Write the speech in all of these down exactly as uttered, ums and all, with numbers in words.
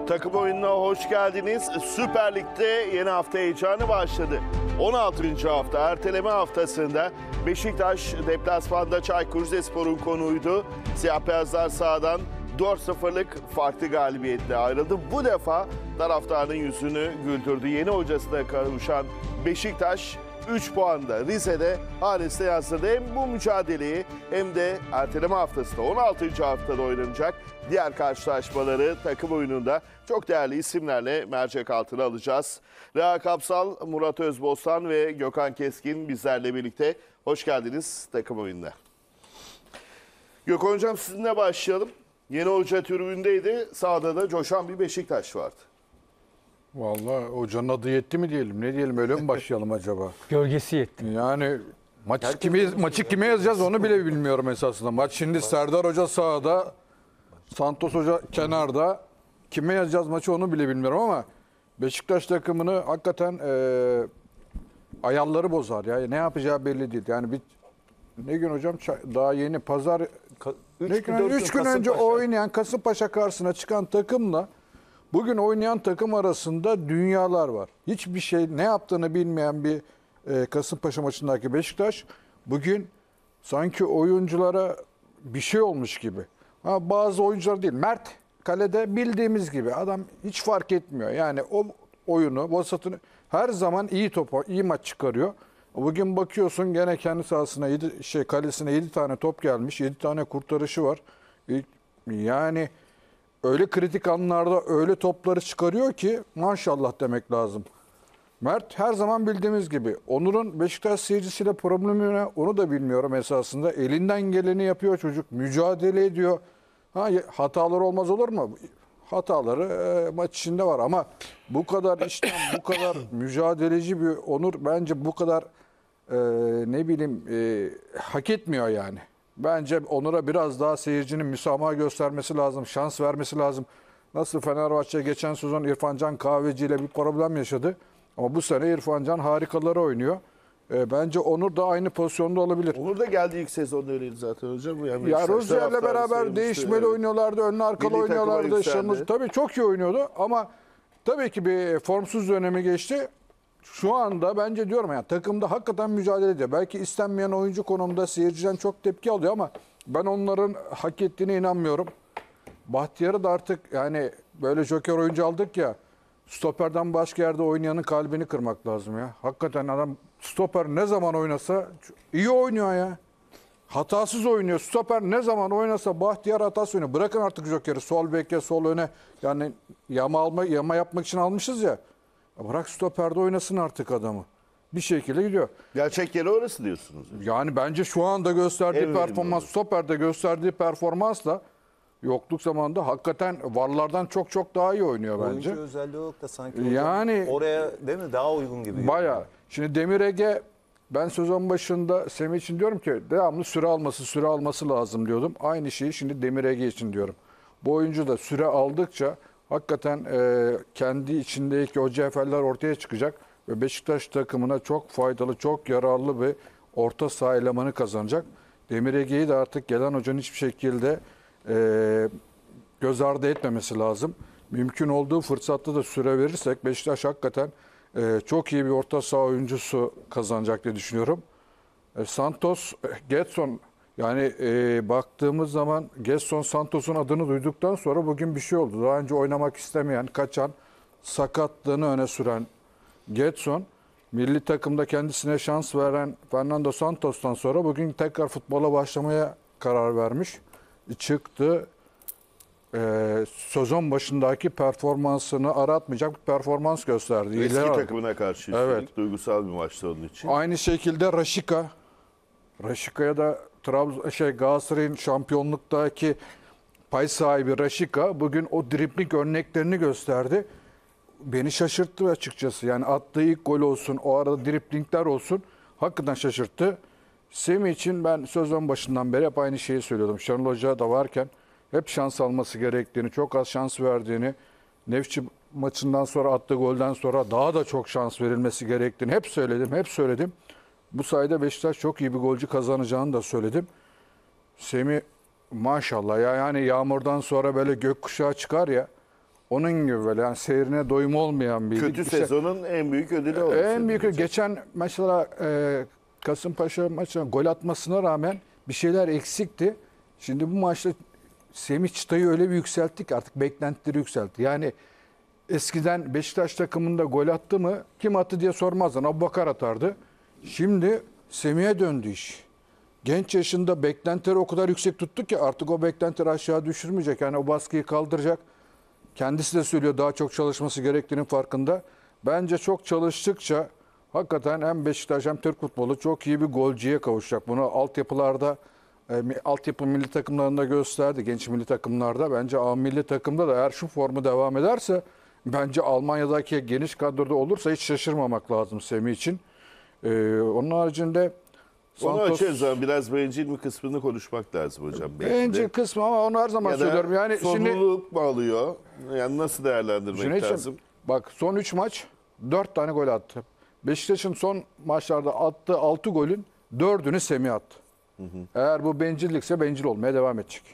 Takım oyununa hoş geldiniz. Süper Lig'de yeni hafta heyecanı başladı. on altıncı hafta erteleme haftasında Beşiktaş deplasmanda Çaykur Rizespor'un konuğuydu. Siyah beyazlar sahadan dört sıfırlık farklı galibiyetle ayrıldı. Bu defa taraftarın yüzünü güldürdü. Yeni hocasına kavuşan Beşiktaş üç puanda Rize'de hanesine yansıdı. Hem bu mücadeleyi hem de erteleme haftasında on altıncı haftada oynanacak diğer karşılaşmaları takım oyununda çok değerli isimlerle mercek altına alacağız. Reha Kapsal, Murat Özbostan ve Gökhan Keskin bizlerle birlikte. Hoş geldiniz takım oyununa. Gökhan Hocam, sizinle başlayalım. Yeni hoca tribündeydi. Sahada da coşan bir Beşiktaş vardı. Vallahi hocanın adı yetti mi diyelim? Ne diyelim, öyle mi başlayalım acaba? Gölgesi yetti. Yani maç kimi, maçı kime yazacağız onu bile bilmiyorum esasında. Maç şimdi Serdar Hoca sahada, Santos Hoca kenarda. Kime yazacağız maçı onu bile bilmiyorum ama Beşiktaş takımını hakikaten e, ayarları bozar. Yani ne yapacağı belli değil. Yani bir ne gün hocam daha yeni pazar üç gün, üç gün önce oynayan Kasımpaşa karşısına çıkan takımla bugün oynayan takım arasında dünyalar var. Hiçbir şey ne yaptığını bilmeyen bir e, Kasımpaşa maçındaki Beşiktaş bugün sanki oyunculara bir şey olmuş gibi. Ha, bazı oyuncular değil. Mert kalede bildiğimiz gibi adam hiç fark etmiyor. Yani o oyunu, vasatını her zaman iyi topa, iyi maç çıkarıyor. Bugün bakıyorsun gene kendi sahasına yedi, şey kalesine yedi tane top gelmiş. yedi tane kurtarışı var. Yani öyle kritik anlarda öyle topları çıkarıyor ki maşallah demek lazım. Mert her zaman bildiğimiz gibi. Onur'un Beşiktaş seyircisiyle problemi ne onu da bilmiyorum esasında. Elinden geleni yapıyor çocuk. Mücadele ediyor. Ha, hataları olmaz olur mu? Hataları e, maç içinde var ama bu kadar işten, bu kadar mücadeleci bir Onur bence bu kadar e, ne bileyim e, hak etmiyor yani. Bence Onur'a biraz daha seyircinin müsamaha göstermesi lazım, şans vermesi lazım. Nasıl Fenerbahçe geçen sezon İrfan Can Kahveci ile bir problem yaşadı. Ama bu sene İrfan Can harikaları oynuyor. E, bence Onur da aynı pozisyonda olabilir. Onur da geldi ilk sezonda öyleydi zaten hocam. Yani ya Rozier'le beraber değişmeli evet. oynuyorlardı, önlü arkalı oynuyorlardı. Şamuz, tabii çok iyi oynuyordu ama tabii ki bir formsuz dönemi geçti. Şu anda bence diyorum ya takımda hakikaten mücadele ediyor. Belki istenmeyen oyuncu konumunda seyirciden çok tepki alıyor ama ben onların hak ettiğine inanmıyorum. Bahtiyar'ı da artık yani böyle joker oyuncu aldık ya, stoperden başka yerde oynayanın kalbini kırmak lazım ya. Hakikaten adam stoper ne zaman oynasa iyi oynuyor ya. Hatasız oynuyor. Stoper ne zaman oynasa Bahtiyar hatasız oynuyor. Bırakın artık jokeri sol beke sol öne yani yama alma yama yapmak için almışız ya. Bırak stoperde oynasın artık adamı. Bir şekilde gidiyor. Gerçek yeri orası diyorsunuz. Yani bence şu anda gösterdiği Evet, performans, stoperde gösterdiği performansla yokluk zamanında hakikaten varlardan çok çok daha iyi oynuyor bence. Oyuncu özelliği olarak da sanki yani oraya değil mi daha uygun gibi. Bayağı. Şimdi Demir Ege ben sezon başında Semih için diyorum ki devamlı süre alması, süre alması lazım diyordum. Aynı şeyi şimdi Demir Ege için diyorum. Bu oyuncu da süre aldıkça hakikaten e, kendi içindeki o cevherler ortaya çıkacak ve Beşiktaş takımına çok faydalı, çok yararlı bir orta saha elemanı kazanacak. Demir Ege'yi de artık gelen hocanın hiçbir şekilde e, göz ardı etmemesi lazım. Mümkün olduğu fırsatta da süre verirsek Beşiktaş hakikaten e, çok iyi bir orta saha oyuncusu kazanacak diye düşünüyorum. E, Santos, Getson yani e, baktığımız zaman Getson Santos'un adını duyduktan sonra bugün bir şey oldu. Daha önce oynamak istemeyen, kaçan, sakatlığını öne süren Getson, milli takımda kendisine şans veren Fernando Santos'tan sonra bugün tekrar futbola başlamaya karar vermiş. Çıktı. Ee, sezon başındaki performansını aratmayacak bir performans gösterdi. Eski İleri takımına karşı evet. Duygusal bir maçtı onun için. Aynı şekilde Raşika. Raşika'ya da Trabzon şey Galatasaray'ın şampiyonluktaki pay sahibi Raşika bugün o dribling örneklerini gösterdi. Beni şaşırttı açıkçası. Yani attığı ilk gol olsun, o arada driblingler olsun. Hakikaten şaşırttı. Semih için ben sezon başından beri hep aynı şeyi söylüyordum. Şenol Hoca da varken hep şans alması gerektiğini, çok az şans verdiğini, Nefçi maçından sonra attığı golden sonra daha da çok şans verilmesi gerektiğini hep söyledim, hep söyledim. Bu sayede Beşiktaş çok iyi bir golcü kazanacağını da söyledim. Semih maşallah ya yani yağmurdan sonra böyle gökkuşağı çıkar ya, Onun gibi böyle yani seyrine doyum olmayan bir Kötü işte, sezonun en büyük ödülü oldu. en büyük senin için. geçen mesela e, Kasımpaşa maçına gol atmasına rağmen bir şeyler eksikti. Şimdi bu maçta Semih çıtayı öyle bir yükselttik ki artık beklentileri yükseltti. Yani eskiden Beşiktaş takımında gol attı mı kim attı diye sormazdan Abubakar atardı. Şimdi Semih'e döndü iş. Genç yaşında beklentileri o kadar yüksek tuttu ki artık o beklentileri aşağı düşürmeyecek. Yani o baskıyı kaldıracak. Kendisi de söylüyor daha çok çalışması gerektiğinin farkında. Bence çok çalıştıkça hakikaten hem Beşiktaş hem Türk futbolu çok iyi bir golcüye kavuşacak. Bunu altyapılarda, e, altyapı milli takımlarında gösterdi. Genç milli takımlarda. Bence A milli takımda da eğer şu formu devam ederse bence Almanya'daki geniş kadroda olursa hiç şaşırmamak lazım Semih için. E, onun haricinde Onu Santos- açarız ama biraz bencil mi kısmını konuşmak lazım hocam. belki de. Bencil kısmı ama onu her zaman Ya da söylüyorum. Yani şimdi sorumluluk mu alıyor? Yani nasıl değerlendirmek Cüneyt'ciğim, lazım? bak son üç maç dört tane gol attı. Beşiktaş'ın son maçlarda attığı altı golün dördünü Semih attı. Eğer bu bencillikse bencil olmaya devam edecek.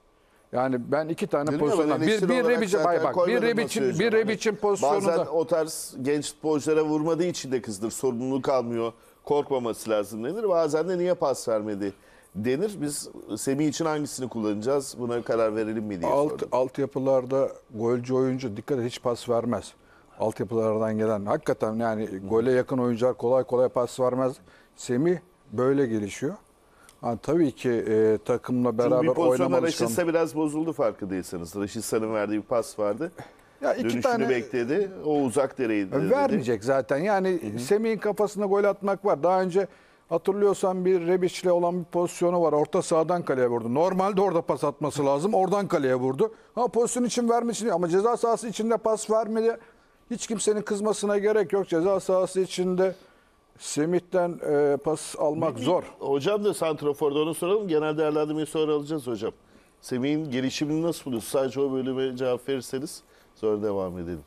Yani ben iki tane Dedim ya, ben pozisyonda bir eleştiri bir olarak Rebic'in zaten bak bir koymadım Rebic'in masaya bir hocam. Rebic'in Hani pozisyonunda Bazen o tarz genç futbolculara vurmadığı için de kızdır. Sorumluluk almıyor. Korkmaması lazım denir. Bazen de niye pas vermedi denir. Biz Semih için hangisini kullanacağız? Buna karar verelim mi diye alt sordum. altyapılarda golcü oyuncu dikkat et hiç pas vermez. Altyapılardan gelen hakikaten yani gole yakın oyuncular kolay kolay pas vermez. Semih böyle gelişiyor. Ha, tabii ki e, takımla Çünkü beraber bir pozisyonda oynama Raşitsa alışkanlığı. biraz bozuldu farkındaysanız. Raşitsa'nın verdiği bir pas vardı. Ya iki Dönüşünü tane bekledi. O uzak dereydi dedi. vermeyecek zaten. Yani Semih'in kafasına gol atmak var. Daha önce hatırlıyorsan bir Rebic'le olan bir pozisyonu var. Orta sahadan kaleye vurdu. Normalde orada pas atması lazım. Oradan kaleye vurdu. Ha pozisyon için vermiş ama ceza sahası içinde pas vermedi. Hiç kimsenin kızmasına gerek yok. Ceza sahası içinde Semih'ten e, pas almak zor. Hocam da santraforda onu soralım. Genel değerlendirmeyi sonra alacağız hocam. Semih'in gelişimini nasıl buluyorsunuz? Sadece o bölüme cevap verirseniz sonra devam edelim.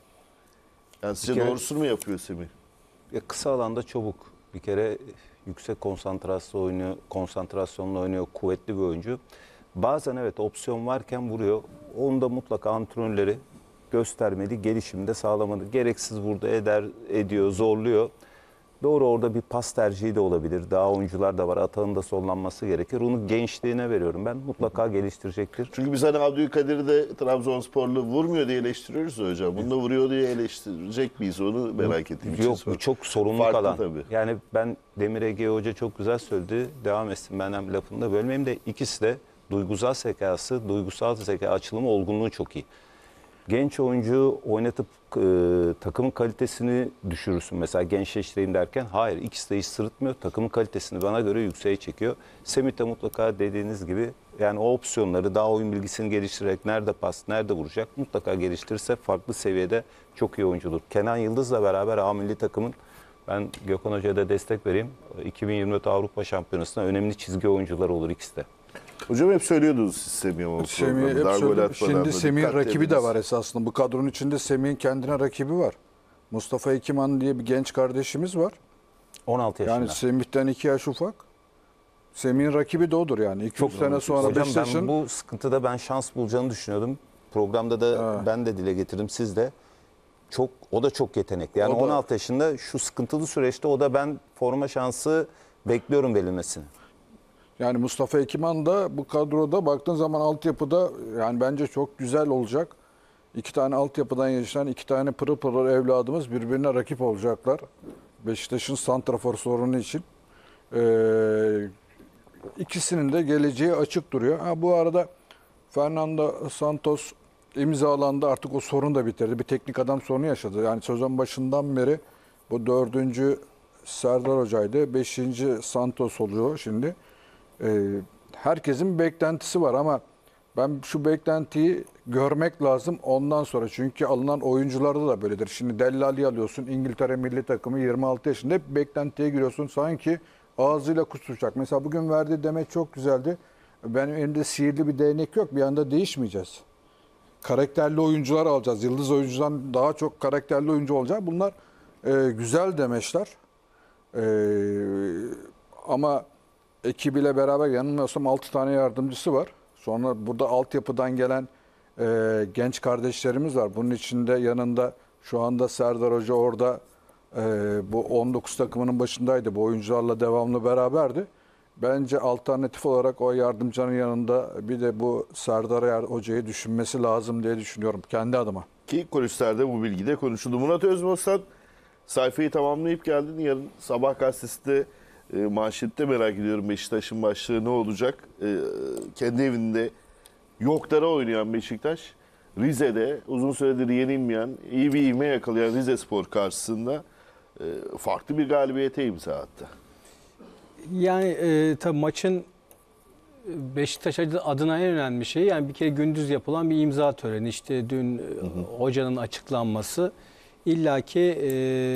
Yani sizce Bir kere- doğrusunu mu yapıyor Semih? Ya kısa alanda çabuk. Bir kere yüksek konsantrasyon oynuyor, konsantrasyonla oynuyor, kuvvetli bir oyuncu. Bazen evet opsiyon varken vuruyor. Onu da mutlaka antrenörleri göstermeli, gelişimde sağlamalı. Gereksiz vurdu, eder, ediyor, zorluyor. Doğru orada bir pas tercihi de olabilir. Daha oyuncular da var. Atağın da sollanması gerekir. Onu gençliğine veriyorum ben. Mutlaka geliştirecektir. Çünkü biz hani Abdülkadir'i de Trabzonsporlu vurmuyor diye eleştiriyoruz ya hocam. Bunu da vuruyor diye eleştirecek miyiz onu merak ettiğim için Yok bu sordum. çok sorumluluk Farklı alan. tabii. Yani ben Demir Ege Hoca çok güzel söyledi. Devam etsin ben hem lafını da bölmeyeyim de ikisi de duygusal zekası, duygusal zeka açılımı, olgunluğu çok iyi. Genç oyuncu oynatıp e, takımın kalitesini düşürürsün. Mesela gençleştireyim derken hayır ikisi de hiç sırıtmıyor. Takımın kalitesini bana göre yükseğe çekiyor. Semih de mutlaka dediğiniz gibi yani o opsiyonları daha oyun bilgisini geliştirerek nerede pas, nerede vuracak mutlaka geliştirirse farklı seviyede çok iyi oyuncudur. Kenan Yıldız'la beraber A milli takımın ben Gökhan Hoca'ya da destek vereyim. iki bin yirmi dört Avrupa Şampiyonası'nda önemli çizgi oyuncular olur ikisi de. Hocam hep söylüyordunuz siz Semih'e o Semih programda. hep Daha gol söyledim. atmadan Şimdi da Semih'in dikkat rakibi de ediniz. var esasında. Bu kadronun içinde Semih'in kendine rakibi var. Mustafa Ekiman diye bir genç kardeşimiz var. on altı yaşında. Yani Semih'ten iki yaş ufak. Semih'in rakibi de odur yani. iki üç sene sonra Hocam Beşiktaş'ın ben bu sıkıntıda ben şans bulacağını düşünüyordum. Programda da Ha. ben de dile getirdim siz de. Çok o da çok yetenekli. Yani O da- on altı yaşında şu sıkıntılı süreçte o da ben forma şansı bekliyorum verilmesini. yani Mustafa Ekiman da bu kadroda baktığın zaman altyapıda yani bence çok güzel olacak. İki tane altyapıdan yetişen iki tane pırıl pırıl evladımız birbirine rakip olacaklar. Beşiktaş'ın santrafor sorunu için. Ee, ikisinin de geleceği açık duruyor. Ha, bu arada Fernando Santos imzalandı artık o sorun da bitirdi. Bir teknik adam sorunu yaşadı. Yani sezon başından beri bu dördüncü Serdar Hoca'ydı. Beşinci Santos oluyor şimdi. Ee, herkesin bir beklentisi var ama ben şu beklentiyi görmek lazım ondan sonra. Çünkü alınan oyuncularda da böyledir. Şimdi Dellali alıyorsun. İngiltere milli takımı yirmi altı yaşında. Hep beklentiye giriyorsun. Sanki ağzıyla kusacak. Mesela bugün verdiği demet çok güzeldi. Benim elimde sihirli bir değnek yok. Bir anda değişmeyeceğiz. Karakterli oyuncular alacağız. Yıldız oyuncudan daha çok karakterli oyuncu olacak. Bunlar e, güzel demeçler. E, ama ekibiyle beraber yanılmıyorsam altı tane yardımcısı var. Sonra burada altyapıdan gelen e, genç kardeşlerimiz var. Bunun içinde yanında şu anda Serdar Hoca orada e, bu on dokuz takımının başındaydı. Bu oyuncularla devamlı beraberdi. Bence alternatif olarak o yardımcının yanında bir de bu Serdar Hoca'yı düşünmesi lazım diye düşünüyorum kendi adıma. Ki kulislerde bu bilgi de konuşuldu. Murat Özbostan, sayfayı tamamlayıp geldin. Yarın Sabah gazetesinde e, manşette merak ediyorum Beşiktaş'ın başlığı ne olacak? E, kendi evinde yoklara oynayan Beşiktaş, Rize'de uzun süredir yenilmeyen, iyi bir ivme yakalayan Rizespor karşısında e, farklı bir galibiyete imza attı. Yani e, tabii maçın Beşiktaş adına en önemli şey yani bir kere gündüz yapılan bir imza töreni. İşte dün hı hı. hocanın açıklanması illaki e,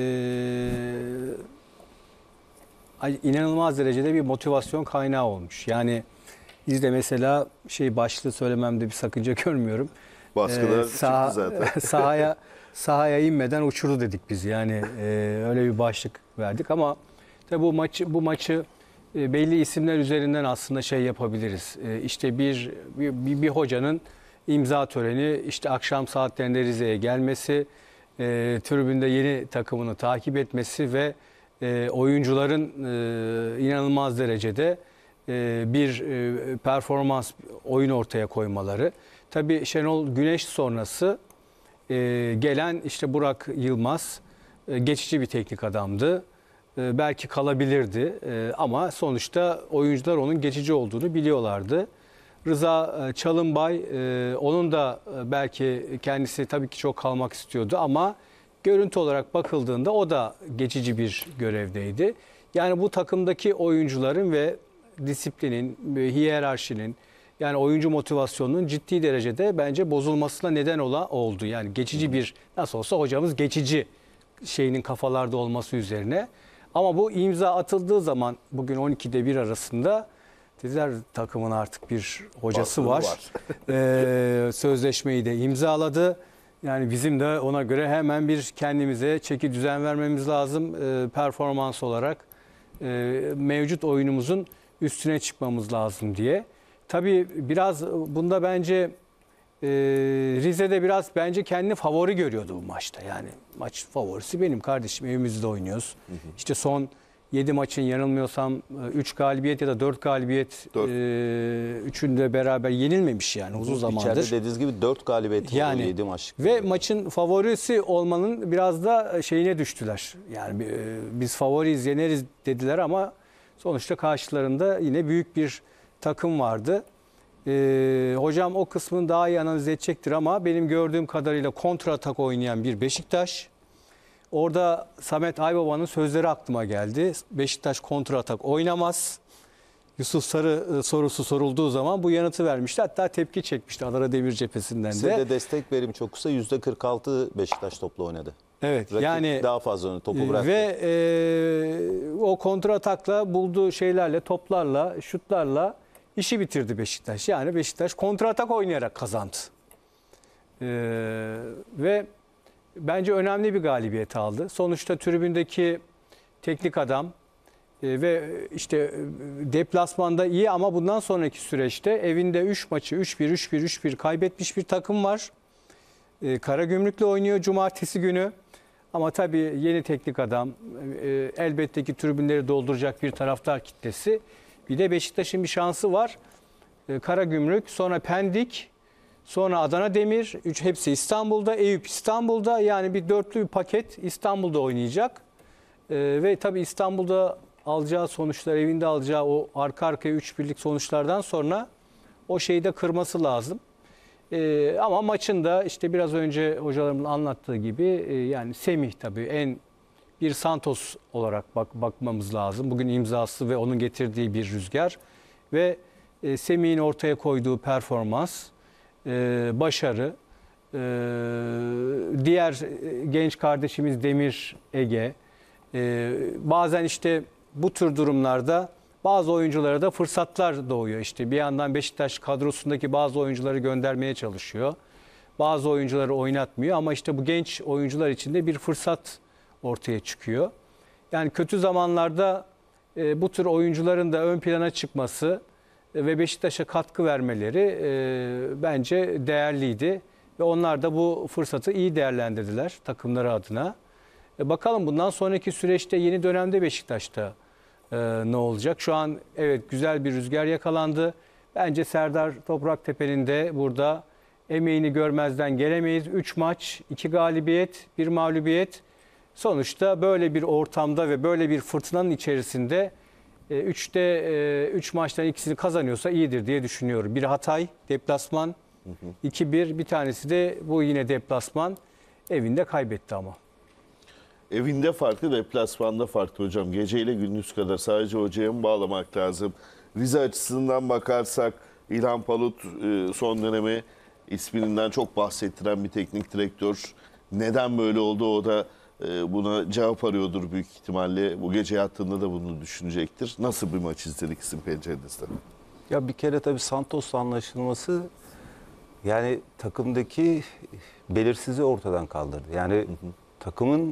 inanılmaz derecede bir motivasyon kaynağı olmuş. Yani biz de mesela şey başlığı söylememde bir sakınca görmüyorum. Baskılar ee, sah- çıktı zaten. sahaya sahaya inmeden uçurdu dedik biz. Yani e, öyle bir başlık verdik ama tabii bu maçı bu maçı e, belli isimler üzerinden aslında şey yapabiliriz. E, işte bir, bir bir bir hocanın imza töreni, işte akşam saatlerinde Rize'ye gelmesi, e, tribünde yeni takımını takip etmesi ve e, oyuncuların e, inanılmaz derecede e, bir e, performans oyun ortaya koymaları. Tabii Şenol Güneş sonrası e, gelen işte Burak Yılmaz e, geçici bir teknik adamdı. E, belki kalabilirdi e, ama sonuçta oyuncular onun geçici olduğunu biliyorlardı. Rıza Çalınbay, e, onun da belki kendisi tabii ki çok kalmak istiyordu ama görüntü olarak bakıldığında o da geçici bir görevdeydi. Yani bu takımdaki oyuncuların ve disiplinin, hiyerarşinin yani oyuncu motivasyonunun ciddi derecede bence bozulmasına neden olan oldu. Yani geçici bir nasıl olsa hocamız geçici şeyinin kafalarda olması üzerine. Ama bu imza atıldığı zaman bugün on ikide bir arasında dediler takımın artık bir hocası var. var. ee, sözleşmeyi de imzaladı. Yani bizim de ona göre hemen bir kendimize çeki düzen vermemiz lazım. Ee, performans olarak e, mevcut oyunumuzun üstüne çıkmamız lazım diye. Tabii biraz bunda bence e, Rize'de biraz bence kendini favori görüyordu bu maçta. Yani maç favorisi benim kardeşim, evimizde oynuyoruz. Hı hı. İşte son yedi maçın yanılmıyorsam üç galibiyet ya da dört galibiyet e, üçünde beraber yenilmemiş yani uzun zamandır. İçeride dediğiniz gibi dört galibiyet yani, yedi maçlık. Ve maçın favorisi olmanın biraz da şeyine düştüler. Yani e, biz favoriyiz, yeneriz dediler ama sonuçta karşılarında yine büyük bir takım vardı. Ee, hocam o kısmını daha iyi analiz edecektir ama benim gördüğüm kadarıyla kontra atak oynayan bir Beşiktaş. Orada Samet Aybaba'nın sözleri aklıma geldi. Beşiktaş kontra atak oynamaz. Yusuf Sarı sorusu sorulduğu zaman bu yanıtı vermişti. Hatta tepki çekmişti Adana Demir cephesinden de. Size de destek vereyim çok kısa. yüzde kırk altı Beşiktaş topla oynadı. Evet. Rakip yani daha fazla topu bıraktı. Ve e, o kontra atakla bulduğu şeylerle, toplarla, şutlarla işi bitirdi Beşiktaş. Yani Beşiktaş kontra atak oynayarak kazandı. E, ve bence önemli bir galibiyet aldı. Sonuçta tribündeki teknik adam e, ve işte e, deplasmanda iyi ama bundan sonraki süreçte evinde üç maçı üç bir üç bir üç bir kaybetmiş bir takım var. E, Karagümrük'le oynuyor cumartesi günü. Ama tabii yeni teknik adam, e, elbette ki tribünleri dolduracak bir taraftar kitlesi. Bir de Beşiktaş'ın bir şansı var. E, Karagümrük, sonra Pendik, sonra Adana Demir, üç hepsi İstanbul'da, Eyüp İstanbul'da. Yani bir dörtlü bir paket İstanbul'da oynayacak. E, ve tabii İstanbul'da alacağı sonuçlar, evinde alacağı o arka arkaya üç birlik sonuçlardan sonra o şeyi de kırması lazım. Ee, ama maçında işte biraz önce hocalarımın anlattığı gibi e, yani Semih tabii en bir Santos olarak bak, bakmamız lazım. Bugün imzası ve onun getirdiği bir rüzgar ve e, Semih'in ortaya koyduğu performans, e, başarı, e, diğer e, genç kardeşimiz Demir Ege, e, bazen işte bu tür durumlarda bazı oyunculara da fırsatlar doğuyor. İşte bir yandan Beşiktaş kadrosundaki bazı oyuncuları göndermeye çalışıyor. Bazı oyuncuları oynatmıyor ama işte bu genç oyuncular için de bir fırsat ortaya çıkıyor. Yani kötü zamanlarda e, bu tür oyuncuların da ön plana çıkması ve Beşiktaş'a katkı vermeleri e, bence değerliydi. Ve onlar da bu fırsatı iyi değerlendirdiler takımları adına. E, bakalım bundan sonraki süreçte yeni dönemde Beşiktaş'ta e, ne olacak? Şu an evet güzel bir rüzgar yakalandı. Bence Serdar Topraktepe'nin de burada emeğini görmezden gelemeyiz. üç maç, iki galibiyet, bir mağlubiyet. Sonuçta böyle bir ortamda ve böyle bir fırtınanın içerisinde üçte üç maçtan ikisini kazanıyorsa iyidir diye düşünüyorum. Bir Hatay deplasman, iki bir, bir tanesi de bu yine deplasman, evinde kaybetti ama. Evinde farklı, deplasmanda farklı hocam. Geceyle gündüz kadar sadece hocaya mı bağlamak lazım? Rize açısından bakarsak İlhan Palut e, son dönemi isminden çok bahsettiren bir teknik direktör. Neden böyle oldu, o da e, buna cevap arıyordur büyük ihtimalle. Bu gece yattığında da bunu düşünecektir. Nasıl bir maç izledik sizin pencerenizden? Ya bir kere tabii Santos'la anlaşılması yani takımdaki belirsizliği ortadan kaldırdı. Yani hı hı. takımın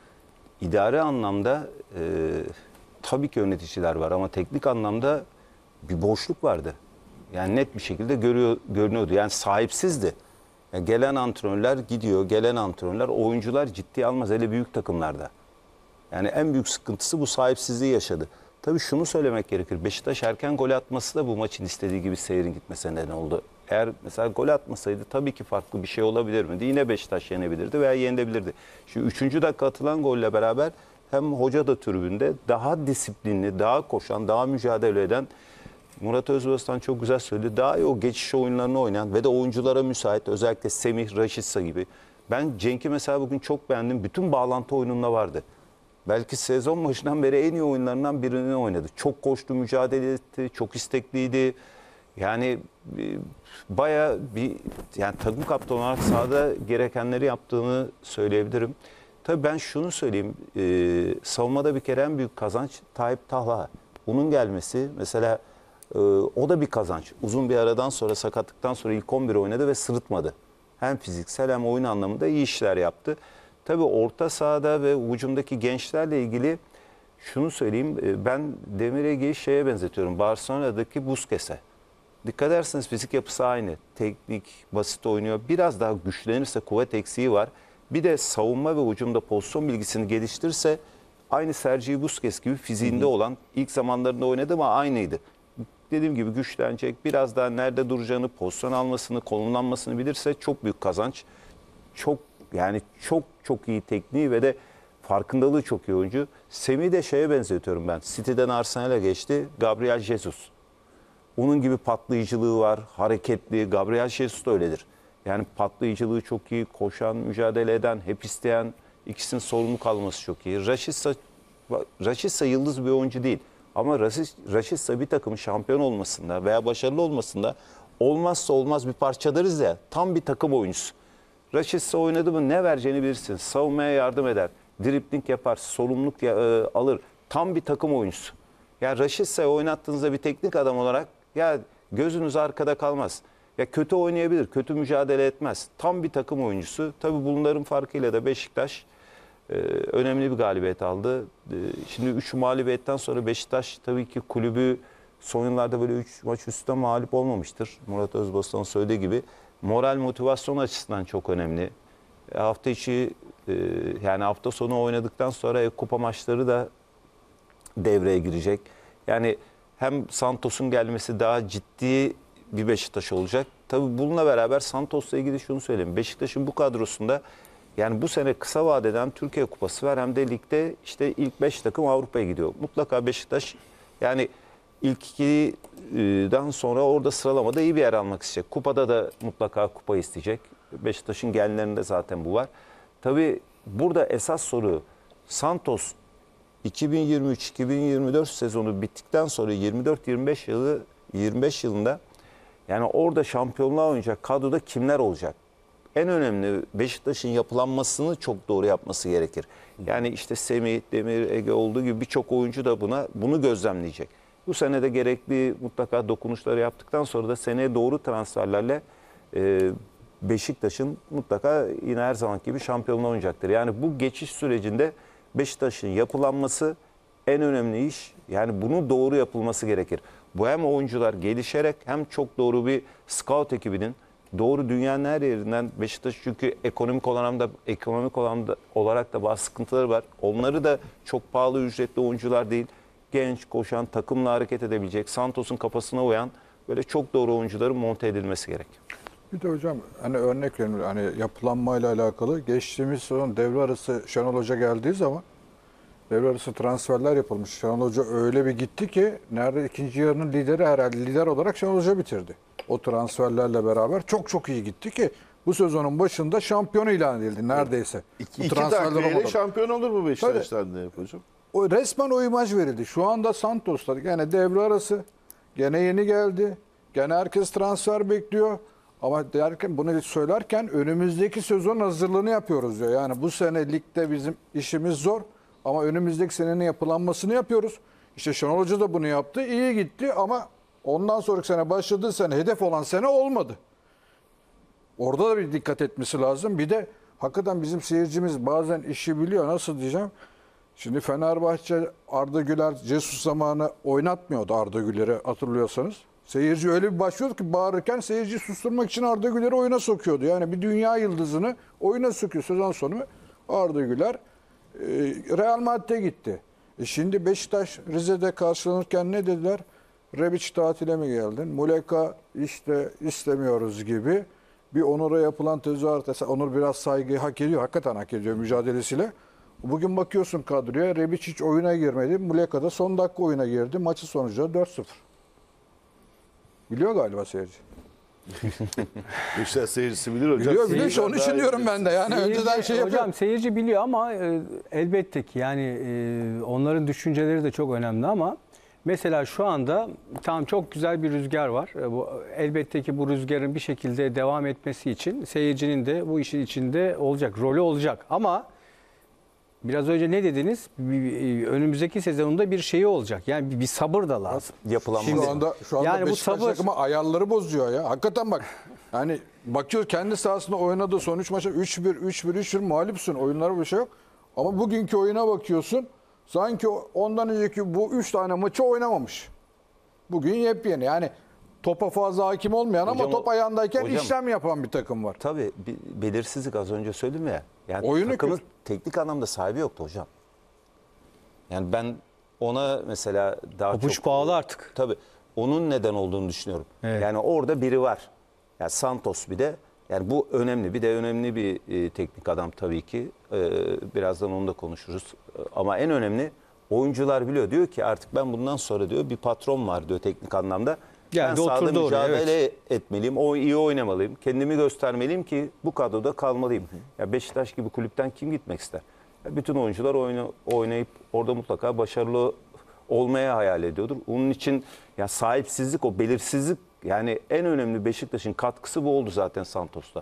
idari anlamda e, tabii ki yöneticiler var ama teknik anlamda bir boşluk vardı. Yani net bir şekilde görüyor, görünüyordu. Yani sahipsizdi. Yani gelen antrenörler gidiyor, gelen antrenörler, oyuncular ciddiye almaz hele büyük takımlarda. Yani en büyük sıkıntısı bu sahipsizliği yaşadı. Tabii şunu söylemek gerekir. Beşiktaş erken gol atması da bu maçın istediği gibi seyrin gitmesine neden oldu. Eğer mesela gol atmasaydı tabii ki farklı bir şey olabilir miydi? Yine Beşiktaş yenebilirdi veya yenilebilirdi. Şu üçüncü dakika atılan golle beraber hem hoca da tribünde daha disiplinli, daha koşan, daha mücadele eden, Murat Özbastan çok güzel söyledi. Daha iyi o geçiş oyunlarını oynayan ve de oyunculara müsait, özellikle Semih, Raşitsa gibi. Ben Cenk'i mesela bugün çok beğendim. Bütün bağlantı oyununda vardı. Belki sezon başından beri en iyi oyunlarından birini oynadı. Çok koştu, mücadele etti, çok istekliydi. Yani bayağı bir yani takım kaptanı olarak sahada gerekenleri yaptığını söyleyebilirim. Tabii ben şunu söyleyeyim. E, savunmada bir kere en büyük kazanç Tayyip Talha. Onun gelmesi mesela e, o da bir kazanç. Uzun bir aradan sonra, sakatlıktan sonra ilk on bir oynadı ve sırıtmadı. Hem fiziksel hem oyun anlamında iyi işler yaptı. Tabii orta sahada ve hücumdaki gençlerle ilgili şunu söyleyeyim. Ben Demir Ege'yi şeye benzetiyorum. Barcelona'daki Busquets'e. Dikkat ederseniz fizik yapısı aynı. Teknik, basit oynuyor. Biraz daha güçlenirse kuvvet eksiği var. Bir de savunma ve hücumda pozisyon bilgisini geliştirirse aynı Sergio Busquets gibi fiziğinde olan, ilk zamanlarında oynadı ama aynıydı. Dediğim gibi güçlenecek. Biraz daha nerede duracağını, pozisyon almasını, konumlanmasını bilirse çok büyük kazanç. Çok yani çok çok iyi tekniği ve de farkındalığı çok iyi oyuncu. Semih'i de şeye benzetiyorum ben. City'den Arsenal'e geçti. Gabriel Jesus. Onun gibi patlayıcılığı var, hareketli. Gabriel Jesus da öyledir. Yani patlayıcılığı çok iyi, koşan, mücadele eden, hep isteyen, ikisinin sorumluluk alması çok iyi. Raşitsa, Raşitsa yıldız bir oyuncu değil. Ama Raşitsa bir takımın şampiyon olmasında veya başarılı olmasında olmazsa olmaz bir parçalarız ya. Tam bir takım oyuncusu. Raşitsa oynadı mı ne vereceğini bilirsin. Savunmaya yardım eder. Dribling yapar, sorumluluk ya, e, alır. Tam bir takım oyuncusu. Yani Raşitsa'yı oynattığınızda bir teknik adam olarak ya gözünüz arkada kalmaz. Ya kötü oynayabilir, kötü mücadele etmez. Tam bir takım oyuncusu. Tabii bunların farkıyla da Beşiktaş e, önemli bir galibiyet aldı. E, şimdi üç mağlubiyetten sonra Beşiktaş tabii ki kulübü son yıllarda böyle üç maç üstte mağlup olmamıştır. Murat Özbastan söylediği gibi. Moral motivasyon açısından çok önemli. E, hafta içi e, yani hafta sonu oynadıktan sonra e, kupa maçları da devreye girecek. Yani hem Santos'un gelmesi daha ciddi bir Beşiktaş olacak. Tabii bununla beraber Santos'la ilgili şunu söyleyeyim. Beşiktaş'ın bu kadrosunda yani bu sene kısa vadeden Türkiye Kupası var. Hem de ligde işte ilk beş takım Avrupa'ya gidiyor. Mutlaka Beşiktaş yani ilk ikiden sonra orada sıralamada iyi bir yer almak isteyecek. Kupada da mutlaka kupa isteyecek. Beşiktaş'ın genlerinde zaten bu var. Tabii burada esas soru Santos iki bin yirmi üç iki bin yirmi dört sezonu bittikten sonra yirmi dört yirmi beş yılı yirmi beş yılında yani orada şampiyonluğa oynayacak kadroda kimler olacak? En önemli Beşiktaş'ın yapılanmasını çok doğru yapması gerekir. Yani işte Semih, Demir, Ege olduğu gibi birçok oyuncu da buna bunu gözlemleyecek. Bu sene de gerekli mutlaka dokunuşları yaptıktan sonra da seneye doğru transferlerle e, Beşiktaş'ın mutlaka yine her zaman gibi şampiyonluğa oynayacaktır. Yani bu geçiş sürecinde Beşiktaş'ın yapılanması en önemli iş. Yani bunu doğru yapılması gerekir. Bu hem oyuncular gelişerek hem çok doğru bir scout ekibinin doğru dünyanın her yerinden Beşiktaş, çünkü ekonomik anlamda ekonomik anlamda olarak da bazı sıkıntıları var. Onları da çok pahalı ücretli oyuncular değil. Genç, koşan, takımla hareket edebilecek, Santos'un kafasına uyan böyle çok doğru oyuncuların monte edilmesi gerek. Bir de hocam hani örnek veriyorum, hani yapılanmayla alakalı geçtiğimiz sezon devre arası Şenol Hoca geldiği zaman devre arası transferler yapılmış. Şenol Hoca öyle bir gitti ki nerede ikinci yarının lideri, herhalde lider olarak Şenol Hoca bitirdi. O transferlerle beraber çok çok iyi gitti ki bu sezonun başında şampiyon ilan edildi neredeyse. İki, Bu iki transferler takviyeyle olmadan. şampiyon olur mu Beşiktaş'tan ne hocam? O resmen o imaj verildi. Şu anda Santos'ta gene devre arası, gene yeni geldi. Gene herkes transfer bekliyor. Ama derken bunu söylerken önümüzdeki sezon hazırlığını yapıyoruz diyor. Yani bu sene ligde bizim işimiz zor ama önümüzdeki senenin yapılanmasını yapıyoruz. İşte Şenol Hoca da bunu yaptı. İyi gitti ama ondan sonraki sene başladığı sene hedef olan sene olmadı. Orada da bir dikkat etmesi lazım. Bir de hakikaten bizim seyircimiz bazen işi biliyor. Nasıl diyeceğim? Şimdi Fenerbahçe Arda Güler Jesus zamanı oynatmıyordu Arda Güler'i, hatırlıyorsanız. Seyirci öyle bir başlıyordu ki bağırırken seyirciyi susturmak için Arda Güler'i oyuna sokuyordu. Yani bir dünya yıldızını oyuna sokuyor. Sezon sonu Arda Güler e, Real Madrid'e gitti. E şimdi Beşiktaş Rize'de karşılanırken ne dediler? Rebic tatile mi geldin? Muleka işte istemiyoruz gibi bir Onur'a yapılan tezahürat. Onur biraz saygıyı hak ediyor. Hakikaten hak ediyor mücadelesiyle. Bugün bakıyorsun kadroya, Rebic hiç oyuna girmedi. Muleka da son dakika oyuna girdi. Maçı sonucu dört sıfır. Biliyor galiba seyirci. Beşiktaş seyircisi bilir hocam. Biliyor biliyor. İşte Seyirciler onun için daha iyi diyorum bilir. ben de. Yani Seyirci, önceden şey yapıyor. hocam seyirci biliyor ama e, elbette ki yani e, onların düşünceleri de çok önemli ama mesela şu anda tam çok güzel bir rüzgar var. E, bu, elbette ki bu rüzgarın bir şekilde devam etmesi için seyircinin de bu işin içinde olacak, rolü olacak ama biraz önce ne dediniz? Bir- bir- Önümüzdeki sezonunda bir şeyi olacak. Yani bir, bir sabır da lazım. Yapılanması. Şu anda şu anda Yani bu Beşiktaş sabır- takımı ayarları bozuyor ya. Hakikaten bak. Yani bakıyor kendi sahasında oynadığı son üç maçta üç bir üç bir üç bir mağlupsun. Oyunlarda bir şey yok. Ama bugünkü oyuna bakıyorsun. Sanki ondan önceki bu üç tane maçı oynamamış. Bugün yepyeni. Yani topa fazla hakim olmayan ama Hocam o- top ayağındayken hocam- işlem yapan bir takım var. Tabii bir belirsizlik az önce söyledim ya. Yani Oyunu takımın kötü. teknik anlamda sahibi yoktu hocam. Yani ben ona mesela daha Pabuç çok... bağlı artık. Tabii onun neden olduğunu düşünüyorum. Evet. Yani orada biri var. Yani Santos bir de. Yani bu önemli. Bir de önemli bir e, teknik adam tabii ki. E, birazdan onu da konuşuruz. E, ama en önemli oyuncular biliyor. Diyor ki artık ben bundan sonra diyor bir patron var diyor teknik anlamda. Geldi, ben sahada oturdu oraya, mücadele etmeliyim. O iyi oynamalıyım. Kendimi göstermeliyim ki bu kadroda kalmalıyım. Ya Beşiktaş gibi kulüpten kim gitmek ister? Ya bütün oyuncular oyna, oynayıp orada mutlaka başarılı olmaya hayal ediyordur. Onun için ya sahipsizlik, o belirsizlik, yani en önemli Beşiktaş'ın katkısı bu oldu zaten Santos'ta.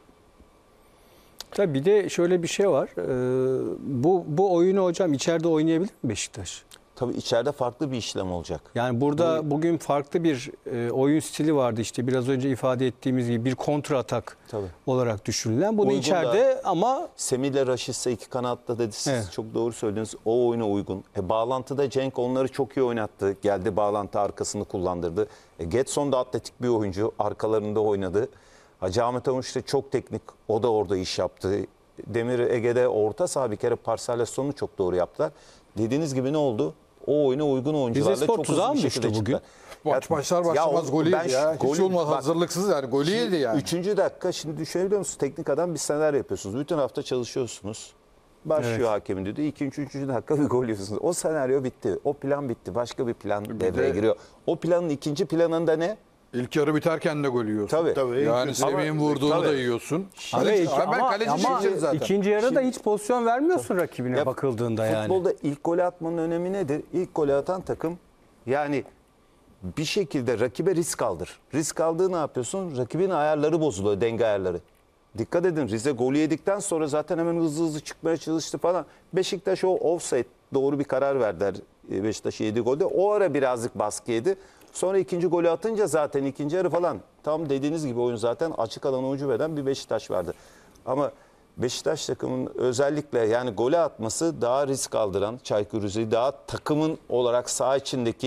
Tabii bir de şöyle bir şey var. Ee, bu bu oyunu hocam içeride oynayabilir mi Beşiktaş? Tabii içeride farklı bir işlem olacak. Yani burada bugün farklı bir e, oyun stili vardı işte biraz önce ifade ettiğimiz gibi bir kontra atak Tabii. olarak düşünülen. Bunu Uygun içeride ama Semih ile Raşit'se iki kanatta dedi. Siz Evet. çok doğru söylediniz. O oyuna uygun. E, bağlantıda Cenk onları çok iyi oynattı. Geldi bağlantı arkasını kullandırdı. E, Getson da atletik bir oyuncu. Arkalarında oynadı. Hacı Ahmet Avuç da çok teknik. O da orada iş yaptı. Demir Ege'de orta saha bir kere parselasyonunu çok doğru yaptılar. Dediğiniz gibi ne oldu? O oyuna uygun oyuncularla Rizespor çok tuzağa hızlı bir mı şekilde düştü bugün? çıktılar. Maç Ya- başlar ya başlamaz o- golü ben yedi ya. şu- Hiç golü- olmaz bak- hazırlıksız yani. Golü yedi yani. Üçüncü dakika şimdi düşünebiliyor musunuz? Teknik adam bir senaryo yapıyorsunuz. Bütün hafta çalışıyorsunuz. Başlıyor Evet. hakemin dedi. İkinci, üçüncü dakika bir gol yiyorsunuz. O senaryo bitti. O plan bitti. Başka bir plan devreye de- giriyor. O planın ikinci planında ne? İlk yarı biterken de gol yiyorsun. Tabii. Tabii. Yani ilk- Semih'in Ama- vurduğunu tabii. da yiyorsun. Ama, Kaleci- ama, ben kaleci ama şeyim zaten. ikinci yarıda hiç pozisyon vermiyorsun rakibine Ya, bakıldığında yani. Futbolda ilk golü atmanın önemi nedir? İlk golü atan takım yani bir şekilde rakibe risk aldır. Risk aldığı ne yapıyorsun? Rakibin ayarları bozuluyor, denge ayarları. Dikkat edin, Rize golü yedikten sonra zaten hemen hızlı hızlı çıkmaya çalıştı falan. Beşiktaş o offside doğru bir karar verdiler. Beşiktaş yedi golde. O ara birazcık baskı yedi. Sonra ikinci golü atınca zaten ikinci yarı falan tam dediğiniz gibi oyun zaten açık alan oyuncu veren bir Beşiktaş vardı. Ama Beşiktaş takımının özellikle yani golü atması daha risk aldıran Çaykur Rize'yi daha takımın olarak saha içindeki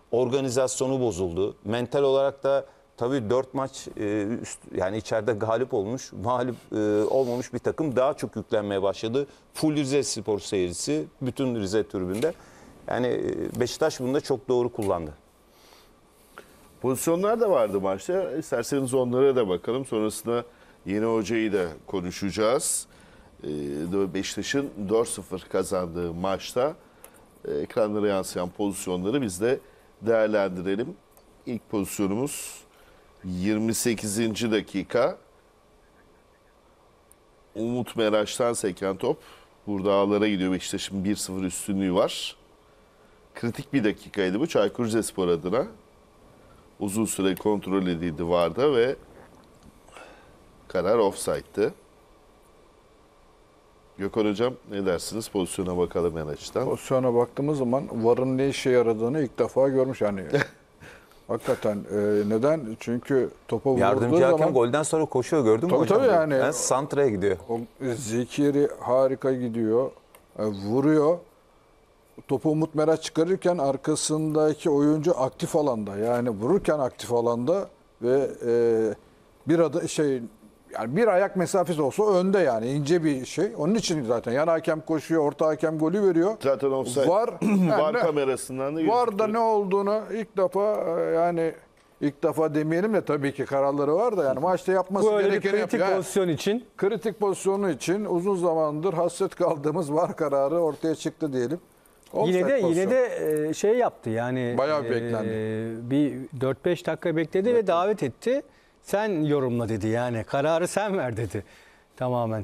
organizasyonu bozuldu. Mental olarak da tabii dört maç e, üst, yani içeride galip olmuş, mağlup e, olmamış bir takım daha çok yüklenmeye başladı. Full Rize Spor seyircisi, bütün Rize tribünde. Yani e, Beşiktaş bunu da çok doğru kullandı. Pozisyonlar da vardı maçta. İsterseniz onlara da bakalım. Sonrasında yeni hocayı da konuşacağız. Ee, Beşiktaş'ın dört sıfır kazandığı maçta e, ekranlara yansıyan pozisyonları biz de değerlendirelim. İlk pozisyonumuz yirmi sekizinci dakika. Umut Meraş'tan seken top. Burada ağlara gidiyor. Beşiktaş'ın bir sıfır üstünlüğü var. Kritik bir dakikaydı bu Çaykur Rizespor adına. Uzun süre kontrol edildi VAR'da ve karar offside'tı. Gökhan Hocam ne dersiniz? Pozisyona bakalım en açıdan. Pozisyona baktığımız zaman VAR'ın ne işe yaradığını ilk defa görmüş yani. Hakikaten e, neden? Çünkü topa vurduğu Yardımcı hakem zaman golden sonra koşuyor, gördün mü Tabii, hocam? tabii yani. Yani Santra'ya gidiyor. o Zekiri harika gidiyor. e, vuruyor. Topu Umut Meraş çıkarırken arkasındaki oyuncu aktif alanda. Yani vururken aktif alanda ve e, bir adı şey yani bir ayak mesafesi olsa önde yani ince bir şey. Onun için zaten yan hakem koşuyor, orta hakem golü veriyor. Zaten offside. Var, VAR yani kamerasından da VAR'da gözüküyor. ne olduğunu ilk defa e, yani ilk defa demeyelim de tabii ki kararları var da yani maçta yapması Bu öyle bir gerekeni kritik yapıyor. Ha, pozisyon için kritik pozisyonu için uzun zamandır hasret kaldığımız VAR kararı ortaya çıktı diyelim. yine Offside de pozisyon. yine de e, şey yaptı yani Bayağı e, beklendi. bir dört beş dakika bekledi ve davet etti. Sen yorumla dedi yani kararı sen ver dedi tamamen.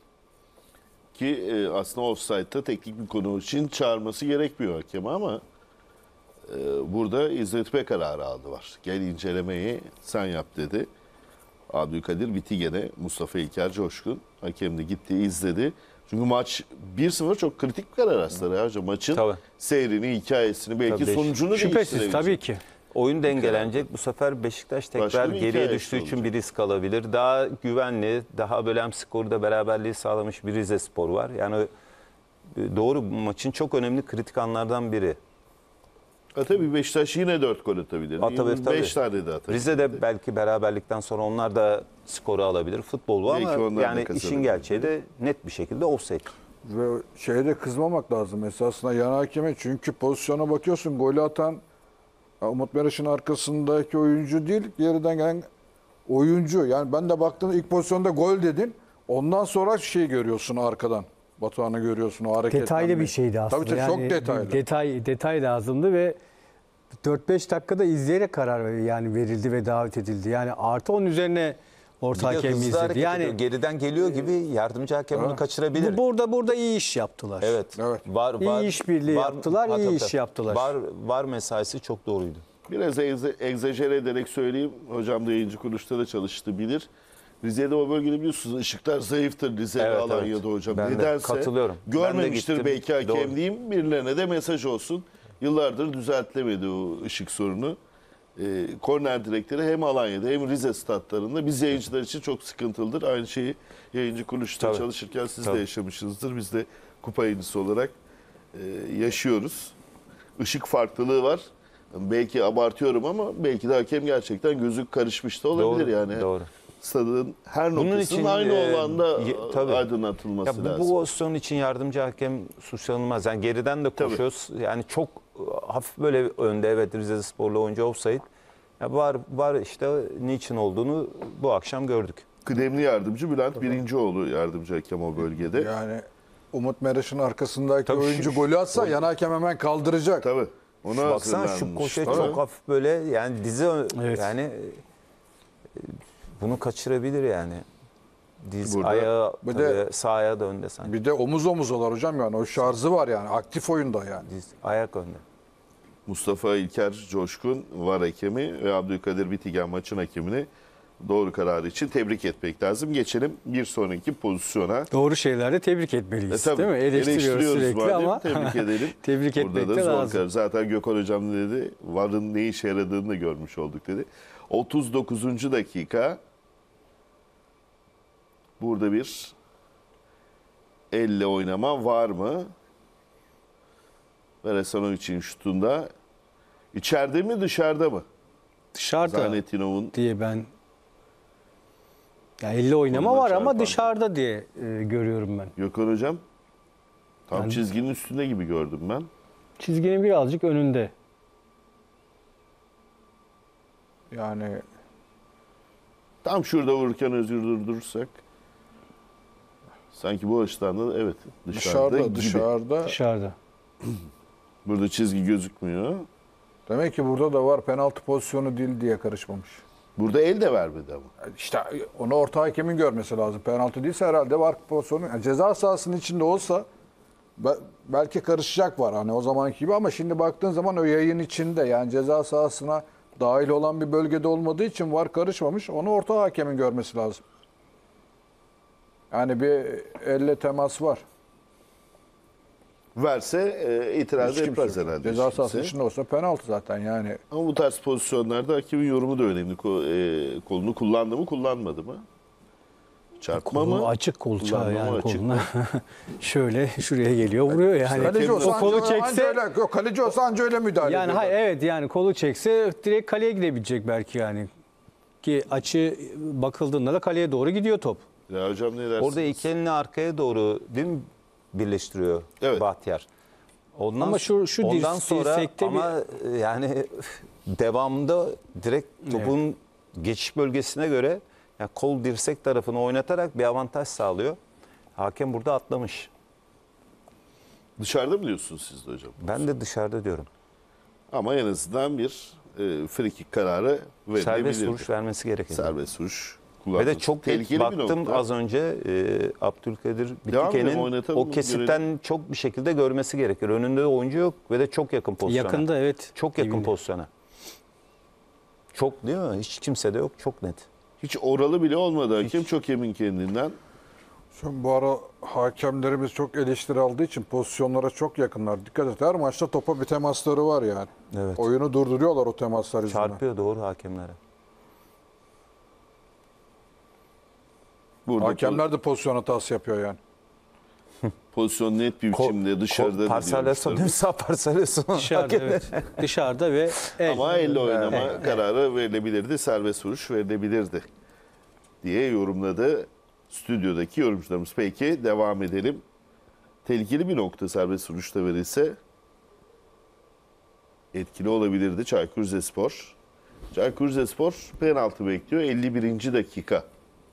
Ki e, aslında offside'da teknik bir konu için çağırması gerekmiyor hakeme ama e, burada izletme kararı aldı var. Gel incelemeyi sen yap dedi. Abdülkadir Bitigen'e Mustafa İlker Coşkun hakem de gitti izledi. Çünkü maç bir sıfır çok kritik bir karar aslında ya hocam. Maçın Tabii. seyrini, hikayesini belki Tabii. sonucunu Şüphesiz değiştirebilecek. tabii ki. Oyun dengelenecek. Bu sefer Beşiktaş tekrar Başka bir geriye hikayesi düştüğü için olacak. bir risk alabilir. Daha güvenli, daha bölem skoru da beraberliği sağlamış bir Rize Spor var. Yani e, doğru, maçın çok önemli kritik anlardan biri. Ha, tabii Beşiktaş yine dört gol atabilir. Atabilir, tabii. beş tane de atabilir. Rize de belki beraberlikten sonra onlar da skoru alabilir. Futbol bu Belki ama onlar da yani kazanabilir. işin gerçeği de net bir şekilde offside. Ve şeye de kızmamak lazım esasında yan hakeme. Çünkü pozisyona bakıyorsun golü atan Umut Meraş'ın arkasındaki oyuncu değil, geriden gelen oyuncu. Yani ben de baktım ilk pozisyonda gol dedin. Ondan sonra şey görüyorsun arkadan. Batuhan'ı görüyorsun o hareketlenmeyi. Detaylı bir şeydi aslında. Tabii tabii yani çok detaylı. Detay, detay lazımdı ve dört beş dakikada izleyerek karar ver- yani verildi ve davet edildi. Yani artı onun üzerine orta Bir de hakem hızlı izledi. hareket ediyor. Yani Geriden geliyor gibi yardımcı hakem bunu kaçırabilir. bu, burada burada iyi iş yaptılar. Evet. Evet. Var, İyi var, işbirliği yaptılar, Ha, iyi tabii, iş tabii. yaptılar. Var, var mesaisi çok doğruydu. Biraz egze, egzajere ederek söyleyeyim. Hocam da yayıncı kuruluşta da çalıştı bilir. Rize'de o bölgede biliyorsunuz ışıklar zayıftır Rize ve Evet, Alanya'da evet. hocam. Ben de Nedense katılıyorum. Ben de görmemiştir gittim. belki hakem Doğru. diyeyim. Birilerine de mesaj olsun. Yıllardır düzeltilemedi o ışık sorunu. Ee, korner direkleri hem Alanya'da hem Rize statlarında biz yayıncılar için çok sıkıntılıdır. Aynı şeyi yayıncı kuruluşta Tabii. çalışırken siz de Tabii. yaşamışsınızdır. Biz de kupa yayıncısı olarak e, yaşıyoruz. Işık farklılığı var. Belki abartıyorum ama belki de hakem gerçekten gözü karışmış da olabilir Doğru, yani. doğru. Stadın her Bunun noktasının için, aynı e, olanda ye- tabii. aydınlatılması Ya bu, lazım. bu pozisyon için yardımcı hakem suçlanılmaz. Yani geriden de Tabii. koşuyoruz. Yani çok e, hafif böyle önde, evet, Rize Spor'la oyuncu offside. Ya var var işte niçin olduğunu bu akşam gördük. Kıdemli yardımcı Bülent Birincioğlu yardımcı hakem o bölgede. Yani Umut Meraş'ın arkasındaki Tabii oyuncu şu- golü atsa yan hakem hemen kaldıracak. Tabii. Ona Baksana şu hazırlanmış. koşu Tabii. çok hafif böyle yani dizi ö- Evet. yani e, bunu kaçırabilir yani. Diz Burada- ayağı Bir tabii de- sağ ayağı da önde sanki. Bir de omuz omuzalar hocam yani o şarjı var yani aktif oyunda yani. Diz, ayak önde. Mustafa İlker Coşkun VAR hakemi ve Abdülkadir Bitigen maçın hakemini doğru kararı için tebrik etmek lazım. Geçelim bir sonraki pozisyona. Doğru şeylerde tebrik E etmeliyiz. tabii, değil mi? Eleştiriyoruz, sürekli madem, ama tebrik edelim. tebrik Burada etmek da de zor lazım. karar. Zaten Gökhan Hocam dedi, VAR'ın ne işe yaradığını da görmüş olduk dedi. otuz dokuzuncu dakika. Burada bir elle oynama var mı? Veresanovic'in şutunda İçeride mi dışarıda mı? Dışarıda Zaynettinov'un diye ben ya elle oynama Koluna var ama çarpan. dışarıda diye e, görüyorum ben. Gökhan Hocam tam Yani- çizginin üstünde gibi gördüm ben. Çizginin birazcık önünde. Yani Tam şurada vururken Özgür durdurursak sanki bu açıdan da evet dışarıda, dışarıda gibi. dışarıda. Dışarıda. Burada çizgi gözükmüyor. Demek ki burada da var, penaltı pozisyonu değil diye karışmamış. Burada el de vermedi ama. İşte onu orta hakemin görmesi lazım. Penaltı değilse herhalde var pozisyonu. Yani ceza sahasının içinde olsa be- belki karışacak var hani o zamanki gibi, ama şimdi baktığın zaman o yayın içinde, yani ceza sahasına dahil olan bir bölgede olmadığı için var karışmamış. Onu orta hakemin görmesi lazım. Yani bir elle temas var. Verse e, itiraz Hiç kimse etmez yok. herhalde. Ceza hiç sahasının kimse. içinde olsa penaltı zaten yani. Ama bu tarz pozisyonlarda hakemin yorumu da önemli. Ko- e, kolunu kullandı mı kullanmadı mı? Çarpma Kolu mı? açık kol Kullanma çağı mı, yani açık koluna. mı? Şöyle şuraya geliyor vuruyor yani. Kaleci olsa o kolu anca- anca çekse öyle, yok, kaleci olsa anca öyle müdahale yani ediyor. hayır evet yani kolu çekse direkt kaleye gidebilecek belki yani. Ki açı bakıldığında da kaleye doğru gidiyor top. Ya hocam ne dersiniz? Orada iki elini arkaya doğru değil mi birleştiriyor Evet. Bahtiyar. Ondan, Ama şu- şu ondan dirs- sonra dirsekte ama yani devamında direkt topun geçiş bölgesine göre yani kol dirsek tarafını oynatarak bir avantaj sağlıyor. Hakem burada atlamış. Dışarıda mı diyorsunuz siz de hocam? Ben de dışarıda diyorum. Ama en azından bir e, free kick kararı verilebilirdi. Serbest vuruş vermesi gerekiyor. Serbest vuruş Ve kullanması. de çok geç tehlikeli bir baktım nokta. az önce e, Abdülkadir Devam edelim, Bitike'nin oynatalım o mı? kesitten çok bir şekilde görmesi gerekir. Önünde oyuncu yok ve de çok yakın pozisyona. Yakında evet. Çok yakın Dibinde. pozisyona. Çok değil mi? Hiç kimse de yok. Çok net. Hiç oralı bile olmadı hakem. Çok emin kendinden. Şimdi bu ara hakemlerimiz çok eleştiri aldığı için pozisyonlara çok yakınlar. Dikkat et, her maçta topa bir temasları var yani. Evet. Oyunu durduruyorlar o temaslar yüzünden. Çarpıyor doğru hakemlere. Burada Hakemler de pozisyon hatası yapıyor yani. pozisyon net bir biçimde dışarıda. Parselasyon, diyormuşlar. sağ parselasyon. Dışarıda evet. Dışarıda ve el. Ama elle oynama Evet. kararı verilebilirdi. Serbest vuruş verilebilirdi diye yorumladı stüdyodaki yorumcularımız. Peki devam edelim. Tehlikeli bir nokta serbest vuruşta verilse etkili olabilirdi Çaykur Rizespor. Çaykur Rizespor penaltı bekliyor. elli birinci dakika.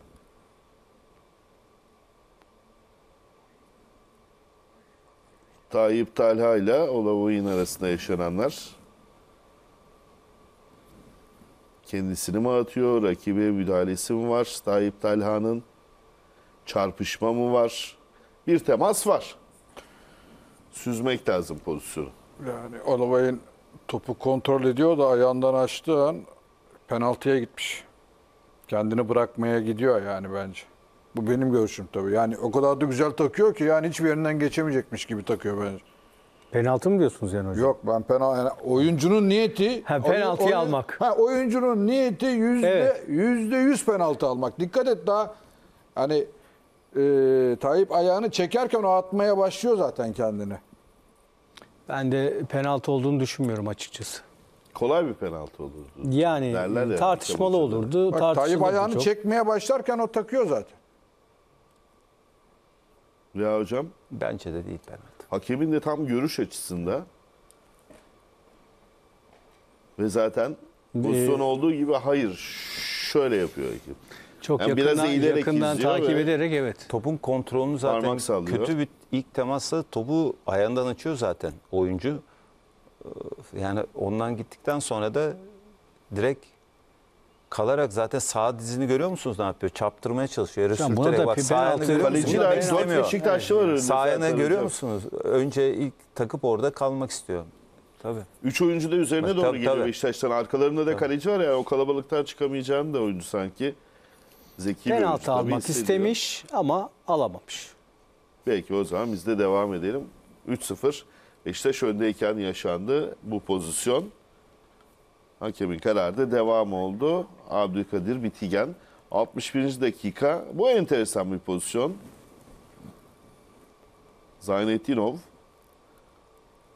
Tayyip Talha ile Olavoy'un arasında yaşananlar. Kendisini mi atıyor? Rakibe müdahalesi mi var? Tayyip Talha'nın çarpışma mı var? Bir temas var. Süzmek lazım pozisyonu. Yani Olavay'ın topu kontrol ediyor da ayağından açtığı an penaltıya gitmiş. Kendini bırakmaya gidiyor yani bence. Bu benim görüşüm tabii. Yani o kadar da güzel takıyor ki yani hiçbir yerinden geçemeyecekmiş gibi takıyor bence. Penaltı mı diyorsunuz yani hocam? Yok ben penaltı yani oyuncunun niyeti Ha, penaltıyı oyun- almak. Ha, oyuncunun niyeti yüzde Evet. yüzde yüz penaltı almak. Dikkat et daha hani e, Tayyip ayağını çekerken o atmaya başlıyor zaten kendini. Ben de penaltı olduğunu düşünmüyorum açıkçası. Kolay bir penaltı olurdu. Yani Derler ya, tartışmalı hakem usulü. olurdu. Bak, Tayyip tartışılırdı ayağını çok. çekmeye başlarken o takıyor zaten. Ya hocam Bence de değil penaltı. hakemin de tam görüş açısında ve zaten pozisyon Ee, olduğu gibi hayır şöyle yapıyor hakem. Çok Yani biraz yakından, eğilerek yakından izliyor takip ve- ederek evet. Topun kontrolünü zaten Parmak sallıyor. kötü bir ilk temasla topu ayağından açıyor zaten oyuncu. Ee, Yani ondan gittikten sonra da direkt kalarak zaten sağ dizini görüyor musunuz ne yapıyor? Çarptırmaya çalışıyor. Yere Hocam buna sürterek da bak bir sağ ayağını penaltı- görüyor Kaleci musunuz? de Buna aynı dört İstemiyor. Beşiktaşlı var önünde. Sağ ayağını zaten görüyor hocam. musunuz? Önce ilk takıp orada kalmak istiyor. Tabii. Üç oyuncu da üzerine Tabii, doğru tabii, geliyor tabii. Beşiktaş'tan. Arkalarında da kaleci var ya o kalabalıktan çıkamayacağını da oyuncu sanki. Zeki bir oyuncu Penaltı tabii almak hissediyor. istemiş ama alamamış. Peki o zaman biz de devam edelim. üç sıfır Beşiktaş öndeyken yaşandı bu pozisyon. Hakemin kararı da devam oldu. Abdülkadir Bitigen. altmış birinci dakika. Bu enteresan bir pozisyon. Zaynettinov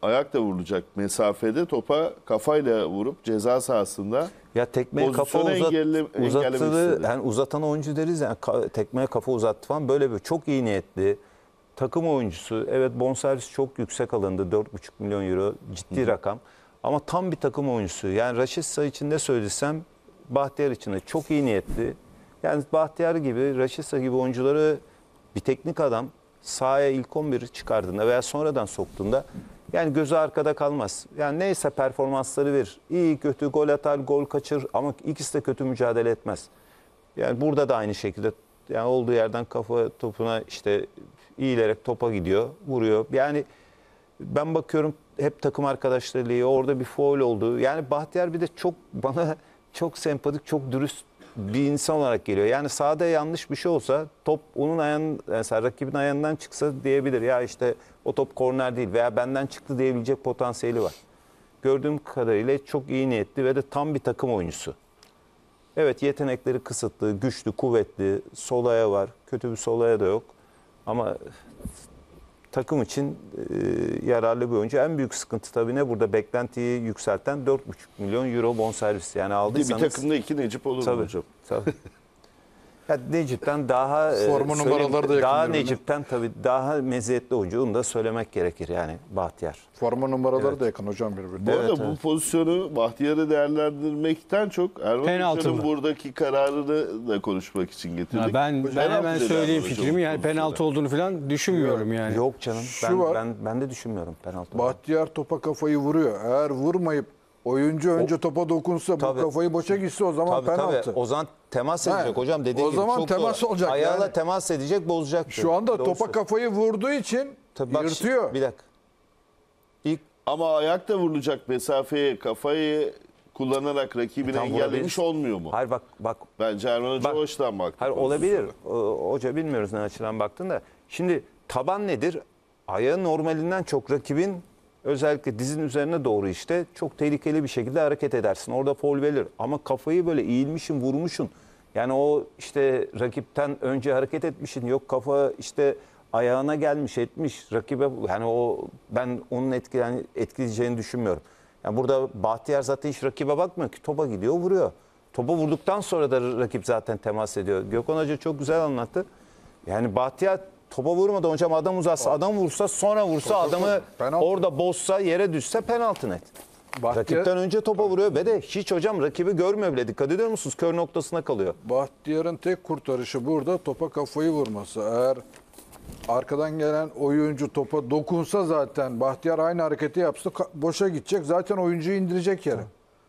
ayakla vurulacak mesafede topa kafayla vurup ceza sahasında Ya tekmeye kafa pozisyonu uzat, engelle- engellemek uzattığı, istedi. yani uzatan oyuncu deriz ya, ka- tekmeye kafa uzattı falan, böyle bir çok iyi niyetli takım oyuncusu. Evet, bonservis çok yüksek alındı, dört buçuk milyon euro, ciddi rakam. Ama tam bir takım oyuncusu. Yani Rashica için ne söylesem Bahtiyar için de çok iyi niyetli. Yani Bahtiyar gibi, Rashica gibi oyuncuları bir teknik adam sahaya ilk on biri çıkardığında veya sonradan soktuğunda yani gözü arkada kalmaz. Yani neyse performansları verir. İyi kötü gol atar, gol kaçır ama ikisi de kötü mücadele etmez. Yani burada da aynı şekilde, yani olduğu yerden kafa topuna işte iyilerek topa gidiyor, vuruyor. Yani ben bakıyorum hep takım arkadaşlarıyla iyi, orada bir faul oldu. Yani Bahtiyar bir de çok bana çok sempatik, çok dürüst bir insan olarak geliyor. Yani sahada yanlış bir şey olsa top onun ayağın, mesela rakibin ayağından çıksa diyebilir. Ya işte o top korner değil veya benden çıktı diyebilecek potansiyeli var. Gördüğüm kadarıyla çok iyi niyetli ve de tam bir takım oyuncusu. Evet, yetenekleri kısıtlı, güçlü, kuvvetli, sol ayağı var. Kötü bir sol ayağı da yok. Ama takım için e, yararlı bir oyuncu. En büyük sıkıntı tabii ne? Burada beklentiyi yükselten dört buçuk milyon euro bonservis. Yani bir, de aldıysanız... bir takımda iki Necip olur Tabii, mu hocam? tabii. Ya Necip'ten daha e, Forma söyleyeyim, numaraları da yakın daha birbirine. Necip'ten tabii daha meziyetli oyuncu. Onu da söylemek gerekir yani Bahtiyar. Forma numaraları Evet. da yakın hocam birbirine. Bu Evet, arada bu evet. pozisyonu Bahtiyar'ı değerlendirmekten çok Erman Penaltı Hoca'nın mı? buradaki kararını da konuşmak için getirdik. Ya ben ben Penaltı hemen dedi söyleyeyim Erman fikrimi. Hoca Yani bu penaltı pozisyona. olduğunu falan düşünmüyorum yani. Yok canım. Şu Ben, var. ben ben de düşünmüyorum penaltı. Bahtiyar topa kafayı vuruyor. Eğer vurmayıp oyuncu önce topa dokunsa, Tabii. bu kafayı boşa gitse o zaman Tabii penaltı. tabii. O zaman temas edecek He. hocam, dediğin O gibi. zaman çok temas doğru. olacak Ayağıyla yani. temas edecek, bozacak. Şu anda Doğru topa söylüyorsun. kafayı vurduğu için Tabii bak, yırtıyor. Bir dakika. İlk Ama ayakla vurulacak mesafeye kafayı kullanarak rakibini Tam engellemiş vurabilir. olmuyor mu? hayır bak bak Bence Erman Hoca Bak- o açıdan baktı. Hayır, olabilir. O- Hoca bilmiyoruz ne açıdan baktın da. Şimdi taban nedir? Ayağın normalinden çok rakibin özellikle dizin üzerine doğru işte çok tehlikeli bir şekilde hareket edersin. Orada faul verilir. Ama kafayı böyle eğilmişsin, vurmuşsun. Yani o işte rakipten önce hareket etmişsin. Yok kafa işte ayağına gelmiş etmiş. Rakibe yani o ben onun etkilen, etkileyeceğini düşünmüyorum. Yani burada Bahtiyar zaten hiç rakibe bakmıyor ki. Topa gidiyor, vuruyor. Topa vurduktan sonra da rakip zaten temas ediyor. Gökhan Hoca çok güzel anlattı. Yani Bahtiyar topa vurmadan hocam adam uzatsa, adam vursa, sonra vursa, adamı penaltı. orada bozsa, yere düşse penaltı net. Bahtiyar, Rakipten önce topa vuruyor ve de hiç hocam rakibi görmüyor bile. Dikkat ediyor musunuz? Kör noktasına kalıyor. Bahtiyar'ın tek kurtarışı burada topa kafayı vurması. Eğer arkadan gelen oyuncu topa dokunsa zaten Bahtiyar aynı hareketi yapsa ka- boşa gidecek. Zaten oyuncuyu indirecek yere.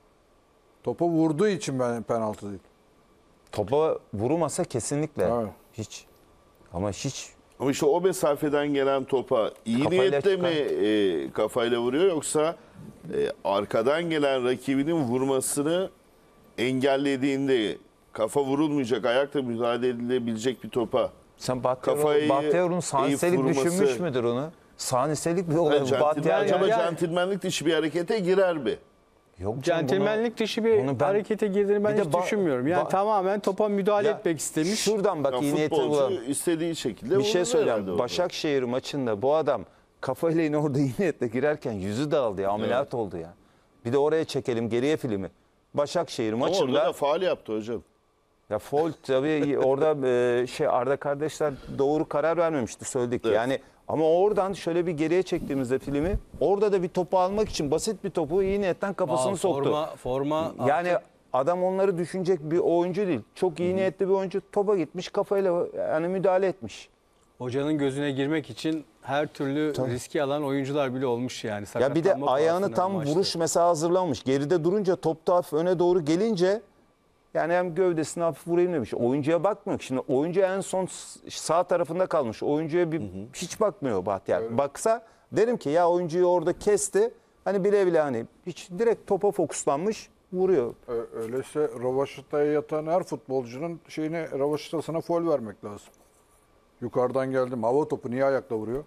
Topa vurduğu için ben penaltı değil. Topa vurmasa kesinlikle. Evet. Hiç. Ama hiç. Ama işte o mesafeden gelen topa iyi Kafayla niyetle çıkan. mi e, kafayla vuruyor yoksa e, arkadan gelen rakibinin vurmasını engellediğinde kafa vurulmayacak, ayakla müdahale edilebilecek bir topa. Sen Bahtiyar, Kafayı Bahtiyar'ın eğip saniselik vurması- düşünmüş müdür onu? Saniselik bir Yani olay. centilmen, Bahtiyar ama yani- centilmenlik dışı bir harekete girer mi? Yok canım, Centilmenlik bunu- dışı bir bunu ben- harekete girdiğini ben Bir de hiç ba- düşünmüyorum. Yani ba- tamamen topa müdahale Ya, etmek istemiş. Şuradan bak Ya iyi niyetli futbolcu bulalım. istediği şekilde Bir şey vurur söyleyeceğim. herhalde orada. Başakşehir maçında bu adam kafayla yine orada iyi niyetle girerken yüzü dağıldı ya. Ameliyat oldu ya. Bir de oraya çekelim geriye filmi. Başakşehir Ama orada maçında da faul yaptı hocam. ya faul tabii orada e, şey Arda kardeşler doğru karar vermemişti söyledik. Evet. Yani ama oradan şöyle bir geriye çektiğimizde filmi orada da bir topu almak için basit bir topu iyi niyetten kafasını Aa, soktu. Forma, forma Yani adam onları düşünecek bir oyuncu değil. Çok iyi niyetli bir oyuncu. Topa gitmiş kafayla yani müdahale etmiş. hocanın gözüne girmek için her türlü riski alan oyuncular bile olmuş yani. Ya bir de Sakatlanma ayağını pahasına tam maçta. vuruş mesela hazırlamış. Geride durunca top da hafif öne doğru gelince yani hem gövdesine hafif vurayım demiş. Oyuncuya bakmıyor ki. Şimdi oyuncu en son sağ tarafında kalmış. Oyuncuya bir hiç bakmıyor Bahtiyar. Baksa derim ki ya oyuncuyu orada kesti. Hani bile bile hani hiç direkt topa fokuslanmış vuruyor. Ö- Öyleyse Rövaşata'ya yatan her futbolcunun şeyine Rövaşata'sına faul vermek lazım. Yukarıdan geldim. Hava topu niye ayakla vuruyor?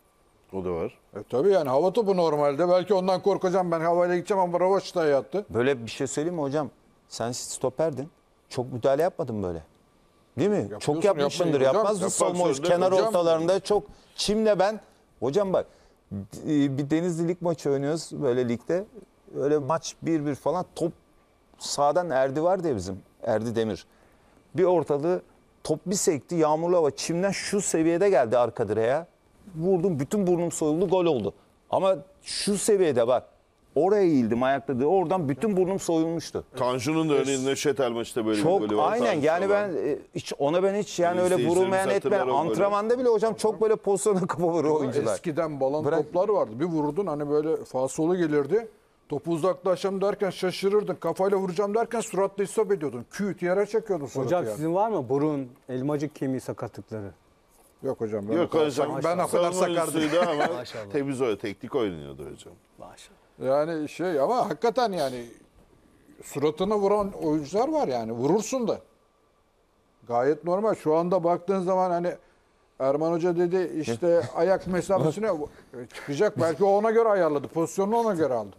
O da var. E tabii yani hava topu normalde. Belki ondan korkacağım ben havayla gideceğim ama Rövaşata'ya yattı. Böyle bir şey söyleyeyim mi hocam? Sen stoperdin. Çok müdahale yapmadın böyle. Değil mi? Çok yapmışsındır. yapmayın hocam. Yapmaz mısın Yapmak savunma zorunda. kenar Hocam- ortalarında çok. Çimle ben. Hocam bak Bir Denizli lig maçı oynuyoruz böyle ligde. Öyle maç bir bir falan. Top sağdan Erdi var diye bizim. Erdi Demir. Bir ortalığı top bir sekti. Yağmurlu hava. Çimden şu seviyede geldi arka direğe. Vurdum. Bütün burnum soyuldu. Gol oldu. Ama şu seviyede bak. Oraya eğildim ayakta. Oradan bütün burnum soyulmuştu. Tanju'nun da örneğin Neşet maçta böyle Çok bir golü var. aynen Tanju yani falan. ben e, hiç ona ben hiç yani Yani öyle izleyicilerimiz vurulmayan etmeyen hatırlar o golü. antrenmanda bile hocam çok böyle pozisyona kafa vuruyor oyuncular. Eskiden balon Bırak- toplar vardı. Bir vurdun hani böyle sağ solu gelirdi. Topu uzaklaşacağım derken şaşırırdın. Kafayla vuracağım derken suratla istop ediyordun. Küt yere çekiyordun suratı Hocam yani. sizin var mı burun, elmacık kemiği sakatlıkları? Yok hocam. Ben Yok o kadar, hocam. ben o kadar savunma sakardım. oyuncusuydu ama Maşallah. temiz oynuyor, teknik oynuyordu hocam. Maşallah. Yani şey ama hakikaten yani suratına vuran oyuncular var yani. Vurursun da. Gayet normal. Şu anda baktığın zaman hani Erman Hoca dedi işte ayak mesafesine çıkacak. Belki o ona göre ayarladı. Pozisyonunu ona göre aldı.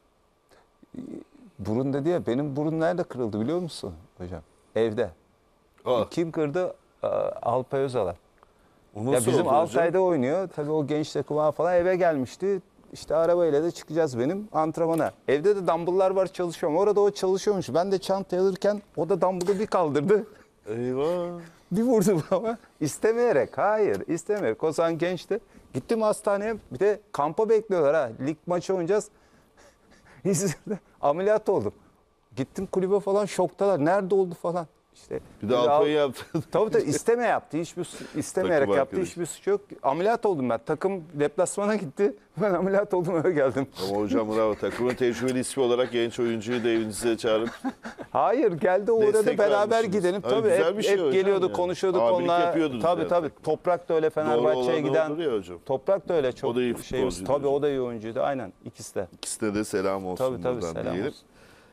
Burun dedi ya benim burun nerede kırıldı biliyor musun hocam? Evde. Aa, Kim kırdı? Aa, Alpay Özalan. o Ya nasıl bizim oldu hocam? Altay'da oynuyor. Tabii o genç takıma falan eve gelmişti. İşte arabayla da çıkacağız benim antrenmana. Evde de dumbbell'lar var çalışıyorum. Orada o çalışıyormuş. Ben de çantayı alırken o da dumbbell'ı bir kaldırdı. Eyvah. Bir vurdu ama istemeyerek. Hayır istemeyerek. O zaman gençti. Gittim hastaneye. Bir de kampa bekliyorlar ha. Lig maçı oynayacağız. İzmir'de ameliyat oldum. Gittim kulübe falan şoktalar. Nerede oldu falan. İşte Bir de Alpay'ı yaptı. Tabii tabii isteme yaptı. Hiçbir su- istemeyerek Takım yaptı. arkadaşı. Hiçbir suç yok. Ameliyat oldum ben. Takım deplasmana gitti. Ben ameliyat oldum eve geldim. Ama hocam bravo. Takımın tecrübeli ismi olarak genç oyuncuyu da evinize çağırıp Hayır geldi uğradı Destek beraber vermişsiniz. gidelim. Ay, Tabii güzel hep, bir şey hep hocam geliyordu yani. konuşuyorduk Abilik onunla. yapıyordunuz Tabii yani. tabii. Toprak da öyle Fenerbahçe'ye olan giden. doğrudur ya hocam. Toprak da öyle çok O da iyi şeyimiz. futbolcuydu Tabii hocam. o da iyi oyuncuydu. Aynen ikisi de. ikisine de selam olsun Tabii tabii buradan selam diyelim. olsun.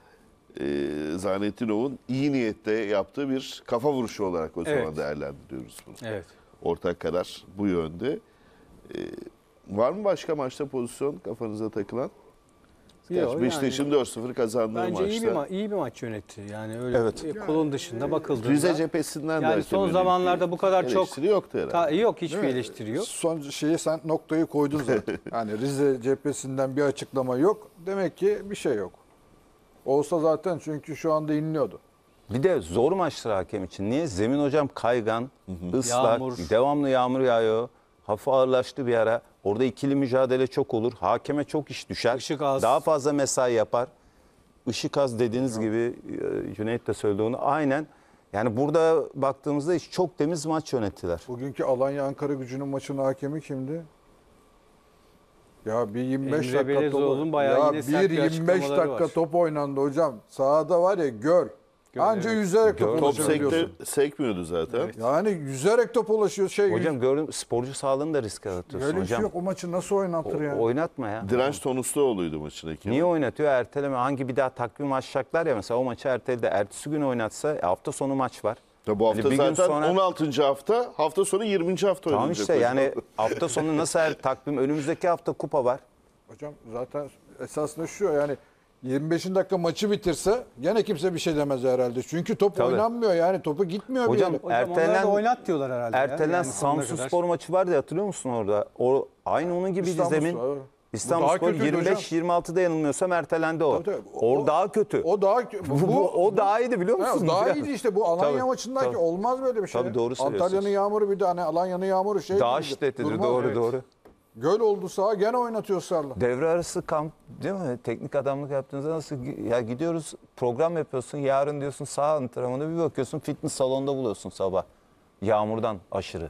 Ee, Zanettinov'un iyi niyette yaptığı bir kafa vuruşu olarak o zaman Evet. değerlendiriyoruz bunu. Evet. Ortak karar bu yönde. Ee, var mı başka maçta pozisyon kafanıza takılan? Gerçi Yok, Beşiktaş'ın dört sıfır kazandığı Bence maçta. iyi bir, ma- iyi bir maç yönetti. Yani öyle Evet. e, kolun dışında bakıldığında. Rize cephesinden de Yani hakem son yönelik zamanlarda bir bu kadar çok eleştiri yoktu herhalde. Ta- yok hiçbir Evet. eleştiri yok. Son şeyi sen noktayı koydun zaten. Yani Rize cephesinden bir açıklama yok. Demek ki bir şey yok. Olsa zaten çünkü şu anda inliyordu. Bir de zor maçlar hakem için. Niye? Zemin hocam kaygan, ıslak, Yağmur. devamlı yağmur yağıyor. Hafif ağırlaştı bir ara. Orada ikili mücadele çok olur. Hakeme çok iş düşer. Işık az. Daha fazla mesai yapar. Işık az dediğiniz gibi e, Cüneyt de söyledi onu. Aynen. Yani burada baktığımızda iş çok temiz maç yönettiler. Bugünkü Alanya Ankara Gücü'nün maçının hakemi kimdi? Ya bir yirmi beş Emre dakika Belezoğlu'nun top, bayağı ya yine sert bir bir yirmi beş açıklamaları dakika var. top oynandı hocam. Sahada var ya göl. Anca evet. yüzerek top Göl. Top ulaşabiliyorsun. sekte, sekmiyordu zaten. Yani yüzerek top ulaşıyor şey. Hocam gördüm sporcu sağlığını da riske atıyorsun Öyle bir şey hocam. yok. O maçı nasıl oynatır O- ya? Oynatma ya. Direnç Tonusluoğlu'ydu maçın hakemi. Niye oynatıyor? Erteleme. Hangi bir daha takvim açacaklar ya mesela o maçı erteledi. Ertesi gün oynatsa e, hafta sonu maç var. Ya bu hafta Hani bir gün zaten sonra- on altıncı hafta, hafta sonu yirminci hafta Tamam oynanacak işte hocam. yani hafta sonu nasıl her takvim önümüzdeki hafta kupa var. Hocam zaten esasında şu yani yirmi beş dakika maçı bitirse gene kimse bir şey demez herhalde. Çünkü top Tabii. oynanmıyor yani topu gitmiyor Hocam, bir yere. Hocam onlara Ertelen- da oynat diyorlar herhalde. ya. Ertelen Yani sonuna Samsun kadar. Spor maçı vardı ya, hatırlıyor musun orada? O aynı onun gibiydi İstanbul zemin. Spor, evet. Bu İstanbul daha Spor kötüydü yirmi beş hocam. yirmi altıda yanılmıyorsam ertelendi o. Tabii, tabii. O- Or daha kötü. O daha kö- bu, bu- o daha iyiydi biliyor Ha, musun? daha iyiydi işte bu Alanya Tabii, maçındaki tabii. olmaz böyle bir şey. Tabii, doğru söylüyorsunuz. Antalya'nın yağmuru bir de hani Alanya'nın yağmuru şey. Daha gibi. şiddetlidir Durmaz. doğru Evet. doğru. Göl oldu sağa gene oynatıyor Sarla. Devre arası kamp değil mi? Teknik adamlık yaptığınızda nasıl ya gidiyoruz program yapıyorsun yarın diyorsun sağ antrenmanı bir bakıyorsun fitness salonunda buluyorsun sabah. Yağmurdan aşırı.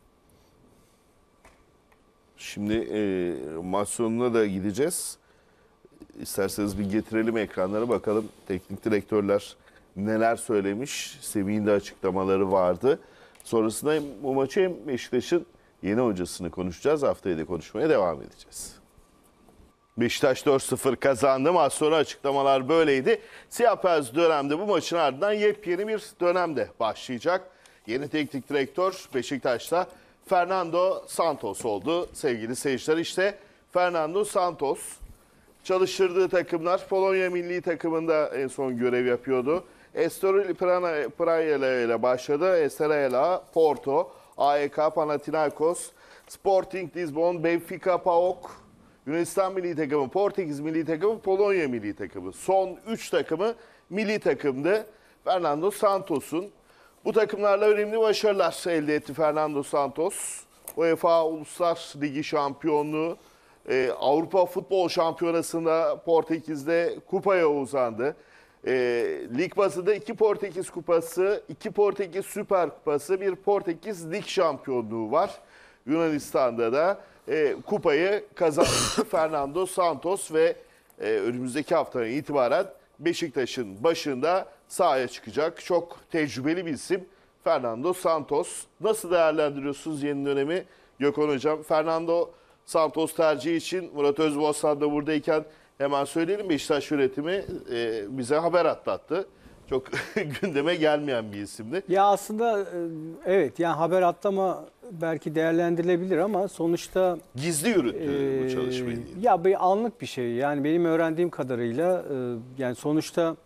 Şimdi e, maç sonuna da gideceğiz. İsterseniz bir getirelim ekranlara bakalım teknik direktörler neler söylemiş. Semih'in de açıklamaları vardı. Sonrasında hem bu maçı hem Beşiktaş'ın yeni hocasını konuşacağız. Haftaya da konuşmaya devam edeceğiz. Beşiktaş dört sıfır kazandı. Maç sonu açıklamalar böyleydi. Siyah beyaz dönemde bu maçın ardından yepyeni bir dönemde başlayacak. Yeni teknik direktör Beşiktaş'ta Fernando Santos oldu. Sevgili seyirciler işte Fernando Santos çalıştırdığı takımlar Polonya milli takımında en son görev yapıyordu. Estoril Praia ile başladı. Estrela, Porto, A E K Panathinaikos, Sporting Lisbon, Benfica, PAOK, Yunanistan milli takımı, Portekiz milli takımı, Polonya milli takımı. Son üç takımı milli takımdı. Fernando Santos'un. Bu takımlarla önemli başarılar elde etti Fernando Santos. UEFA Uluslar Ligi şampiyonluğu, e, Avrupa Futbol Şampiyonası'nda Portekiz'de kupaya uzandı. E, lig bazında iki Portekiz kupası, iki Portekiz Süper Kupası, bir Portekiz Lig şampiyonluğu var. Yunanistan'da da e, kupayı kazandı Fernando Santos ve e, önümüzdeki haftadan itibaren Beşiktaş'ın başında sahaya çıkacak. Çok tecrübeli bir isim Fernando Santos. Nasıl değerlendiriyorsunuz yeni dönemi Gökhan Hocam? Fernando Santos tercihi için Murat Özboğazhan da buradayken hemen söyleyelim, Beşiktaş yönetimi e, bize haber atlattı. Çok gündeme gelmeyen bir isimdi. Ya aslında e, evet, yani haber atlama belki değerlendirilebilir ama sonuçta Gizli yürüttü bu e, çalışmayı. ya bir anlık bir şey. Yani benim öğrendiğim kadarıyla e, yani sonuçta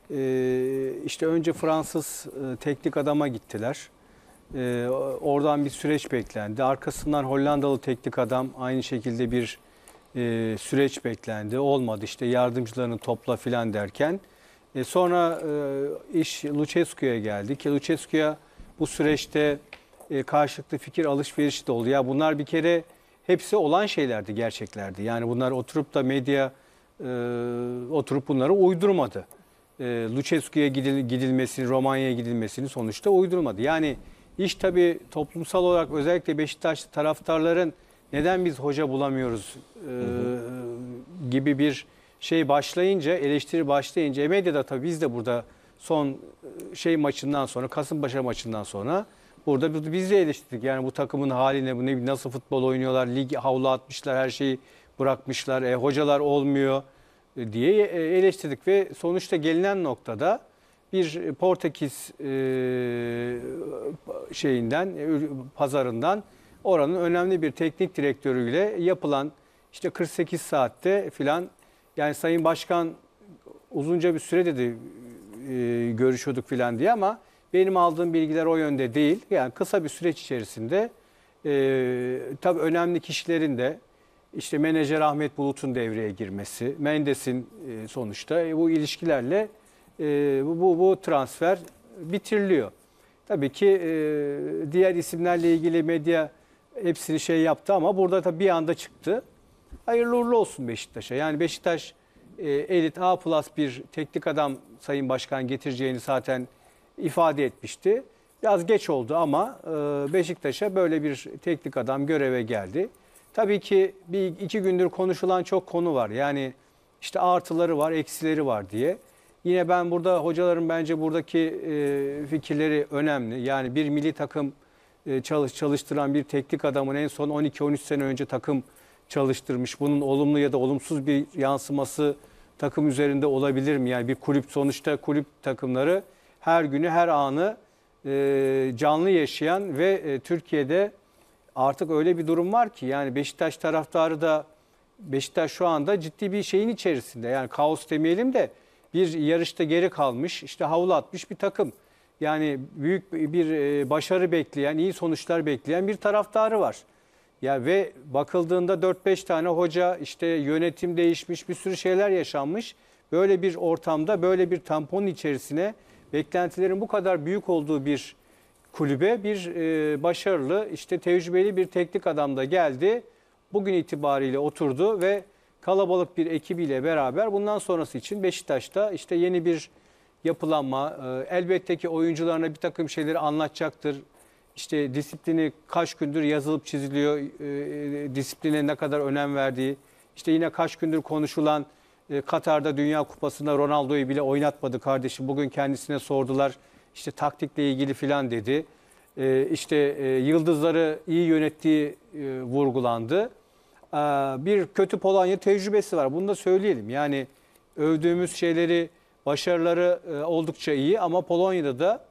e, işte önce Fransız e, teknik adama gittiler. E, oradan bir süreç beklendi. Arkasından Hollandalı teknik adam aynı şekilde bir e, süreç beklendi. Olmadı, işte yardımcılarını topla filan derken. E sonra e, iş Lucescu'ya geldi ki Lucescu'ya bu süreçte e, karşılıklı fikir alışverişi de oldu. Ya bunlar bir kere hepsi olan şeylerdi, gerçeklerdi. Yani bunlar oturup da medya e, oturup bunları uydurmadı. E, Lucescu'ya gidil, gidilmesini, Romanya'ya gidilmesini sonuçta uydurmadı. Yani iş tabii toplumsal olarak özellikle Beşiktaşlı taraftarların neden biz hoca bulamıyoruz e, hı hı. gibi bir şey başlayınca, eleştiri başlayınca, e medyada tabii biz de burada son şey maçından sonra, Kasımpaşa maçından sonra burada biz de eleştirdik. Yani bu takımın haline, bu ne, nasıl futbol oynuyorlar, lig havlu atmışlar, her şeyi bırakmışlar, e, hocalar olmuyor diye eleştirdik ve sonuçta gelinen noktada bir Portekiz e, şeyinden, pazarından oranın önemli bir teknik direktörüyle yapılan işte kırk sekiz saatte filan, yani Sayın Başkan uzunca bir süre dedi e, görüşüyorduk filan diye ama benim aldığım bilgiler o yönde değil. Yani kısa bir süreç içerisinde e, tabii önemli kişilerin de işte menajer Ahmet Bulut'un devreye girmesi, Mendes'in e, sonuçta e, bu ilişkilerle e, bu, bu transfer bitiriliyor. Tabii ki e, diğer isimlerle ilgili medya hepsini şey yaptı ama burada tabii bir anda çıktı. Hayırlı uğurlu olsun Beşiktaş'a. Yani Beşiktaş e, elit A plus bir teknik adam Sayın Başkan getireceğini zaten ifade etmişti. Biraz geç oldu ama e, Beşiktaş'a böyle bir teknik adam göreve geldi. Tabii ki bir iki gündür konuşulan çok konu var. Yani işte artıları var, eksileri var diye. Yine ben burada hocaların bence buradaki e, fikirleri önemli. Yani bir milli takım e, çalış, çalıştıran bir teknik adamın en son on iki on üç sene önce takım çalıştırmış. Bunun olumlu ya da olumsuz bir yansıması takım üzerinde olabilir mi? Yani bir kulüp, sonuçta kulüp takımları her günü, her anı e, canlı yaşayan ve e, Türkiye'de artık öyle bir durum var ki yani Beşiktaş taraftarı da, Beşiktaş şu anda ciddi bir şeyin içerisinde. Yani kaos demeyelim de bir yarışta geri kalmış, işte havlu atmış bir takım. Yani büyük bir e, başarı bekleyen, iyi sonuçlar bekleyen bir taraftarı var. Ya ve bakıldığında dört beş tane hoca, işte yönetim değişmiş, bir sürü şeyler yaşanmış. Böyle bir ortamda, böyle bir tamponun içerisine beklentilerin bu kadar büyük olduğu bir kulübe bir e, başarılı, işte tecrübeli bir teknik adam da geldi. Bugün itibariyle oturdu ve kalabalık bir ekibiyle beraber bundan sonrası için Beşiktaş'ta işte yeni bir yapılanma, e, elbette ki oyuncularına bir takım şeyleri anlatacaktır. İşte disiplini kaç gündür yazılıp çiziliyor, e, disipline ne kadar önem verdiği, işte yine kaç gündür konuşulan e, Katar'da Dünya Kupası'nda Ronaldo'yu bile oynatmadı kardeşim. Bugün kendisine sordular, işte taktikle ilgili filan dedi. E, işte e, yıldızları iyi yönettiği e, vurgulandı. E, bir kötü Polonya tecrübesi var, bunu da söyleyelim. Yani övdüğümüz şeyleri, başarıları e, oldukça iyi ama Polonya'da da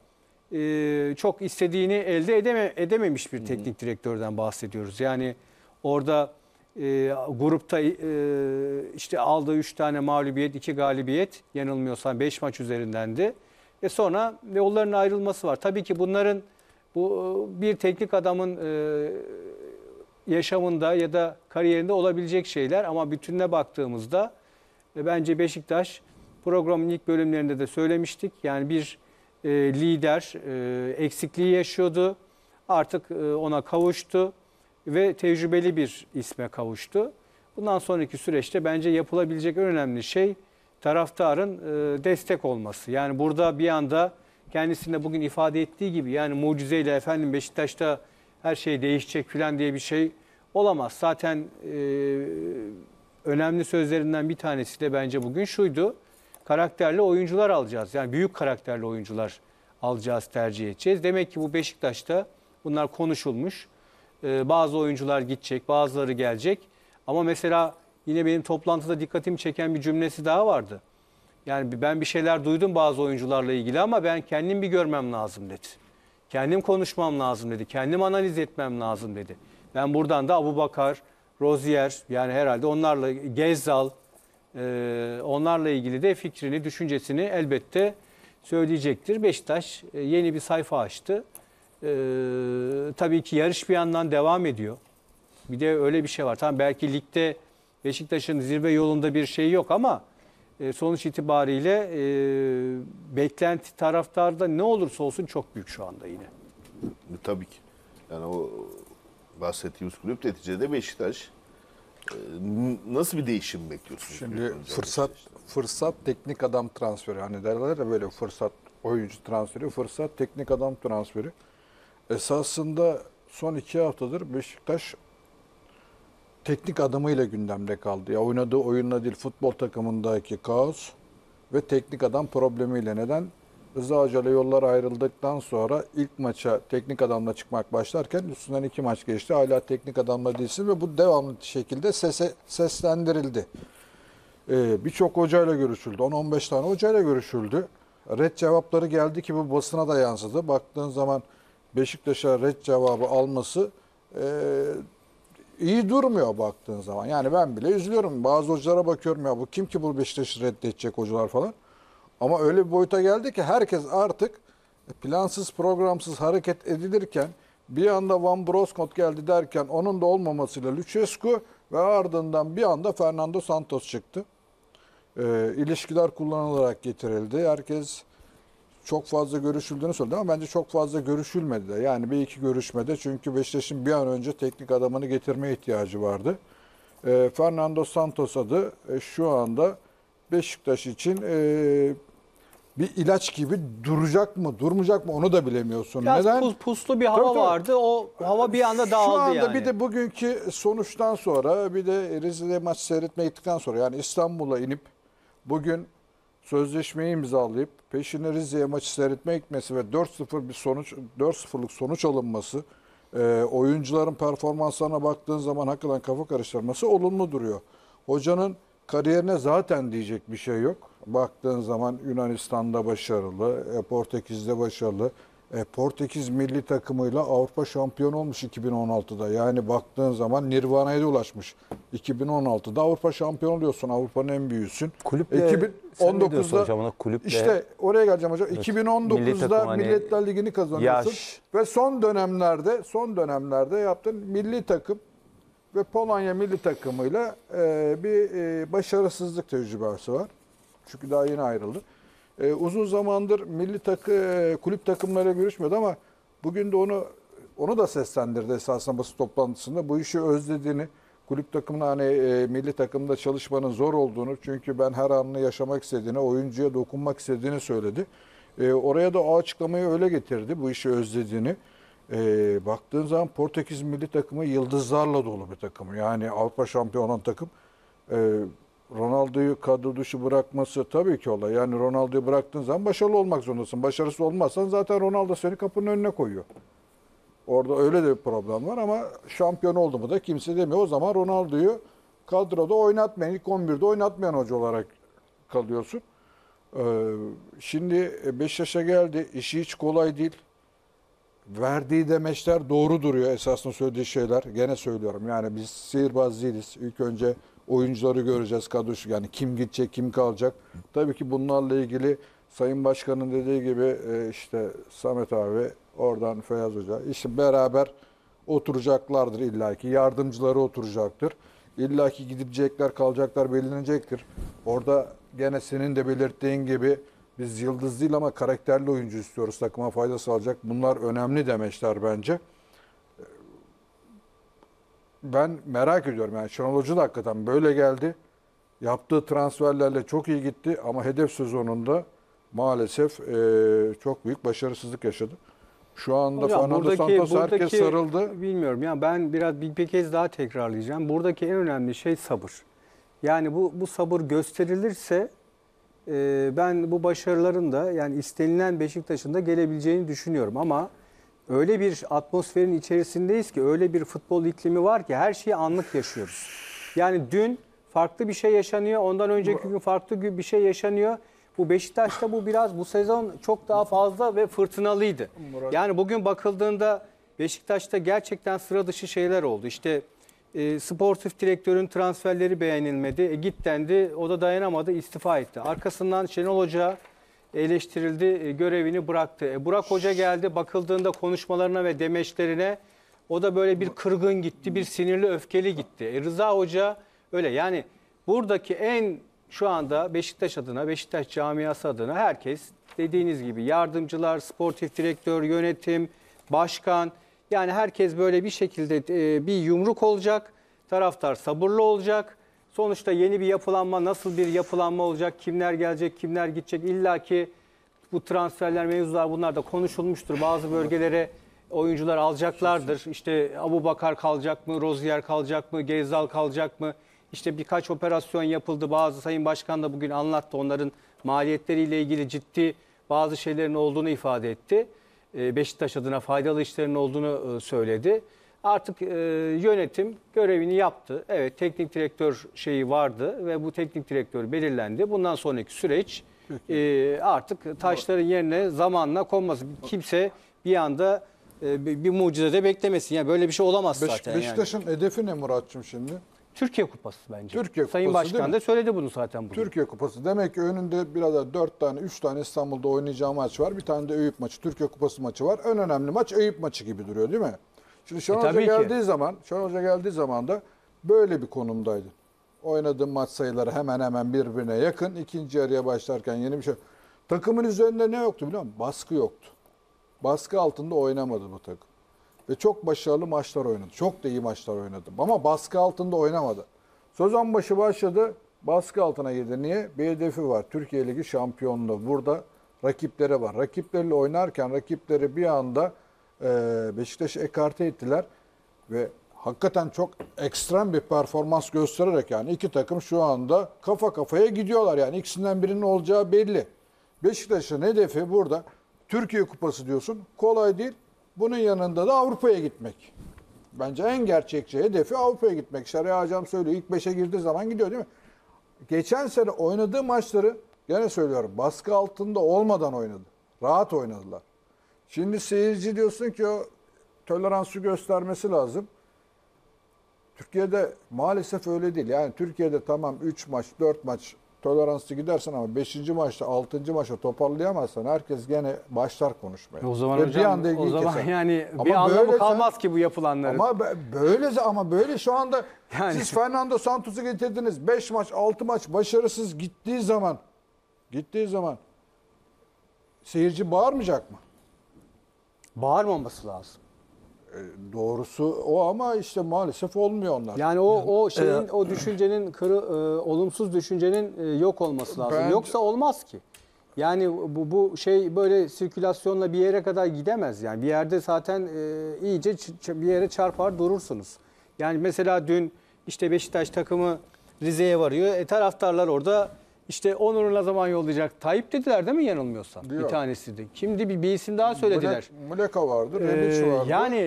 Ee, çok istediğini elde edeme, edememiş bir teknik direktörden bahsediyoruz. Yani orada e, grupta e, işte aldığı üç tane mağlubiyet, iki galibiyet, yanılmıyorsam beş maç üzerindendi. Ve sonra yolların ayrılması var. Tabii ki bunların, bu bir teknik adamın e, yaşamında ya da kariyerinde olabilecek şeyler ama bütününe baktığımızda e, bence Beşiktaş programın ilk bölümlerinde de söylemiştik. Yani bir e, lider e, eksikliği yaşıyordu. Artık e, ona kavuştu ve tecrübeli bir isme kavuştu. Bundan sonraki süreçte bence yapılabilecek en önemli şey taraftarın e, destek olması. Yani burada bir anda kendisinde bugün ifade ettiği gibi yani mucizeyle efendim Beşiktaş'ta her şey değişecek falan diye bir şey olamaz. Zaten e, önemli sözlerinden bir tanesi de bence bugün şuydu. Karakterli oyuncular alacağız. Yani büyük karakterli oyuncular alacağız, tercih edeceğiz. Demek ki bu Beşiktaş'ta bunlar konuşulmuş. E, bazı oyuncular gidecek, bazıları gelecek. Ama mesela yine benim toplantıda dikkatimi çeken bir cümlesi daha vardı. Yani ben bir şeyler duydum bazı oyuncularla ilgili ama ben kendim bir görmem lazım dedi. Kendim konuşmam lazım dedi. Kendim analiz etmem lazım dedi. Ben buradan da Abubakar, Rozier yani herhalde onlarla Gezzal e, onlarla ilgili de fikrini, düşüncesini elbette söyleyecektir. Beşiktaş e, yeni bir sayfa açtı. E, tabii ki yarış bir yandan devam ediyor. Bir de öyle bir şey var. Tamam belki ligde Beşiktaş'ın zirve yolunda bir şey yok ama e, sonuç itibariyle e, beklenti taraftarda ne olursa olsun çok büyük şu anda yine. Tabii ki. Yani o bahsettiğimiz kulüp neticede Beşiktaş. Ee, Nasıl bir değişim bekliyorsunuz? Şimdi Büyük Hocam fırsat Beşiktaş'ta? fırsat teknik adam transferi. Hani derler ya böyle fırsat oyuncu transferi, fırsat teknik adam transferi. Esasında son iki haftadır Beşiktaş teknik adamıyla gündemde kaldı. Ya oynadığı oyunla değil futbol takımındaki kaos ve teknik adam problemiyle. Neden? Rıza Hoca'yla yollar ayrıldıktan sonra ilk maça teknik adamla çıkmak başlarken üstünden iki maç geçti. Hala teknik adamla değilsin ve bu devamlı şekilde sese, seslendirildi. Ee, Birçok hocayla görüşüldü. on on beş tane hocayla görüşüldü. Red cevapları geldi ki bu basına da yansıdı. Baktığın zaman Beşiktaş'a red cevabı alması e, iyi durmuyor baktığın zaman. Yani ben bile üzülüyorum. Bazı hocalara bakıyorum ya bu kim ki bu Beşiktaş'ı reddedecek hocalar falan. Ama öyle bir boyuta geldi ki herkes artık plansız programsız hareket edilirken bir anda Van Bronckhorst geldi derken onun da olmamasıyla Lucescu ve ardından bir anda Fernando Santos çıktı. E, ilişkiler kullanılarak getirildi. Herkes çok fazla görüşüldüğünü söyledi ama bence çok fazla görüşülmedi de. Yani bir iki görüşmede çünkü Beşiktaş'ın bir an önce teknik adamını getirmeye ihtiyacı vardı. E, Fernando Santos adı e, şu anda Beşiktaş için e, bir ilaç gibi duracak mı, durmayacak mı onu da bilemiyorsun. Biraz Neden? pus- puslu bir hava Tabii, tabii. vardı. O hava bir anda dağıldı Şu anda yani. bir de bugünkü sonuçtan sonra bir de Rize'de maç seyretmeye gittikten sonra yani İstanbul'a inip bugün sözleşmeyi imzalayıp peşine Rize'ye maçı seyretmeye gitmesi ve dört sıfır bir sonuç dört sıfırlık sonuç alınması, e, oyuncuların performanslarına baktığın zaman hakikaten kafa karıştırması olumlu duruyor. Hocanın kariyerine zaten diyecek bir şey yok. Baktığın zaman Yunanistan'da başarılı, e, Portekiz'de başarılı. E, Portekiz milli takımıyla Avrupa şampiyonu olmuş iki bin on altıda. Yani baktığın zaman Nirvana'ya da ulaşmış. iki bin on altıda Avrupa şampiyonu oluyorsun. Avrupa'nın en büyüğüsün. Kulüple, sen ne diyorsun hocam ona? Kulüple, işte oraya geleceğim hocam. Evet. iki bin on dokuzda Milli takım hani Milletler Ligi'ni kazanıyorsun. yaş. Ve son dönemlerde son dönemlerde yaptığın milli takım ve Polonya milli takımıyla e, bir e, başarısızlık tecrübesi var. Çünkü daha yeni ayrıldı. E, uzun zamandır milli takı e, kulüp takımlarıyla görüşmüyordu ama bugün de onu onu da seslendirdi esasında basın toplantısında. Bu işi özlediğini, kulüp takımına hani e, milli takımda çalışmanın zor olduğunu, çünkü ben her anını yaşamak istediğini, oyuncuya dokunmak istediğini söyledi. E, oraya da o açıklamayı öyle getirdi, bu işi özlediğini. E, baktığın zaman Portekiz milli takımı yıldızlarla dolu bir takım. Yani Avrupa şampiyonu olan takım. E, Ronaldo'yu kadro dışı bırakması tabii ki olay. Yani Ronaldo'yu bıraktığın zaman başarılı olmak zorundasın. Başarısız olmazsan zaten Ronaldo seni kapının önüne koyuyor. Orada öyle de bir problem var ama şampiyon oldu mu da kimse demiyor. O zaman Ronaldo'yu kadroda oynatmayan, ilk on birde oynatmayan hoca olarak kalıyorsun. Ee, şimdi Beşiktaş'a geldi. İşi hiç kolay değil. Verdiği demeçler doğru duruyor esasında söylediği şeyler. Gene söylüyorum yani biz sihirbaz değiliz. İlk önce oyuncuları göreceğiz kadrosu. Yani kim gidecek, kim kalacak. Tabii ki bunlarla ilgili Sayın Başkan'ın dediği gibi işte Samet abi, oradan Feyyaz Hoca, işte beraber oturacaklardır illaki. Yardımcıları oturacaktır. İllaki gidecekler, kalacaklar, belirlenecektir. Orada gene senin de belirttiğin gibi biz yıldız değil ama karakterli oyuncu istiyoruz. Takıma fayda sağlayacak. Bunlar önemli demeçler bence. Ben merak ediyorum. Yani Şenol Hoca da hakikaten böyle geldi. Yaptığı transferlerle çok iyi gitti ama hedef sezonunda maalesef e, çok büyük başarısızlık yaşadı. Şu anda Hocam, Fernando buradaki- Santos herkes buradaki- sarıldı. Bilmiyorum ya, ben biraz bir, bir kez daha tekrarlayacağım. Buradaki en önemli şey sabır. Yani bu bu sabır gösterilirse e, ben bu başarıların da yani istenilen Beşiktaş'ın da gelebileceğini düşünüyorum ama öyle bir atmosferin içerisindeyiz ki, öyle bir futbol iklimi var ki her şeyi anlık yaşıyoruz. Yani dün farklı bir şey yaşanıyor, ondan önceki gün farklı bir şey yaşanıyor. Bu Beşiktaş'ta bu biraz bu sezon çok daha fazla ve fırtınalıydı. Yani bugün bakıldığında Beşiktaş'ta gerçekten sıra dışı şeyler oldu. İşte e, sportif direktörün transferleri beğenilmedi. E, git dendi, o da dayanamadı, istifa etti. Arkasından Şenol Hoca eleştirildi, e, görevini bıraktı. E, Burak Hoca geldi, bakıldığında konuşmalarına ve demeçlerine o da böyle bir kırgın gitti, bir sinirli, öfkeli gitti. E, Rıza Hoca öyle. Yani buradaki en şu anda Beşiktaş adına, Beşiktaş camiası adına herkes dediğiniz gibi yardımcılar, sportif direktör, yönetim, başkan, yani herkes böyle bir şekilde e, bir yumruk olacak. Taraftar sabırlı olacak. Sonuçta yeni bir yapılanma, nasıl bir yapılanma olacak, kimler gelecek, kimler gidecek, İlla ki bu transferler, mevzular, bunlar da konuşulmuştur. Bazı bölgelere oyuncular alacaklardır. İşte Abubakar kalacak mı, Rozier kalacak mı, Gezzal kalacak mı? İşte birkaç operasyon yapıldı. Bazı Sayın Başkan da bugün anlattı. Onların maliyetleriyle ilgili ciddi bazı şeylerin olduğunu ifade etti. Beşiktaş adına faydalı işlerin olduğunu söyledi. Artık yönetim görevini yaptı. Evet, teknik direktör şeyi vardı ve bu teknik direktör belirlendi. Bundan sonraki süreç artık taşların yerine zamanla konması. Kimse bir anda bir mucize de beklemesin. Yani böyle bir şey olamaz Beş- zaten. Beşiktaş'ın yani. hedefi ne Muratçım şimdi? Türkiye Kupası bence. Türkiye Sayın Kupası değil Başkan mi? da söyledi bunu zaten bugün. Türkiye Kupası. Demek ki önünde biraz daha dört tane, üç tane İstanbul'da oynayacağı maç var. Bir tane de Eyüp maçı, Türkiye Kupası maçı var. En önemli maç Eyüp maçı gibi duruyor değil mi? Şimdi Şenol E, Hoca tabii ki. geldiği zaman, Şenol Hoca geldiği zaman da böyle bir konumdaydı. Oynadığım maç sayıları hemen hemen birbirine yakın. İkinci yarıya başlarken yeni bir şey. Takımın üzerinde ne yoktu biliyor musun? Baskı yoktu. Baskı altında oynamadı bu takım. Ve çok başarılı maçlar oynadı. Çok da iyi maçlar oynadı. Ama baskı altında oynamadı. Sezon başı başladı. Baskı altına girdi. Niye? Bir hedefi var. Türkiye Ligi şampiyonluğu. Burada rakipleri var. Rakipleriyle oynarken rakipleri bir anda e, Beşiktaş'ı ekarte ettiler. Ve hakikaten çok ekstrem bir performans göstererek yani iki takım şu anda kafa kafaya gidiyorlar. Yani ikisinden birinin olacağı belli. Beşiktaş'ın hedefi burada Türkiye Kupası diyorsun. Kolay değil. Bunun yanında da Avrupa'ya gitmek. Bence en gerçekçi hedefi Avrupa'ya gitmek. Şaraya Hocam söylüyor. İlk beşe girdiği zaman gidiyor değil mi? Geçen sene oynadığı maçları gene söylüyorum baskı altında olmadan oynadı. Rahat oynadılar. Şimdi seyirci diyorsun ki o toleransı göstermesi lazım. Türkiye'de maalesef öyle değil. Yani Türkiye'de tamam üç maç, dört maç toleranslı gidersin ama beşinci maçta, altıncı maçta toparlayamazsan herkes gene başlar konuşmaya. O zaman Ve bir hocam, anda o ilgiyi zaman keser. yani Ama bir anlamı böyle kalmaz sen- ki bu yapılanların. Ama be- böyle ama böyle şu anda Yani- siz Fernando Santos'u getirdiniz. beş maç, altı maç başarısız gittiği zaman gittiği zaman seyirci bağırmayacak mı? Bağırmaması lazım. E, doğrusu o ama işte maalesef olmuyor onlar. Yani o o şeyin o düşüncenin kırı, e, olumsuz düşüncenin e, yok olması lazım. Ben- Yoksa olmaz ki. Yani bu bu şey böyle sirkülasyonla bir yere kadar gidemez yani. Bir yerde zaten e, iyice ç- ç- bir yere çarpar durursunuz. Yani mesela dün işte Beşiktaş takımı Rize'ye varıyor. E, taraftarlar orada işte Onur'u ne zaman yollayacak? Tayyip dediler değil mi yanılmıyorsam? Yok. Bir tanesi de. Kimdi bir, bir isim daha söylediler. Mulek- Muleka vardı, Ee, Rebic vardı. yani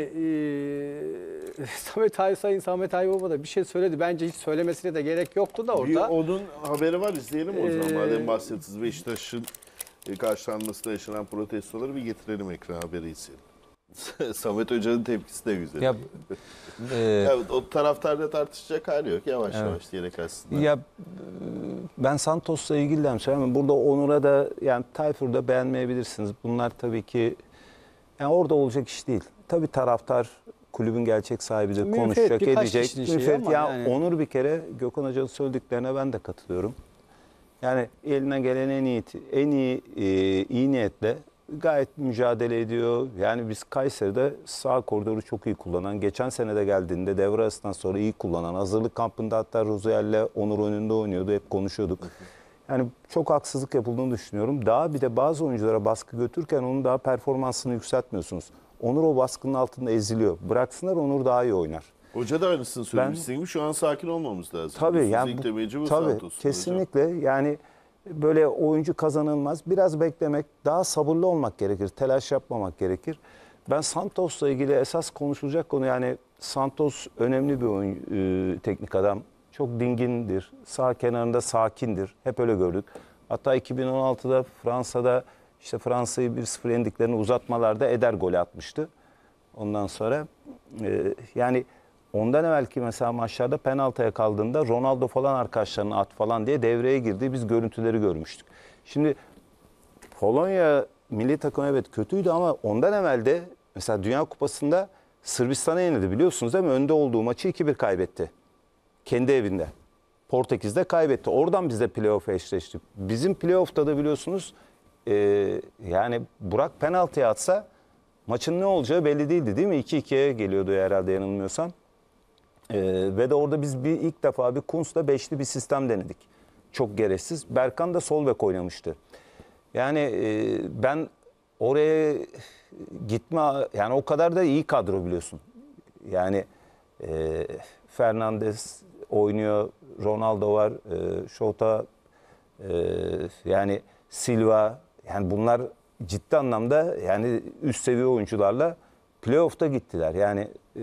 e, Samet Ay Sayın Samet Aybaba da bir şey söyledi. Bence hiç söylemesine de gerek yoktu da Bir orada. onun haberi var, izleyelim o zaman. Ee, Madem bahsettiniz Beşiktaş'ın e, karşılanmasında yaşanan protestoları bir getirelim ekran haberi izleyelim. Samet Hoca'nın tepkisi de güzel. Ya, e, Evet, o taraftarla tartışacak hali yok. Yavaş yavaş diyerek aslında. Ya e, ben Santos'la ilgili de söyleyeyim. Burada Onur'a da yani Tayfur'u da beğenmeyebilirsiniz. Bunlar tabii ki yani orada olacak iş değil. Tabii taraftar kulübün gerçek sahibidir, Müferit, konuşacak, birkaç edecek. kişinin şeyi Müferit, ama ya yani- Onur bir kere Gökhan Hoca'nın söylediklerine ben de katılıyorum. Yani eline gelen en iyi, en iyi, e, iyi niyetle gayet mücadele ediyor. Yani biz Kayseri'de sağ koridoru çok iyi kullanan, geçen sene de geldiğinde devre arasından sonra iyi kullanan, hazırlık kampında hatta Rozier'le Onur önünde oynuyordu, hep konuşuyorduk. Yani çok haksızlık yapıldığını düşünüyorum. Daha bir de bazı oyunculara baskı götürürken onun daha performansını yükseltmiyorsunuz. Onur o baskının altında eziliyor. Bıraksınlar, Onur daha iyi oynar. Hoca da aynısını söylemişsin gibi şu an sakin olmamız lazım. Tabii Huzursuzluk yani bu- demeci bu tabii Santos'un hocam. kesinlikle yani böyle oyuncu kazanılmaz. Biraz beklemek, daha sabırlı olmak gerekir. Telaş yapmamak gerekir. Ben Santos'la ilgili esas konuşulacak konu, yani Santos önemli bir oyun, e, teknik adam. Çok dingindir. Sağ kenarında sakindir. Hep öyle gördük. Hatta iki bin on altıda Fransa'da işte Fransa'yı bir sıfır yendiklerini uzatmalarda Eder golü atmıştı. Ondan sonra e, yani ondan evvelki mesela maçlarda penaltıya kaldığında Ronaldo falan arkadaşlarını at falan diye devreye girdi. Biz görüntüleri görmüştük. Şimdi Polonya milli takım evet kötüydü ama ondan evvel de mesela Dünya Kupası'nda Sırbistan'a yenildi, biliyorsunuz değil mi? Önde olduğu maçı iki bir kaybetti. Kendi evinde. Portekiz'de kaybetti. Oradan biz de playoff'a eşleştik. Bizim playoff'ta da biliyorsunuz e, yani Burak penaltıya atsa maçın ne olacağı belli değildi değil mi? iki ikiye geliyordu herhalde yanılmıyorsam. Ee, ve de orada biz bir ilk defa bir Kuntz'la beşli bir sistem denedik. Çok gereksiz. Berkan da sol bek oynamıştı. Yani e, ben oraya gitme, yani o kadar da iyi kadro biliyorsun. Yani e, Fernandes oynuyor, Ronaldo var, e, Şota, e, yani Silva, yani bunlar ciddi anlamda yani üst seviye oyuncularla playoff'ta gittiler. Yani e,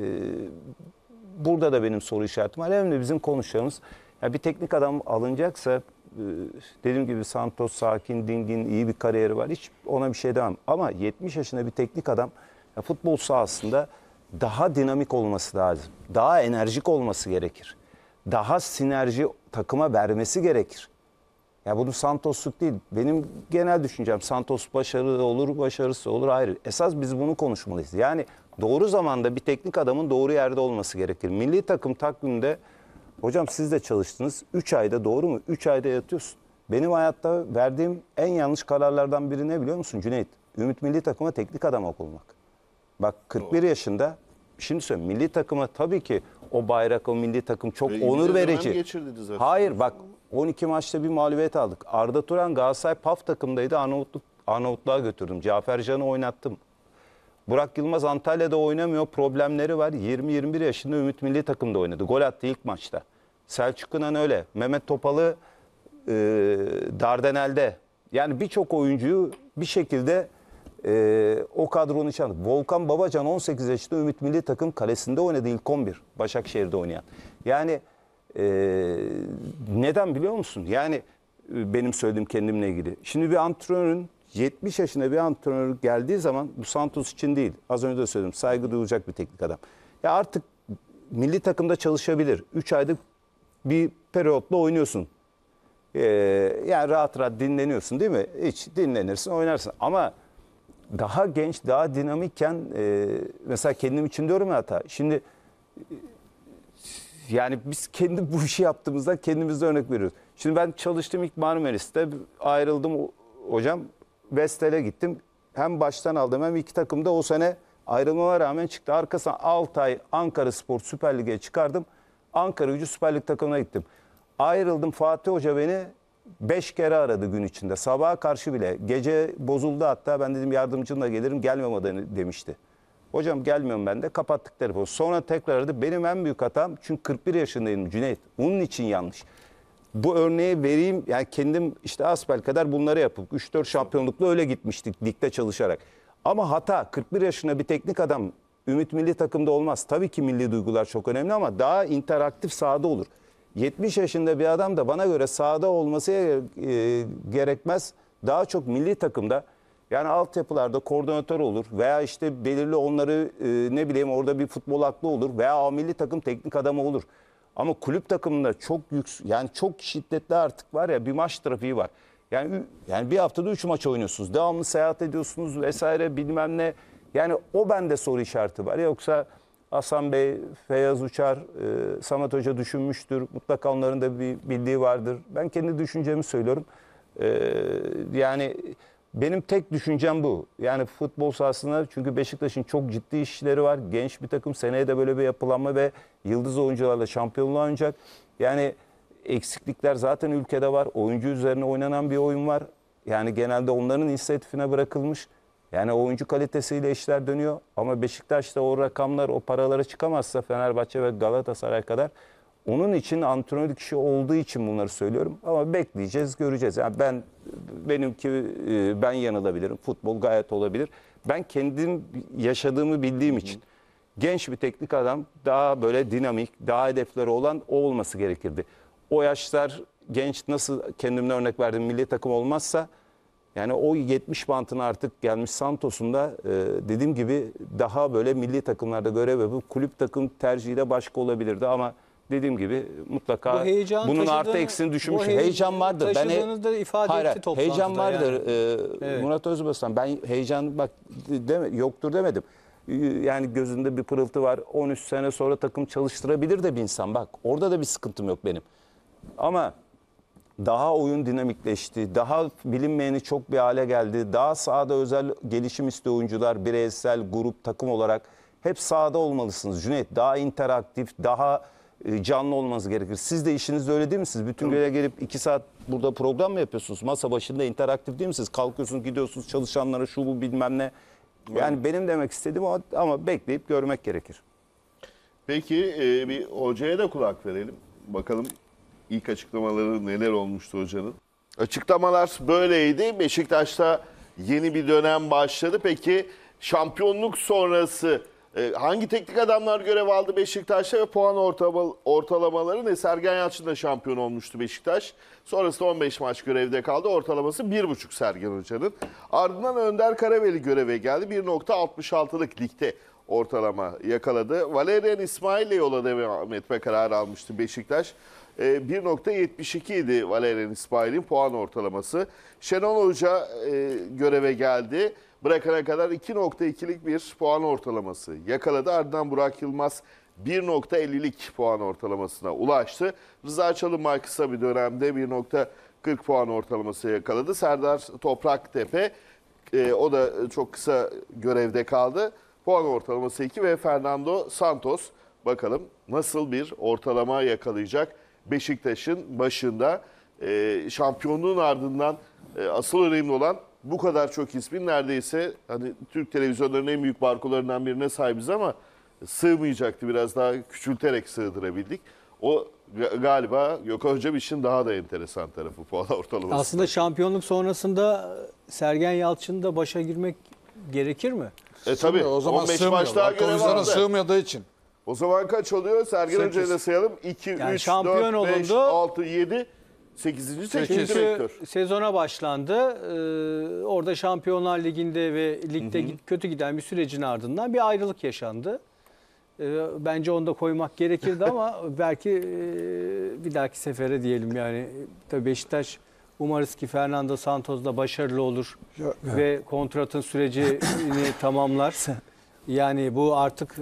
burada da benim soru işaretim var. Hem de bizim konuşacağımız, yani bir teknik adam alınacaksa e, dediğim gibi Santos sakin, dingin, iyi bir kariyeri var. Hiç ona bir şey demem. Ama yetmiş yaşında bir teknik adam ya futbol sahasında daha dinamik olması lazım. Daha enerjik olması gerekir. Daha sinerji takıma vermesi gerekir. Ya bunu Santos'luk değil. Benim genel düşüncem Santos başarılı olur, başarısız olur. Hayır. Esas biz bunu konuşmalıyız. Yani doğru zamanda bir teknik adamın doğru yerde olması gerekir. Milli takım takviminde, hocam siz de çalıştınız. üç ayda, doğru mu? üç ayda yatıyorsun. Benim hayatta verdiğim en yanlış kararlardan biri ne biliyor musun Cüneyt? Ümit milli takıma teknik adam olmak. Bak kırk bir yaşında, şimdi söyleyeyim, milli takıma tabii ki o bayrak, o milli takım çok Ve onur İngiliz dönem verici. geçirdi zaten. Hayır bak, on iki maçta bir mağlubiyet aldık. Arda Turan Galatasaray P A F takımdaydı. Arnavutluk, Arnavutluğa götürdüm. Cafer Can'ı oynattım. Burak Yılmaz Antalya'da oynamıyor. Problemleri var. yirmi yirmi bir yaşında Ümit milli takımda oynadı. Gol attı ilk maçta. Selçuk Inan öyle. Mehmet Topal'ı e, Dardanel'de. Yani birçok oyuncuyu bir şekilde e, o kadronun içine aldık. Volkan Babacan on sekiz yaşında Ümit milli takım kalesinde oynadı ilk on bir. Başakşehir'de oynayan. Yani Ee, neden biliyor musun? Yani e, benim söylediğim kendimle ilgili. Şimdi bir antrenörün, yetmiş yaşında bir antrenör geldiği zaman, bu Santos için değil. Az önce de söyledim. Saygı duyulacak bir teknik adam. Ya artık milli takımda çalışabilir. üç aylık bir periyotla oynuyorsun. Ee, yani rahat rahat dinleniyorsun değil mi? Hiç dinlenirsin, oynarsın. Ama daha genç, daha dinamikken e, mesela kendim için diyorum ya hata. Şimdi yani biz kendi bu işi yaptığımızda kendimize örnek veriyoruz. Şimdi ben çalıştım ilk Marmaris'te, ayrıldım hocam. Vestel'e gittim. Hem baştan aldım hem iki takımda o sene ayrılmama rağmen çıktı. Arkasından altı ay Ankaraspor Süper Lig'e çıkardım. Ankaragücü Süper Lig takımına gittim. Ayrıldım, Fatih Hoca beni beş kere aradı gün içinde. Sabaha karşı bile. Gece bozuldu hatta, ben dedim yardımcımla gelirim, gelmem demişti. Hocam gelmiyorum ben de, kapattık telefonu. Sonra tekrar aradı. Benim en büyük hatam, çünkü kırk bir yaşındayım Cüneyt. Onun için yanlış. Bu örneği vereyim, yani kendim işte asbelkader bunları yapıp üç dört şampiyonlukla öyle gitmiştik ligde çalışarak. Ama hata, kırk bir yaşında bir teknik adam Ümit milli takımda olmaz. Tabii ki milli duygular çok önemli ama daha interaktif sahada olur. yetmiş yaşında bir adam da bana göre sahada olması e, gerekmez. Daha çok milli takımda, yani altyapılarda koordinatör olur veya işte belirli onları e, ne bileyim orada bir futbol aklı olur veya milli takım teknik adamı olur. Ama kulüp takımında çok yüksek, yani çok şiddetli artık var ya, bir maç trafiği var. Yani yani bir haftada üç maç oynuyorsunuz. Devamlı seyahat ediyorsunuz vesaire bilmem ne. Yani o bende soru işareti var. Yoksa Hasan Bey, Feyyaz Uçar, e, Samet Hoca düşünmüştür. Mutlaka onların da bir bildiği vardır. Ben kendi düşüncemi söylüyorum. E, yani benim tek düşüncem bu. Yani futbol sahasında, çünkü Beşiktaş'ın çok ciddi işleri var. Genç bir takım, seneye de böyle bir yapılanma ve yıldız oyuncularla şampiyonluğa oynayacak. Yani eksiklikler zaten ülkede var. Oyuncu üzerine oynanan bir oyun var. Yani genelde onların inisiyatifine bırakılmış. Yani oyuncu kalitesiyle işler dönüyor. Ama Beşiktaş'ta o rakamlar, o paralara çıkamazsa Fenerbahçe ve Galatasaray kadar, onun için antrenörlük işi olduğu için bunları söylüyorum. Ama bekleyeceğiz, göreceğiz. Yani ben, benimki, ben yanılabilirim. Futbol gayet olabilir. Ben kendim yaşadığımı bildiğim için genç bir teknik adam, daha böyle dinamik, daha hedefleri olan o olması gerekirdi. O yaşlar genç, nasıl kendimden örnek verdim, milli takım olmazsa, yani o yetmiş bantına artık gelmiş Santos'un da e, dediğim gibi daha böyle milli takımlarda görev yapıp kulüp takım tercihi de başka olabilirdi ama dediğim gibi mutlaka Bu heyecan bunun taşıdığını- artı eksini düşünmüş. bu heyecan Heyecan vardır. Ben he- taşıdığını da ifade Hayır, etti toplantıda heyecan vardır. yani. Ee, Evet. Murat Özbaslan, ben heyecan bak deme, yoktur demedim. Ee, Yani gözünde bir pırıltı var. on üç sene sonra takım çalıştırabilir de bir insan. Bak orada da bir sıkıntım yok benim. Ama daha oyun dinamikleşti. Daha bilinmeyeni çok bir hale geldi. Daha sahada özel gelişim istiyor oyuncular. Bireysel, grup, takım olarak. Hep sahada olmalısınız Cüneyt. Daha interaktif, daha e, canlı olmanız gerekir. Siz de işinizde öyle değil misiniz? Bütün göle gelip iki saat burada program mı yapıyorsunuz? Masa başında interaktif değil misiniz? Kalkıyorsunuz, gidiyorsunuz çalışanlara, şu bu bilmem ne. Yani benim demek istediğim o, ama bekleyip görmek gerekir. Peki e, bir hocaya da kulak verelim. Bakalım ilk açıklamaları neler olmuştu hocanın. Açıklamalar böyleydi. Beşiktaş'ta yeni bir dönem başladı. Peki şampiyonluk sonrası e, hangi teknik adamlar görev aldı Beşiktaş'ta ve puan ortalama, ortalamaları ne? Sergen Yalçın'da şampiyon olmuştu Beşiktaş. Sonrasında on beş maç görevde kaldı. Ortalaması bir buçuk Sergen Hoca'nın. Ardından Önder Karaveli göreve geldi. bir nokta altmış altılık ligde ortalama yakaladı. Valerian İsmail'le yola devam etme kararı almıştı Beşiktaş. bir nokta yetmiş iki idi Valerian İsmail'in puan ortalaması. Şenol Hoca e, göreve geldi. Bırakana kadar iki nokta ikilik bir puan ortalaması yakaladı. Ardından Burak Yılmaz bir nokta ellilik puan ortalamasına ulaştı. Rıza Çalınbay kısa bir dönemde bir nokta kırk puan ortalaması yakaladı. Serdar Topraktepe e, o da çok kısa görevde kaldı. Puan ortalaması iki ve Fernando Santos bakalım nasıl bir ortalama yakalayacak Beşiktaş'ın başında. E, şampiyonluğun ardından e, asıl önemli olan bu kadar çok ismin neredeyse hani Türk televizyonlarının en büyük barkolarından birine sahibiz ama sığmayacaktı. Biraz daha küçülterek sığdırabildik. O ga- galiba Gökhan Hocam işin daha da enteresan tarafı puan ortalaması. Aslında şampiyonluk sonrasında Sergen Yalçın'da başa girmek gerekir mi? E tabii O zaman on beş sığmıyor. maç daha görev Arkamızdan aldı. sığmadığı için. O zaman kaç oluyor? Sergen Sekiz. Hoca'yı da sayalım. iki, Yani üç, şampiyon dört, beş, olundu. altı, yedi, sekizinci teknik Çünkü direktör. sezona başlandı. Ee, orada Şampiyonlar Ligi'nde ve ligde git- kötü giden bir sürecin ardından bir ayrılık yaşandı. Ee, bence onu da koymak gerekirdi ama belki e, bir dahaki sefere diyelim yani. Tabii Beşiktaş umarız ki Fernando Santos da başarılı olur Ya- ve kontratın sürecini tamamlar. Yani bu artık e,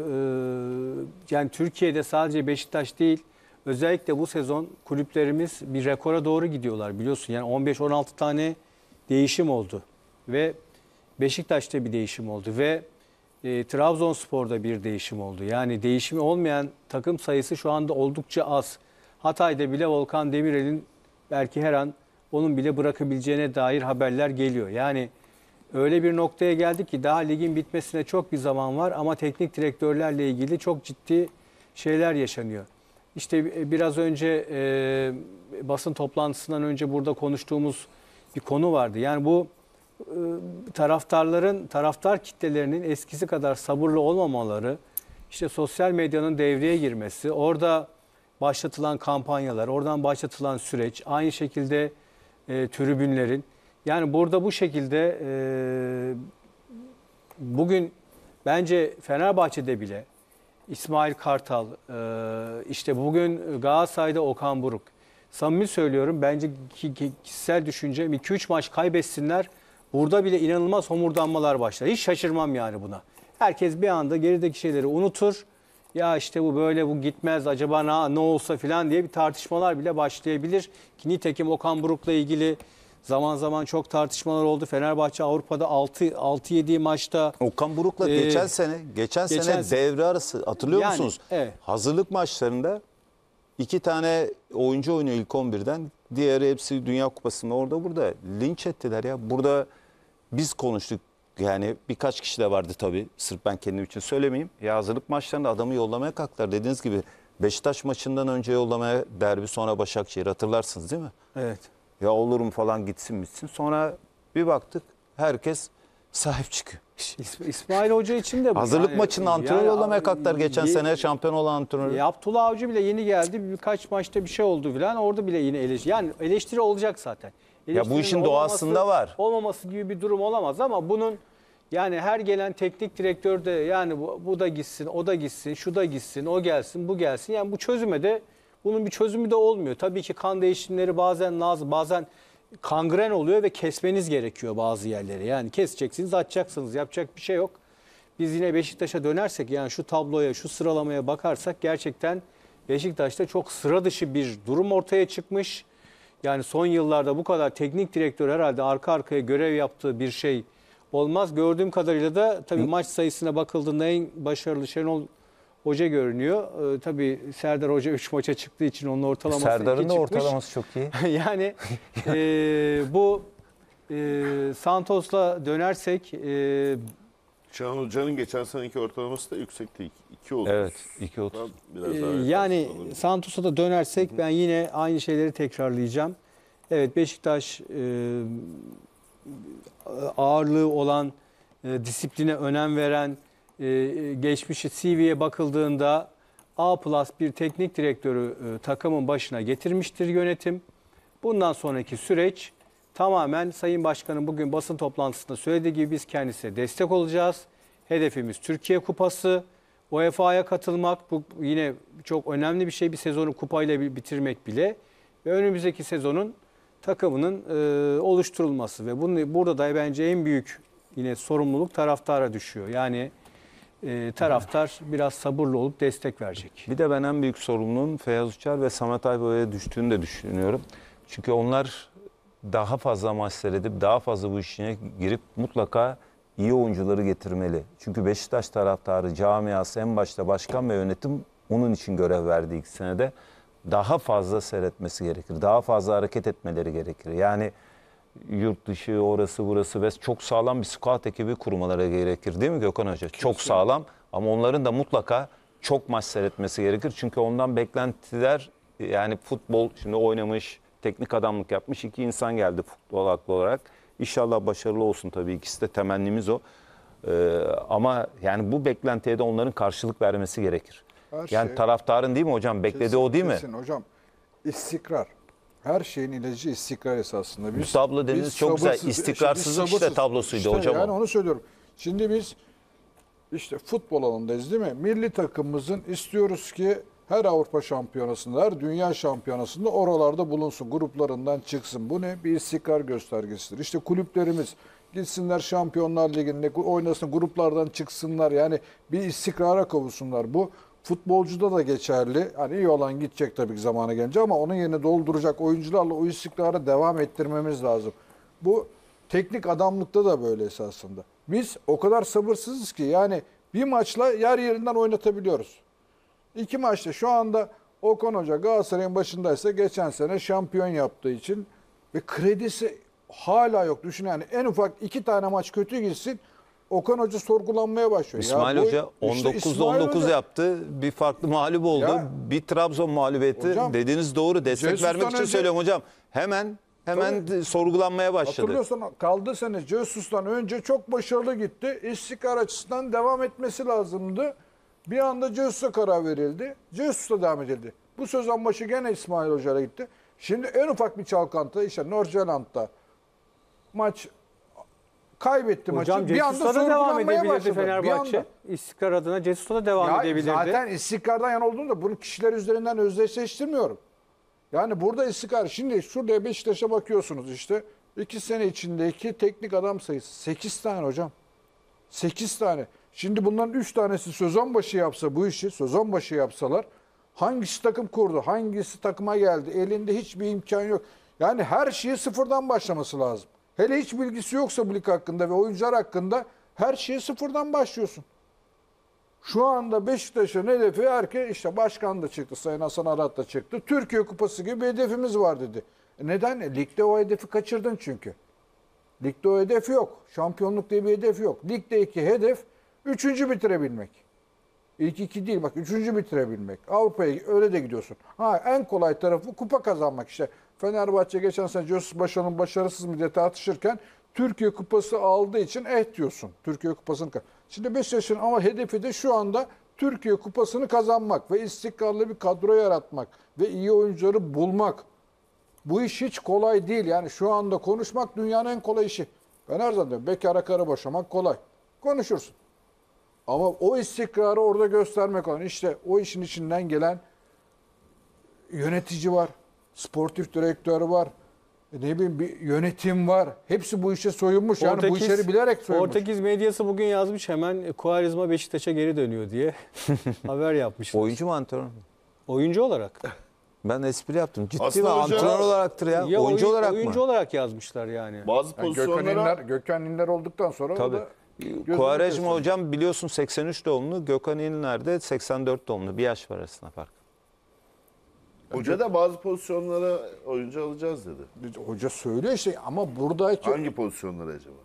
yani Türkiye'de sadece Beşiktaş değil, özellikle bu sezon kulüplerimiz bir rekora doğru gidiyorlar biliyorsun. Yani on beş on altı tane değişim oldu ve Beşiktaş'ta bir değişim oldu ve e, Trabzonspor'da bir değişim oldu. Yani değişimi olmayan takım sayısı şu anda oldukça az. Hatay'da bile Volkan Demirel'in belki her an onun bile bırakabileceğine dair haberler geliyor. Yani öyle bir noktaya geldik ki daha ligin bitmesine çok bir zaman var ama teknik direktörlerle ilgili çok ciddi şeyler yaşanıyor. İşte biraz önce e, basın toplantısından önce burada konuştuğumuz bir konu vardı. Yani bu e, taraftarların, taraftar kitlelerinin eskisi kadar sabırlı olmamaları, işte sosyal medyanın devreye girmesi, orada başlatılan kampanyalar, oradan başlatılan süreç, aynı şekilde e, tribünlerin. Yani burada bu şekilde e, bugün bence Fenerbahçe'de bile İsmail Kartal, e, işte bugün Galatasaray'da Okan Buruk. Samimi söylüyorum, bence ki, ki, kişisel düşüncem iki üç maç kaybetsinler. Burada bile inanılmaz homurdanmalar başlar. Hiç şaşırmam yani buna. Herkes bir anda gerideki şeyleri unutur. ya işte bu böyle bu gitmez acaba ne, ne olsa filan diye bir tartışmalar bile başlayabilir. Ki nitekim Okan Buruk'la ilgili zaman zaman çok tartışmalar oldu. Fenerbahçe Avrupa'da altı yedi maçta Okan Buruk'la Ee, geçen sene geçen, geçen sene sene- devre arası hatırlıyor Yani, musunuz? evet. Hazırlık maçlarında iki tane oyuncu oynuyor ilk on birden. Diğeri hepsi Dünya Kupası'nda orada burada. Linç ettiler ya. Burada biz konuştuk. Yani birkaç kişi de vardı tabii. Sırf ben kendim için söylemeyeyim. Ya hazırlık maçlarında adamı yollamaya kalktılar. Dediğiniz gibi Beşiktaş maçından önce yollamaya derbi sonra Başakşehir hatırlarsınız değil mi? evet. Ya olur mu falan gitsin bitsin. Sonra bir baktık herkes sahip çıkıyor. İs- İsmail Hoca için de bu. Hazırlık Yani- maçının antrenör yani- yollamaya kalktılar geçen Ye- sene şampiyon olan antrenörü. E, Abdullah Avcı bile yeni geldi. Birkaç maçta bir şey oldu filan. Orada bile yine eleştiri. Yani eleştiri olacak zaten. bu Eleştirinin işin olmaması- doğasında var. Olmaması gibi bir durum olamaz ama bunun yani her gelen teknik direktör de yani bu, bu da gitsin, o da gitsin, şu da gitsin, o gelsin, bu gelsin. Yani bu çözüme de bunun bir çözümü de olmuyor. Tabii ki kan değişimleri bazen lazım, bazen kangren oluyor ve kesmeniz gerekiyor bazı yerleri. Yani keseceksiniz, açacaksınız. Yapacak bir şey yok. Biz yine Beşiktaş'a dönersek yani şu tabloya, şu sıralamaya bakarsak gerçekten Beşiktaş'ta çok sıra dışı bir durum ortaya çıkmış. Yani son yıllarda bu kadar teknik direktör herhalde arka arkaya görev yaptığı bir şey olmaz. Gördüğüm kadarıyla da tabii maç sayısına bakıldığında en başarılı Şenol Hoca görünüyor. Ee, tabii Serdar Hoca üç maça çıktığı için onun ortalaması Serdar'ın iki da çıkmış. ortalaması çok iyi. Yani e, bu e, Santos'la dönersek e, Şenol Hoca'nın geçen seneki ortalaması da yüksekti. iki oldu. Evet, iki otuz. Biraz Ee, daha yani yaklaşık olur. Santos'a da dönersek ben yine aynı şeyleri tekrarlayacağım. Evet Beşiktaş e, ağırlığı olan, e, disipline önem veren, e, geçmişi C V'ye bakıldığında A plus bir teknik direktörü e, takımın başına getirmiştir yönetim. Bundan sonraki süreç tamamen Sayın Başkan'ın bugün basın toplantısında söylediği gibi biz kendisine destek olacağız. Hedefimiz Türkiye Kupası. U E F A'ya katılmak bu yine çok önemli bir şey. Bir sezonu kupayla bi- bitirmek bile ve önümüzdeki sezonun takımının e, oluşturulması ve bunu burada da bence en büyük yine sorumluluk taraftara düşüyor. Yani e, taraftar biraz sabırlı olup destek verecek. Bir de ben en büyük sorumluluğun Feyyaz Uçar ve Samet Aybaba'ya düştüğünü de düşünüyorum. Çünkü onlar daha fazla maç seyredip daha fazla bu işine girip mutlaka iyi oyuncuları getirmeli. Çünkü Beşiktaş taraftarı, camiası en başta başkan ve yönetim onun için görev verdi ilk senede. Daha fazla seyretmesi gerekir. Daha fazla hareket etmeleri gerekir. Yani yurt dışı, orası burası ve çok sağlam bir scout ekibi kurmaları gerekir. Değil mi Gökhan Hoca? Çok sağlam ama onların da mutlaka çok maç seyretmesi gerekir. Çünkü ondan beklentiler yani futbol şimdi oynamış, teknik adamlık yapmış iki insan geldi futbol haklı olarak. İnşallah başarılı olsun tabii ikisi de temennimiz o. Ee, ama yani bu beklentiye de onların karşılık vermesi gerekir. Her Yani şey- taraftarın değil mi hocam? Beklediği Kesin, o değil mi? kesin hocam. İstikrar. Her şeyin ilacı istikrar esasında. Biz, Bu tablo dediğiniz biz çok güzel. sabırsız- İstikrarsızlık biz işte sabırsız. tablosuydu İşte hocam o. Yani onu söylüyorum. Şimdi biz işte futbol alanındayız değil mi? Milli takımımızın istiyoruz ki her Avrupa şampiyonasında, her dünya şampiyonasında oralarda bulunsun. Gruplarından çıksın. Bu ne? Bir istikrar göstergesidir. İşte kulüplerimiz gitsinler Şampiyonlar Ligi'nde oynasın, gruplardan çıksınlar. Yani bir istikrara kavuşsunlar. Bu futbolcuda da geçerli. Hani iyi olan gidecek tabii ki zamanı gelince ama onun yerine dolduracak oyuncularla o istikrara devam ettirmemiz lazım. Bu teknik adamlıkta da böyle esasında. Biz o kadar sabırsızız ki yani bir maçla yer yerinden oynatabiliyoruz. İki maçta şu anda Okan Hoca Galatasaray'ın başındaysa geçen sene şampiyon yaptığı için ve kredisi hala yok. Düşün yani en ufak iki tane maç kötü gitsin Okan Hoca sorgulanmaya başlıyor. İsmail Ya bu- Hoca işte on dokuzda İsmail on dokuz Hoca- yaptı. Bir farklı mağlup oldu. Ya, bir Trabzon mağlubiyeti. hocam, Dediğiniz doğru. Destek Jesus'tan vermek için önce- söylüyorum hocam. Hemen hemen Tabii. sorgulanmaya başladı. Hatırlıyorsan kaldığı sene Jesus'tan önce çok başarılı gitti. İstikrar açısından devam etmesi lazımdı. Bir anda Jesus'a karar verildi. Jesus'la devam edildi. Bu sezon başı gene İsmail Hoca'ya gitti. Şimdi en ufak bir çalkantı işte Nordsjælland'da maç kaybetti Hocam maçı. Bir anda Cesus'ta da devam sorgulanmaya edebilirdi başladı. Bir Fenerbahçe. anda. İstikrar adına Cesus'ta da devam Ya edebilirdi. zaten istikrardan yan olduğunda bunu kişiler üzerinden özdeşleştirmiyorum. Yani burada istikrar. Şimdi şurada Beşiktaş'a bakıyorsunuz işte. iki sene içindeki teknik adam sayısı sekiz tane hocam. sekiz tane. Şimdi bunların üç tanesi sezon başı yapsa bu işi, sezon başı yapsalar hangisi takım kurdu, hangisi takıma geldi, elinde hiçbir imkan yok. Yani her şeyi sıfırdan başlaması lazım. Hele hiç bilgisi yoksa bu lig hakkında ve oyuncular hakkında her şeye sıfırdan başlıyorsun. Şu anda Beşiktaş'ın hedefi herkes işte başkan da çıktı, Sayın Hasan Arat da çıktı. Türkiye Kupası gibi bir hedefimiz var dedi. E neden? E, ligde o hedefi kaçırdın çünkü. Ligde o hedef yok. Şampiyonluk diye bir hedef yok. Ligdeki hedef üçüncü bitirebilmek. İlk iki değil bak üçüncü bitirebilmek. Avrupa'ya öyle de gidiyorsun. Ha en kolay tarafı kupa kazanmak işte. Fenerbahçe geçen sene Joseph Başar'ın başarısız mı diye tartışırken Türkiye Kupası aldığı için eh diyorsun. Türkiye Kupası'nı. Şimdi Beşiktaş'ın ama hedefi de şu anda Türkiye Kupası'nı kazanmak ve istikrarlı bir kadro yaratmak ve iyi oyuncuları bulmak. Bu iş hiç kolay değil. Yani şu anda konuşmak dünyanın en kolay işi. Ben her zaman diyorum bekara karı boşamak kolay. Konuşursun. Ama o istikrarı orada göstermek olan işte o işin içinden gelen yönetici var, sportif direktör var, ne bileyim bir yönetim var. Hepsi bu işe soyunmuş. Yani bu işleri bilerek soyunmuş. Portekiz medyası bugün yazmış hemen Quaresma Beşiktaş'a geri dönüyor diye haber yapmışlar. Oyuncu mu antrenör mü? Oyuncu olarak. Ben espri yaptım. Ciddi Aslında mi? hoca- Antrenör olaraktır ya. Ya oyuncu oyun- olarak oyuncu mı? olarak yazmışlar yani. Bazı Yani Gökhan pozisyonlara İnler, Gökhan İnler olduktan sonra Tabii. o da gözünü Quaresma kestim. hocam biliyorsun seksen üç doğumlu. Gökhan İnler de seksen dört doğumlu. Bir yaş var arasında fark. hoca da bazı pozisyonlara oyuncu alacağız dedi. Hoca söylüyor işte ama buradaki Hangi pozisyonlara acaba?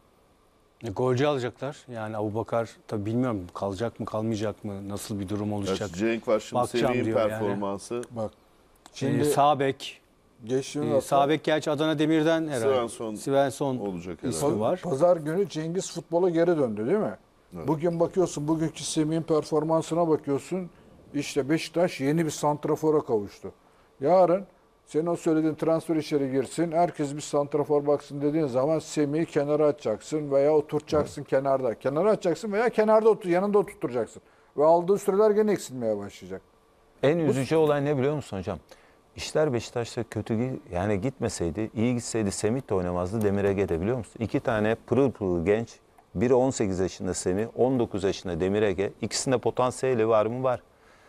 E, golcü alacaklar. Yani Abubakar tabii bilmiyorum kalacak mı kalmayacak mı nasıl bir durum oluşacak. Yani Cenk var şimdi Bakacağım Semih'in diyor yani. performansı. bak Şimdi şimdi sağ bek. geçtiğimiz E, hafta sağ bek gerçi Adana Demir'den herhalde. Svensson Svensson olacak ismi herhalde. var. Pazar günü Cengiz futbola geri döndü değil mi? Bugün bakıyorsun bugünkü Semih'in performansına bakıyorsun. İşte Beşiktaş yeni bir santrafora kavuştu. Yarın senin o söylediğin transfer işleri girsin. Herkes bir santrafor baksın dediğin zaman Semih'i kenara atacaksın veya oturtacaksın kenarda. Kenara atacaksın veya kenarda otur, yanında oturtacaksın. Ve aldığı süreler gene eksilmeye başlayacak. En üzücü olay ne biliyor musun hocam? İşler Beşiktaş'ta kötü gi- yani gitmeseydi, iyi gitseydi Semih de oynamazdı, Demir Ege de biliyor musun? İki tane pırıl pırıl genç, biri on sekiz yaşında Semih, on dokuz yaşında Demir Ege. İkisinde potansiyeli var mı? Var.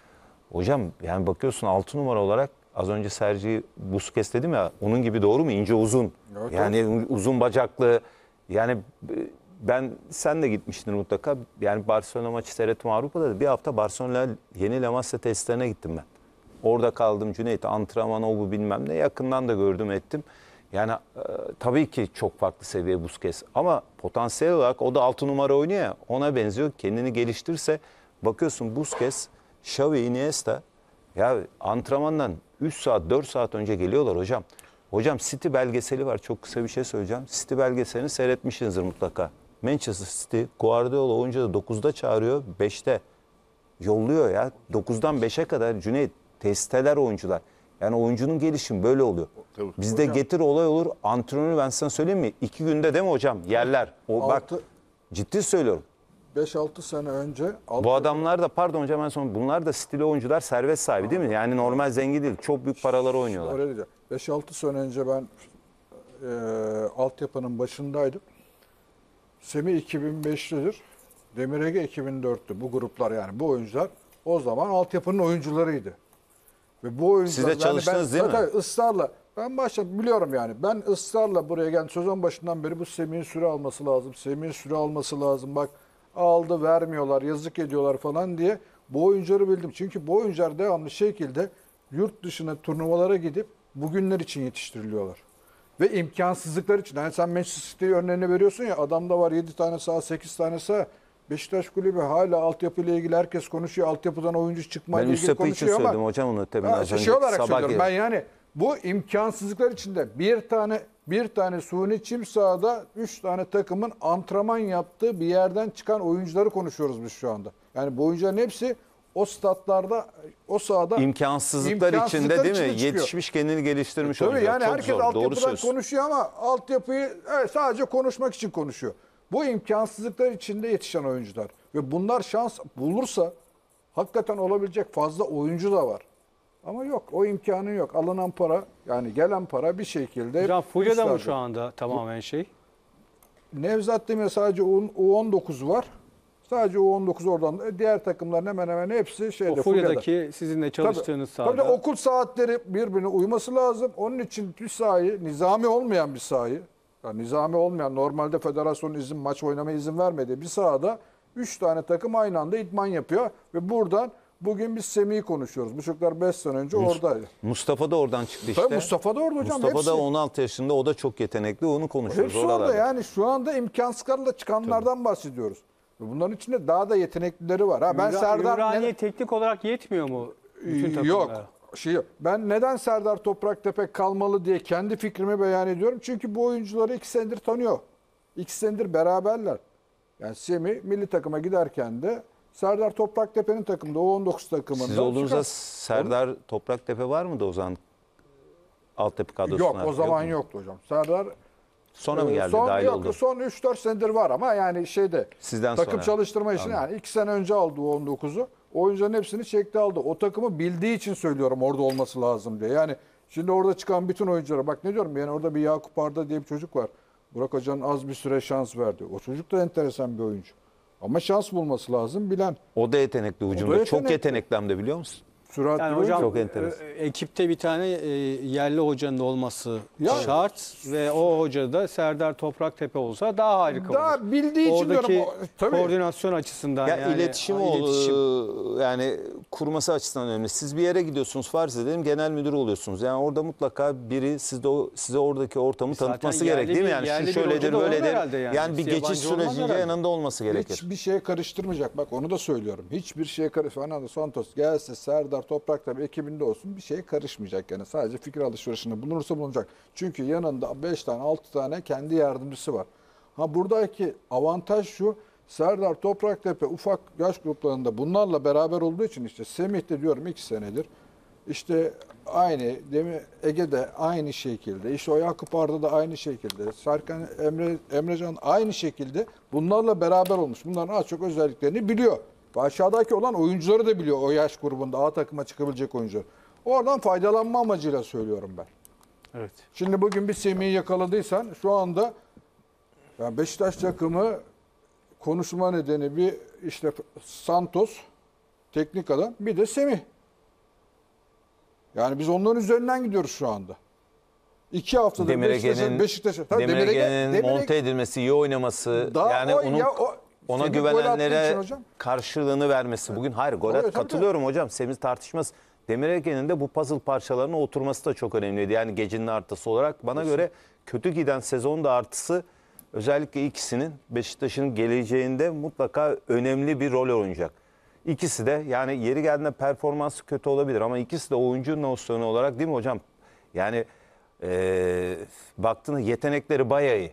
Hocam yani bakıyorsun altı numara olarak az önce Sergi Busquets dedim ya, onun gibi doğru mu? İnce uzun. Evet, yani uzun bacaklı. Yani ben sen de gitmiştin mutlaka. Yani Barcelona maçı seyrettim Avrupa'da da bir hafta Barcelona yeni La Masia testlerine gittim ben. Orada kaldım Cüneyt, antrenman o bu bilmem ne yakından da gördüm ettim. Yani e, tabii ki çok farklı seviye Busquets ama potansiyel olarak o da altı numara oynuyor ya ona benziyor. Kendini geliştirirse bakıyorsun Busquets, Xavi, Iniesta ya antrenmandan üç saat dört saat önce geliyorlar hocam. Hocam City belgeseli var çok kısa bir şey söyleyeceğim. City belgeselini seyretmişsinizdir mutlaka. Manchester City Guardiola oyuncuları dokuzda çağırıyor beşte yolluyor ya. dokuzdan beşe kadar Cüneyt testeler oyuncular. Yani oyuncunun gelişimi böyle oluyor. Tabii. Bizde Hocam- getir olay olur. Antrenörü ben sana söyleyeyim mi? İki günde değil mi hocam? Yerler. O bak Altı- ciddi söylüyorum. beş altı sene önce altı- Bu adamlar da pardon hocam ben sonra bunlar da stili oyuncular servet sahibi değil mi? Yani normal zengin değil. Çok büyük paraları oynuyorlar. Öyle diyeceğim. beş altı sene önce ben e, altyapının başındaydım. Semih iki bin beşlidir. Demir Ege iki bin dörttü. Bu gruplar yani bu oyuncular o zaman altyapının oyuncularıydı. Ve bu oyuncular Siz de çalıştınız değil mi? Tabii ısrarla ben başta biliyorum yani. Ben ısrarla buraya geldim. Sezon başından beri bu Semih'in süre alması lazım. Semih'in süre alması lazım. Bak aldı vermiyorlar, yazık ediyorlar falan diye bu oyuncuları bildim. Çünkü bu oyuncular devamlı şekilde yurt dışına turnuvalara gidip bugünler için yetiştiriliyorlar. Ve imkansızlıklar için. Yani sen Manchester City örneğini veriyorsun ya adamda var yedi tane sağ, sekiz tane sağ. Beşiktaş kulübü hala altyapıyla ilgili herkes konuşuyor. Altyapıdan oyuncu Ben çıkmayla ilgili Üstepe için konuşuyor ama söyledim hocam onu tabii Ha, az önce şey olarak sabah söylüyorum geldi. ben yani bu imkansızlıklar içinde bir tane bir tane suni çim sahada üç tane takımın antrenman yaptığı bir yerden çıkan oyuncuları konuşuyoruz biz şu anda. Yani bu oyuncuların hepsi o statlarda o sahada İmkansızlıklar, imkansızlıklar içinde değil mi? içinde çıkıyor. Yetişmiş kendini geliştirmiş Tabii oyuncular. yani Çok herkes zor. Doğru altyapıdan söz. konuşuyor ama altyapıyı evet, sadece konuşmak için konuşuyor. Bu imkansızlıklar içinde yetişen oyuncular. Ve bunlar şans bulursa hakikaten olabilecek fazla oyuncu da var. Ama yok o imkanı yok. Alınan para yani gelen para bir şekilde. Hocam Fulya'da mı üstlerde. şu anda tamamen şey? Nevzat Demir sadece U on dokuz var. Sadece U on dokuz oradan. Diğer takımların hemen hemen hepsi şeyde. O Fulya'daki sizinle çalıştığınız tabii, sahada. tabii okul saatleri birbirine uyması lazım. Onun için bir sahayı, nizami olmayan bir sahayı, yani nizami olmayan, normalde federasyonun izin, maç oynamaya izin vermediği bir sahada üç tane takım aynı anda idman yapıyor. Ve buradan bugün biz Semih'i konuşuyoruz. Bu çocuklar beş sene önce oradaydı. Mustafa da oradan çıktı işte. Tabii Mustafa da orada hocam. Mustafa hepsi. da on altı yaşında, o da çok yetenekli, onu konuşuyoruz Hepsi orada oralarda. yani şu anda imkansızlarla çıkanlardan bahsediyoruz. Ve bunların içinde daha da yeteneklileri var. Ha, ben Ümra- Serdar Ümraniye teknik olarak yetmiyor mu? Bütün takımlara? Yok. Şey yok. Ben neden Serdar Topraktepe kalmalı diye kendi fikrimi beyan ediyorum. Çünkü bu oyuncuları iki senedir tanıyor. İki senedir beraberler. Yani Semih milli takıma giderken de Serdar Topraktepe'nin takımında, o on dokuz takımında. Siz olduğunuzda çıkar. Serdar Topraktepe var mıydı o zaman altyapı kadrosuna? Yok, o zaman mu? yoktu hocam. Serdar Sonra mı e, geldi, son, dahil yok, oldu? Son üç dört senedir var ama yani şeyde Sizden takım sonra. çalıştırma işini yani iki sene önce aldı o on dokuzu. Oyuncuların hepsini çekti aldı. O takımı bildiği için söylüyorum orada olması lazım diye. Yani şimdi orada çıkan bütün oyunculara bak ne diyorum, yani orada bir Yakup Arda diye bir çocuk var. Burak Hoca'nın az bir süre şans verdi. O çocuk da enteresan bir oyuncu. Ama şans bulması lazım bilen. O da yetenekli ucunda. yetenekli. Çok yetenekli hem de, biliyor musun? Süratli Yani oyuncu. hocam Çok enteresan. e, ekipte bir tane e, yerli hocanın da olması Ya- şart ve o hoca da Serdar Topraktepe olsa daha harika olur. Daha bildiği için Oradaki diyorum. o- Tabii. koordinasyon açısından Ya yani iletişim, Ha, ol, iletişim. e, yani kurması açısından önemli. Siz bir yere gidiyorsunuz, farz edelim genel müdür oluyorsunuz. Yani orada mutlaka biri sizde o, size oradaki ortamı Zaten tanıtması yerli gerek değil mi? bir- Yani yerli şu bir şöyledir, hoca da olur böyledir. herhalde Yani, yani. bir Yabancı geçiş olmaz sürecince herhalde. yanında olması gerekir. Hiçbir şeye karıştırmayacak. Bak onu da söylüyorum. Hiçbir şeye karıştırmayacak. Fernando Santos gelse Serdar Topraktepe ekibinde olsun, bir şeye karışmayacak. Yani sadece fikir alışverişinde bulunursa bulunacak. Çünkü yanında beş tane altı tane kendi yardımcısı var. Ha buradaki avantaj şu: Serdar Topraktepe ufak yaş gruplarında bunlarla beraber olduğu için, işte Semih'te diyorum iki senedir. İşte aynı Demir Ege'de aynı şekilde, işte o Yakup Arda da aynı şekilde, Serkan Emre Emrecan aynı şekilde bunlarla beraber olmuş. Bunların az çok özelliklerini biliyor. Ve aşağıdaki olan oyuncuları da biliyor, o yaş grubunda A takıma çıkabilecek oyuncular. Oradan faydalanma amacıyla söylüyorum ben. Evet. Şimdi bugün bir Semih'i yakaladıysan şu anda yani Beşiktaş takımı konuşma nedeni bir işte Santos teknik adam, bir de Semih. Yani biz onların üzerinden gidiyoruz şu anda. İki haftadır Demir Beşiktaş'a Ege'nin Beşiktaş'a tabii Demir Demir Ege- Ege'nin Demir Ege- monte edilmesi, iyi oynaması, Daha yani o- onun ya o- ona Semih gol attığı güvenenlere için hocam. karşılığını vermesi. Bugün hayır, gol Tabii, at, tabii, katılıyorum hocam. Semih tartışmaz. Demir Ege'nin de bu puzzle parçalarının oturması da çok önemliydi. Yani gecenin artısı olarak bana göre kötü giden sezon da artısı, özellikle ikisinin Beşiktaş'ın geleceğinde mutlaka önemli bir rol oynayacak. İkisi de yani yeri geldiğinde performansı kötü olabilir ama ikisi de oyuncu nosyonu olarak, değil mi hocam? Yani ee, baktığında yetenekleri bayağı iyi.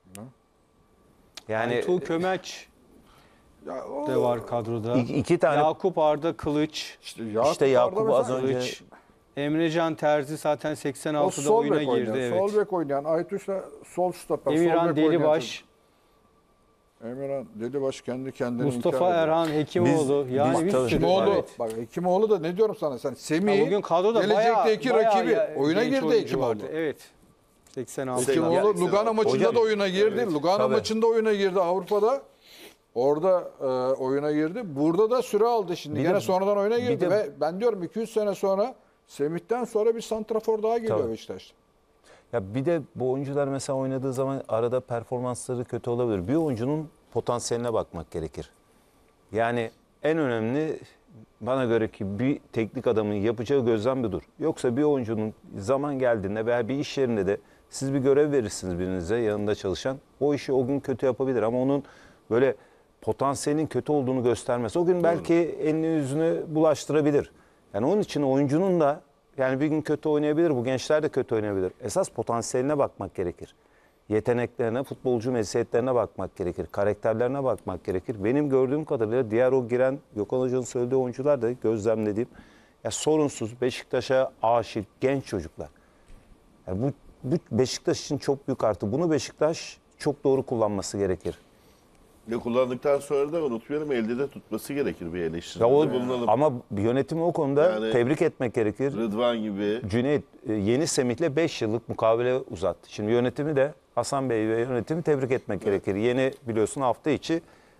Yani Aytuğ Kömeç Ya o- de var kadroda. iki, iki tane Yakup Arda Kılıç, işte Yakup, işte Yakup Arda az mesela- önce Kılıç, Emrecan Terzi zaten seksen o altıda sol oyuna bek girdi. oynayan, Evet. sol bek oynayan Aytuş'la sol stoper, sol Emirhan bek oynayan Delibaş, çocuk. Emirhan Delibaş kendi kendine Mustafa inkar ediyor. Erhan Hekimoğlu. Biz- yani biz bir tabii- sürü. Hekimoğlu, Evet. bak Hekimoğlu da ne diyorum sana, sen Semih Ya bugün kadroda gelecekteki bayağı, rakibi bayağı oyuna genç girdi oyuncu Hekimoğlu. vardı. Evet. seksen altı. Hekimoğlu Ya- Lugano maçında Hocam- da oyuna girdi. Evet, Lugano tabii. maçında oyuna girdi Avrupa'da. Orada e, oyuna girdi. Burada da süre aldı şimdi. Bir Gene de- sonradan oyuna bir girdi de- ve ben diyorum iki üç sene sonra Semih'ten sonra bir santrafor daha geliyor Tabii. Beşiktaş'ta. ya bir de bu oyuncular mesela oynadığı zaman arada performansları kötü olabilir. Bir oyuncunun potansiyeline bakmak gerekir. Yani en önemli bana göre ki bir teknik adamın yapacağı gözlem budur. Yoksa bir oyuncunun zaman geldiğinde veya bir iş yerinde de siz bir görev verirsiniz birinize, yanında çalışan. O işi o gün kötü yapabilir ama onun böyle potansiyelin kötü olduğunu göstermez. O gün belki elini yüzünü bulaştırabilir. Yani onun için oyuncunun da yani bir gün kötü oynayabilir, bu gençler de kötü oynayabilir. Esas potansiyeline bakmak gerekir. Yeteneklerine, futbolcu meziyetlerine bakmak gerekir. Karakterlerine bakmak gerekir. Benim gördüğüm kadarıyla diğer o giren, Gökhan Hoca'nın söylediği oyuncular da gözlemlediğim ya sorunsuz, Beşiktaş'a aşık genç çocuklar. Yani bu, bu Beşiktaş için çok büyük artı. Bunu Beşiktaş çok doğru kullanması gerekir. Ve kullandıktan sonra da unutmayalım, elde de tutması gerekir bir eleştiride. Ya o, bulunalım. ama yönetimi o konuda Yani- tebrik etmek gerekir. Rıdvan gibi. Cüneyt e, yeni Semih'le beş yıllık mukavele uzattı. Şimdi yönetimi de Hasan Bey ve yönetimi tebrik etmek gerekir. Yeni biliyorsun hafta içi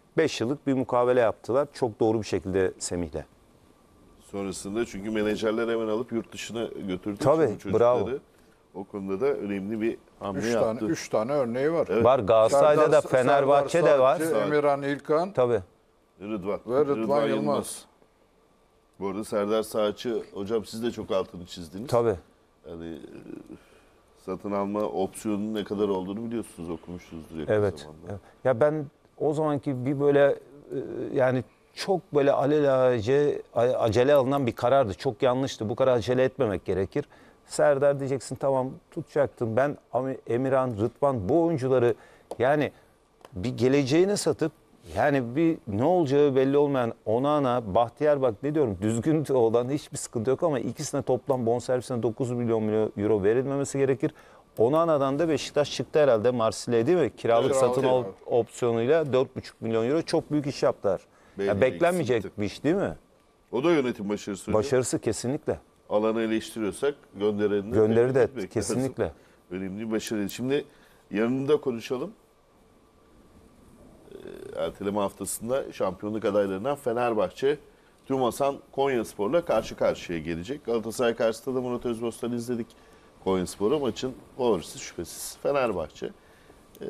beş yıllık bir mukavele yaptılar. Çok doğru bir şekilde Semih'le. Sonrasında çünkü menajerler hemen alıp yurt dışına götürdü. Tabii, için bu çocukları. bravo. O konuda da önemli bir hamle Üç yaptı. tane, üç tane örneği var. Var Galatasaray'da da, Serdar- Fenerbahçe'de var. Serdar Saatçi, Emirhan İlkan Tabii. Rıdvan. ve Rıdvan Yılmaz. Bu arada Serdar Saatçı, hocam siz de çok altını çizdiniz. Tabii. Yani e, satın alma opsiyonunun ne kadar olduğunu biliyorsunuz, okumuşsunuzdur yakın Evet. zamanda. Evet. Ya ben o zamanki bir böyle e, yani çok böyle alelacele acele alınan bir karardı. Çok yanlıştı. Bu kadar acele etmemek gerekir. Serdar diyeceksin tamam tutacaktım. Ben ama Emirhan, Rıdvan bu oyuncuları yani bir geleceğini satıp yani bir ne olacağı belli olmayan Onana, Bahtiyar bak ne diyorum düzgün olan hiçbir sıkıntı yok ama ikisine toplam bonservisine dokuz milyon euro verilmemesi gerekir. Onana'dan da Beşiktaş çıktı herhalde Marsilya'ya değil mi? Kiralık Kiralık, satın al evet. opsiyonuyla dört buçuk milyon euro çok büyük iş yaptılar. Belli Ya ki beklenmeyecek eksikti. bir iş değil mi? O da yönetim başarısı. hocam. Başarısı kesinlikle. Alanı eleştiriyorsak göndereni Gönderi de tebrik etmek kesinlikle. lazım. Önemli bir başarı. Şimdi yanında konuşalım. Ee, Erteleme haftasında şampiyonluk adaylarından Fenerbahçe Tümasan Konyaspor'la karşı karşıya gelecek. Galatasaray karşısında da Murat Özbostan'ı izledik. Konyaspor'a maçın favorisi şüphesiz Fenerbahçe. Ee,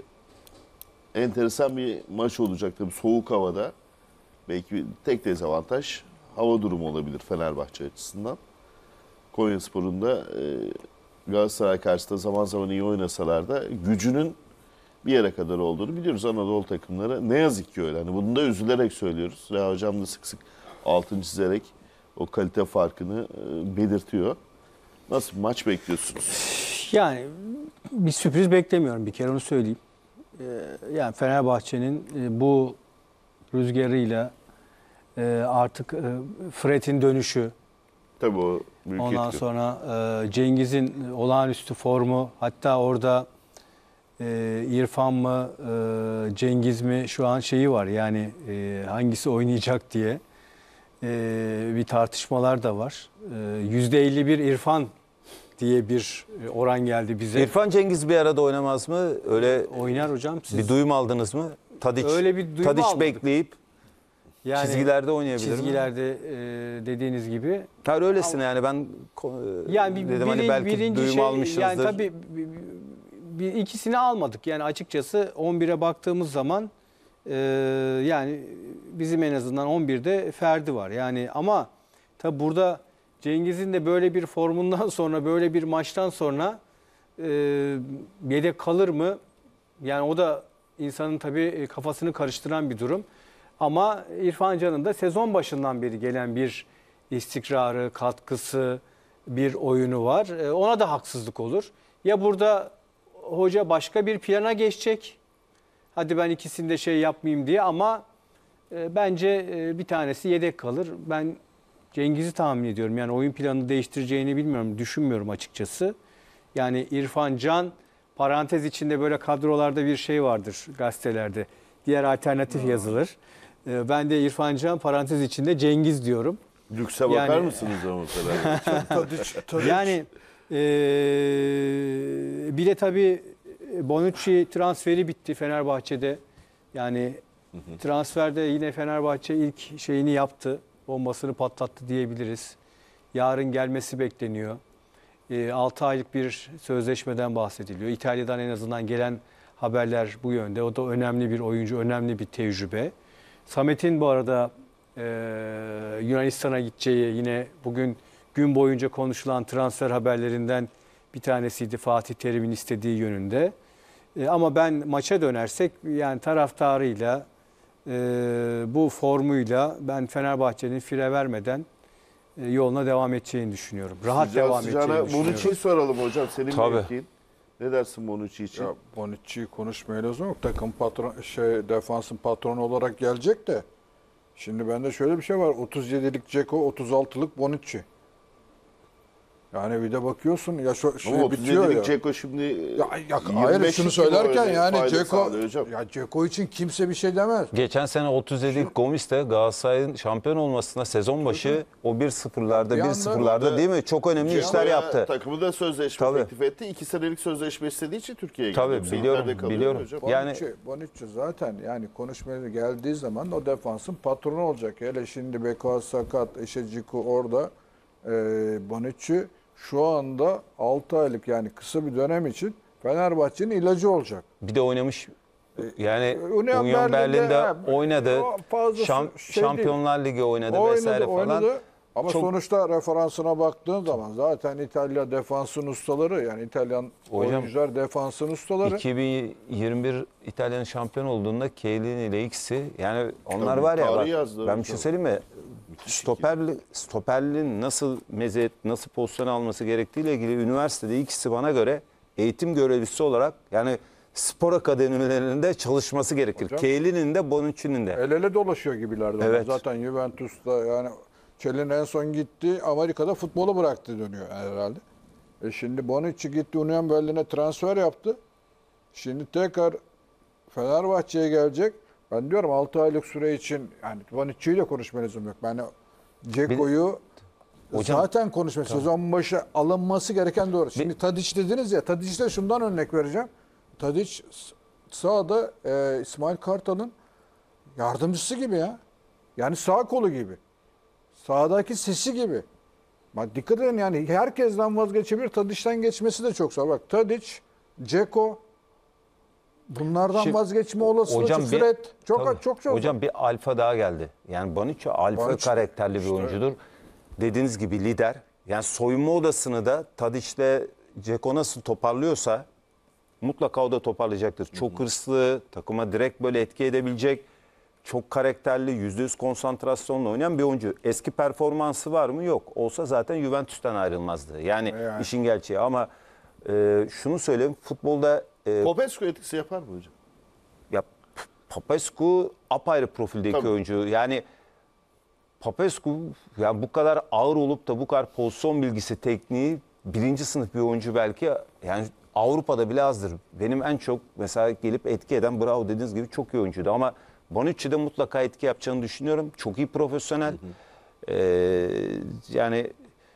enteresan bir maç olacak tabii soğuk havada. Belki bir tek dezavantaj hava durumu olabilir Fenerbahçe açısından. Konyaspor'un da e, Galatasaray karşısında zaman zaman iyi oynasalar da gücünün bir yere kadar olduğunu biliyoruz Anadolu takımları. Ne yazık ki öyle. Hani bunu da üzülerek söylüyoruz. Reha Hocam da sık sık altını çizerek o kalite farkını e, belirtiyor. Nasıl bir maç bekliyorsunuz? Yani bir sürpriz beklemiyorum bir kere onu söyleyeyim. Ee, yani Fenerbahçe'nin e, bu rüzgarıyla e, artık e, Fred'in dönüşü, Tabii o büyük ondan etki. sonra e, Cengiz'in olağanüstü formu, hatta orada e, İrfan mı e, Cengiz mi şu an şeyi var yani e, hangisi oynayacak diye e, bir tartışmalar da var. E, yüzde elli bir İrfan diye bir oran geldi bize. İrfan Cengiz bir arada oynamaz mı? Öyle Oynar hocam siz. bir duyum aldınız mı? Tadiç, Öyle bir duyum Tadiç almadık. bekleyip Yani çizgilerde oynayabilir mi? çizgilerde e, dediğiniz gibi. Hayır öylesine yani ben ko- Yani bir, dedim hani birin- belki birinci duyum şey almışsınızdır. yani tabii bir, bir ikisini almadık. Yani açıkçası on bire baktığımız zaman e, yani bizim en azından on birde Ferdi var. Yani ama tabii burada Cengiz'in de böyle bir formundan sonra böyle bir maçtan sonra e, yedek kalır mı? Yani o da insanın tabii kafasını karıştıran bir durum. Ama İrfan Can'ın da sezon başından beri gelen bir istikrarı, katkısı, bir oyunu var. E, Ona da haksızlık olur. Ya burada hoca başka bir plana geçecek. Hadi ben ikisini de şey yapmayayım diye ama e, bence e, bir tanesi yedek kalır. Ben Cengiz'i tahmin ediyorum. Yani oyun planını değiştireceğini bilmiyorum, düşünmüyorum açıkçası. Yani İrfan Can parantez içinde böyle kadrolarda bir şey vardır gazetelerde. Diğer alternatif yazılır. E, Ben de İrfan Can parantez içinde Cengiz diyorum. Lükse bakar Yani- mısınız ama mesela? Tadiç, Tadiç. Yani eee bir de tabii Bonucci transferi bitti Fenerbahçe'de. Yani transferde yine Fenerbahçe ilk şeyini yaptı. Bombasını patlattı diyebiliriz. Yarın gelmesi bekleniyor. altı aylık bir sözleşmeden bahsediliyor. İtalya'dan en azından gelen haberler bu yönde. O da önemli bir oyuncu, önemli bir tecrübe. Samet'in bu arada e, Yunanistan'a gideceği yine bugün gün boyunca konuşulan transfer haberlerinden bir tanesiydi Fatih Terim'in istediği yönünde. E, ama ben maça dönersek yani taraftarıyla e, bu formuyla ben Fenerbahçe'nin fire vermeden e, yoluna devam edeceğini düşünüyorum. Rahat Sıcağı devam sıcağına edeceğini düşünüyorum. Bonucci'yi soralım hocam. Senin Tabii. mevkiin. Ne dersin Bonucci için? Ya Bonucci'yi konuşmaya lüzum yok. Takım patron, şey, defansın patronu olarak gelecek de. Şimdi bende şöyle bir şey var. otuz yedilik Ceko, otuz altılık Bonucci. Yani bir de bakıyorsun ya şu Ama şey bitiyor otuz yedilik ya. Ceko şimdi Ya, ya yirmi hayır beş şunu kilo söylerken öyle yani fayda Ceko sağlıyor hocam. ya Ceko için kimse bir şey demez. Geçen sene otuz yedi Gomis de Galatasaray'ın şampiyon olmasına sezon başı o bir sıfırlarda Bir bir anda- sıfırlarda değil mi? Çok önemli işler Ceko'ya yaptı. Takımı da sözleşme Tabii. teklif etti. İki senelik sözleşme istediği için Türkiye'ye Tabii, geldi. Yoksa biliyorum, Inter'de kalıyor biliyorum. hocam. Yani- Bonucci, Bonucci zaten yani konuşmaya geldiği zaman o defansın patronu olacak. Hele şimdi Beko sakat, işte Ciku orada. Ee, Bonucci şu anda altı aylık yani kısa bir dönem için Fenerbahçe'nin ilacı olacak. Bir de oynamış yani Union Union Berlin'de, Berlin'de ha, oynadı. o fazla Şam- şey değil. Şampiyonlar Ligi oynadı, Oynadı, vesaire falan. oynadı. Ama Çok- sonuçta referansına baktığın zaman zaten İtalya defansın ustaları yani İtalyan Hocam, oyuncular defansın ustaları. iki bin yirmi bir İtalya'nın şampiyon olduğunda Chiellini ile ikisi yani onlar Tabii, var ya tarihi bak, yazdı ben bir şey hocam. söyleyeyim mi? Stoperli, stoperlinin nasıl meziyet, nasıl pozisyon alması gerektiğiyle ilgili üniversitede ikisi bana göre eğitim görevlisi olarak yani spor akademilerinde çalışması gerekir. Hocam. Chiellini'nin de Bonucci'nin de. El ele dolaşıyor gibilerdi. onlar. Evet. Zaten Juventus'ta yani Çelin en son gitti Amerika'da futbolu bıraktı dönüyor herhalde. E şimdi Bonucci gitti Union Berlin'e transfer yaptı. Şimdi tekrar Fenerbahçe'ye gelecek. Ben diyorum altı aylık süre için yani Bonucci ile konuşma lüzum yok. Ben Ceko'yu Hocam- zaten konuşma sezon başı alınması gereken doğru. Şimdi Tadiç dediniz ya Tadiç'te şundan örnek vereceğim. Tadiç sağda e, İsmail Kartal'ın yardımcısı gibi ya. Yani sağ kolu gibi. Sağdaki sesi gibi. Bak dikkat edin yani herkesten vazgeçebilir. Tadiç'ten geçmesi de çok zor. Bak Tadiç, Ceko bunlardan Şimdi- vazgeçme olasılığı Hocam çok bir- Fred. Çok Tabii. çok çok. Hocam bir alfa daha geldi. Yani Bonucci alfa Bonucci, karakterli bir işte. oyuncudur. Dediğiniz gibi lider. Yani soyunma odasını da Tadiç'le Ceko nasıl toparlıyorsa mutlaka o da toparlayacaktır. Çok hırslı, takıma direkt böyle etki edebilecek, çok karakterli, yüzde yüz konsantrasyonla oynayan bir oyuncu. Eski performansı var mı? Yok. Olsa zaten Juventus'tan ayrılmazdı. Yani, Yani. işin gerçeği ama e, şunu söyleyeyim. Futbolda e, Popescu etkisi yapar mı hocam? ya P- Popescu apayrı profildeki Tabii. oyuncu. Yani Popescu yani bu kadar ağır olup da bu kadar pozisyon bilgisi, tekniği birinci sınıf bir oyuncu belki yani Avrupa'da bile azdır. Benim en çok mesela gelip etki eden bravo dediğiniz gibi çok iyi oyuncuydu ama Bonucci'de mutlaka etki yapacağını düşünüyorum. Çok iyi profesyonel. Ee, yani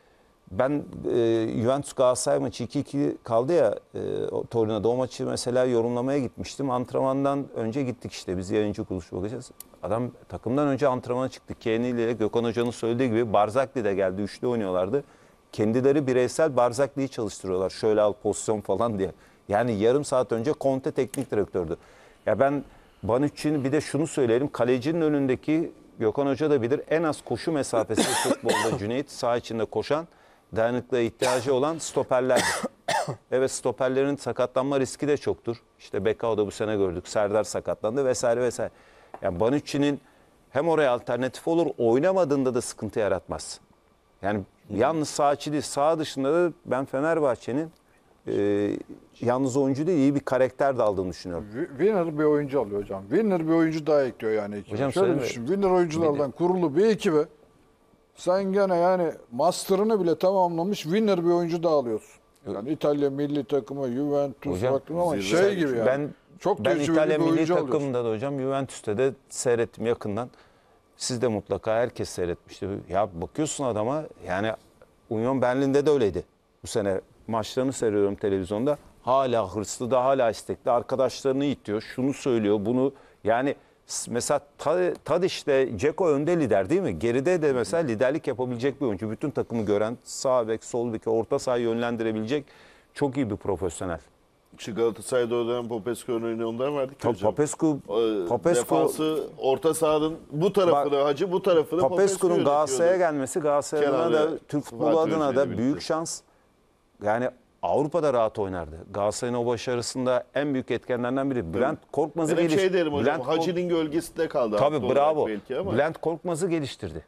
ben e, Juventus Galatasaray maçı iki iki kaldı ya e, o Torino'da o maçı mesela yorumlamaya gitmiştim. Antrenmandan önce gittik işte biz yayıncı kuruluş bakacağız. Adam takımdan önce antrenmana çıktı. Kenny ile Gökhan Hoca'nın söylediği gibi Barzagli de geldi. Üçlü oynuyorlardı. Kendileri bireysel Barzagli'yi çalıştırıyorlar. Şöyle al pozisyon falan diye. Yani yarım saat önce Conte teknik direktördü. Ya ben Bonucci'nin bir de şunu söyleyelim. Kalecinin önündeki Gökhan Hoca da bilir en az koşu mesafesi futbolda Cüneyt saha içinde koşan dayanıklığa ihtiyacı olan stoperlerdir. Evet stoperlerin sakatlanma riski de çoktur. İşte Bekao'da bu sene gördük. Serdar sakatlandı vesaire vesaire. Yani Bonucci'nin hem oraya alternatif olur oynamadığında da sıkıntı yaratmaz. Yani yalnız sağ içi değil sağ dışında da ben Fenerbahçe'nin e, yalnız oyuncu değil iyi bir karakter de aldığını düşünüyorum. Winner bir oyuncu alıyor hocam. Winner bir oyuncu daha ekliyor yani ekibe. Hocam Şöyle söyleme. düşün. Winner oyunculardan kurulu bir ekibe sen gene yani master'ını bile tamamlamış winner bir oyuncu daha alıyorsun. Yani İtalya milli takımı, Juventus Hocam, baktım ama zirve şey gibi yani. Ben çok ben tecrübeli İtalya bir milli oyuncu alıyorsun. takımında da hocam Juventus'ta da seyrettim yakından. Siz de mutlaka herkes seyretmişti. Ya bakıyorsun adama yani Union Berlin'de de öyleydi. Bu sene maçlarını seyrediyorum televizyonda. Hala hırslı da hala istekli. Arkadaşlarını itiyor. Şunu söylüyor bunu. Yani s- mesela Ta- Tadiş'te Ceko önde lider değil mi? Geride de mesela liderlik yapabilecek bir oyuncu. Bütün takımı gören sağ bek, sol bek, orta sahayı yönlendirebilecek çok iyi bir profesyonel. Şu Galatasaray'da o dönem Popescu örneğini ondan verdik Tabii hocam. Popescu, Ee, Popescu Defansı orta sahanın bu tarafını Bak, Hacı bu tarafını Popescu Popescu'nun yönetiyordu. Galatasaray'a gelmesi Galatasaray Kenan adına ve da Türk Fatih futbolu adına Hoca ile da birlikte. büyük şans. Yani Avrupa'da rahat oynardı. Galatasaray'ın o başarısında en büyük etkenlerden biri. Bülent Korkmaz'ı Ben hep geliş- şey derim hocam Bülent Kork- Hacı'nin gölgesinde kaldı. haklı Tabii olarak bravo. Belki ama. Bülent Korkmaz'ı geliştirdi.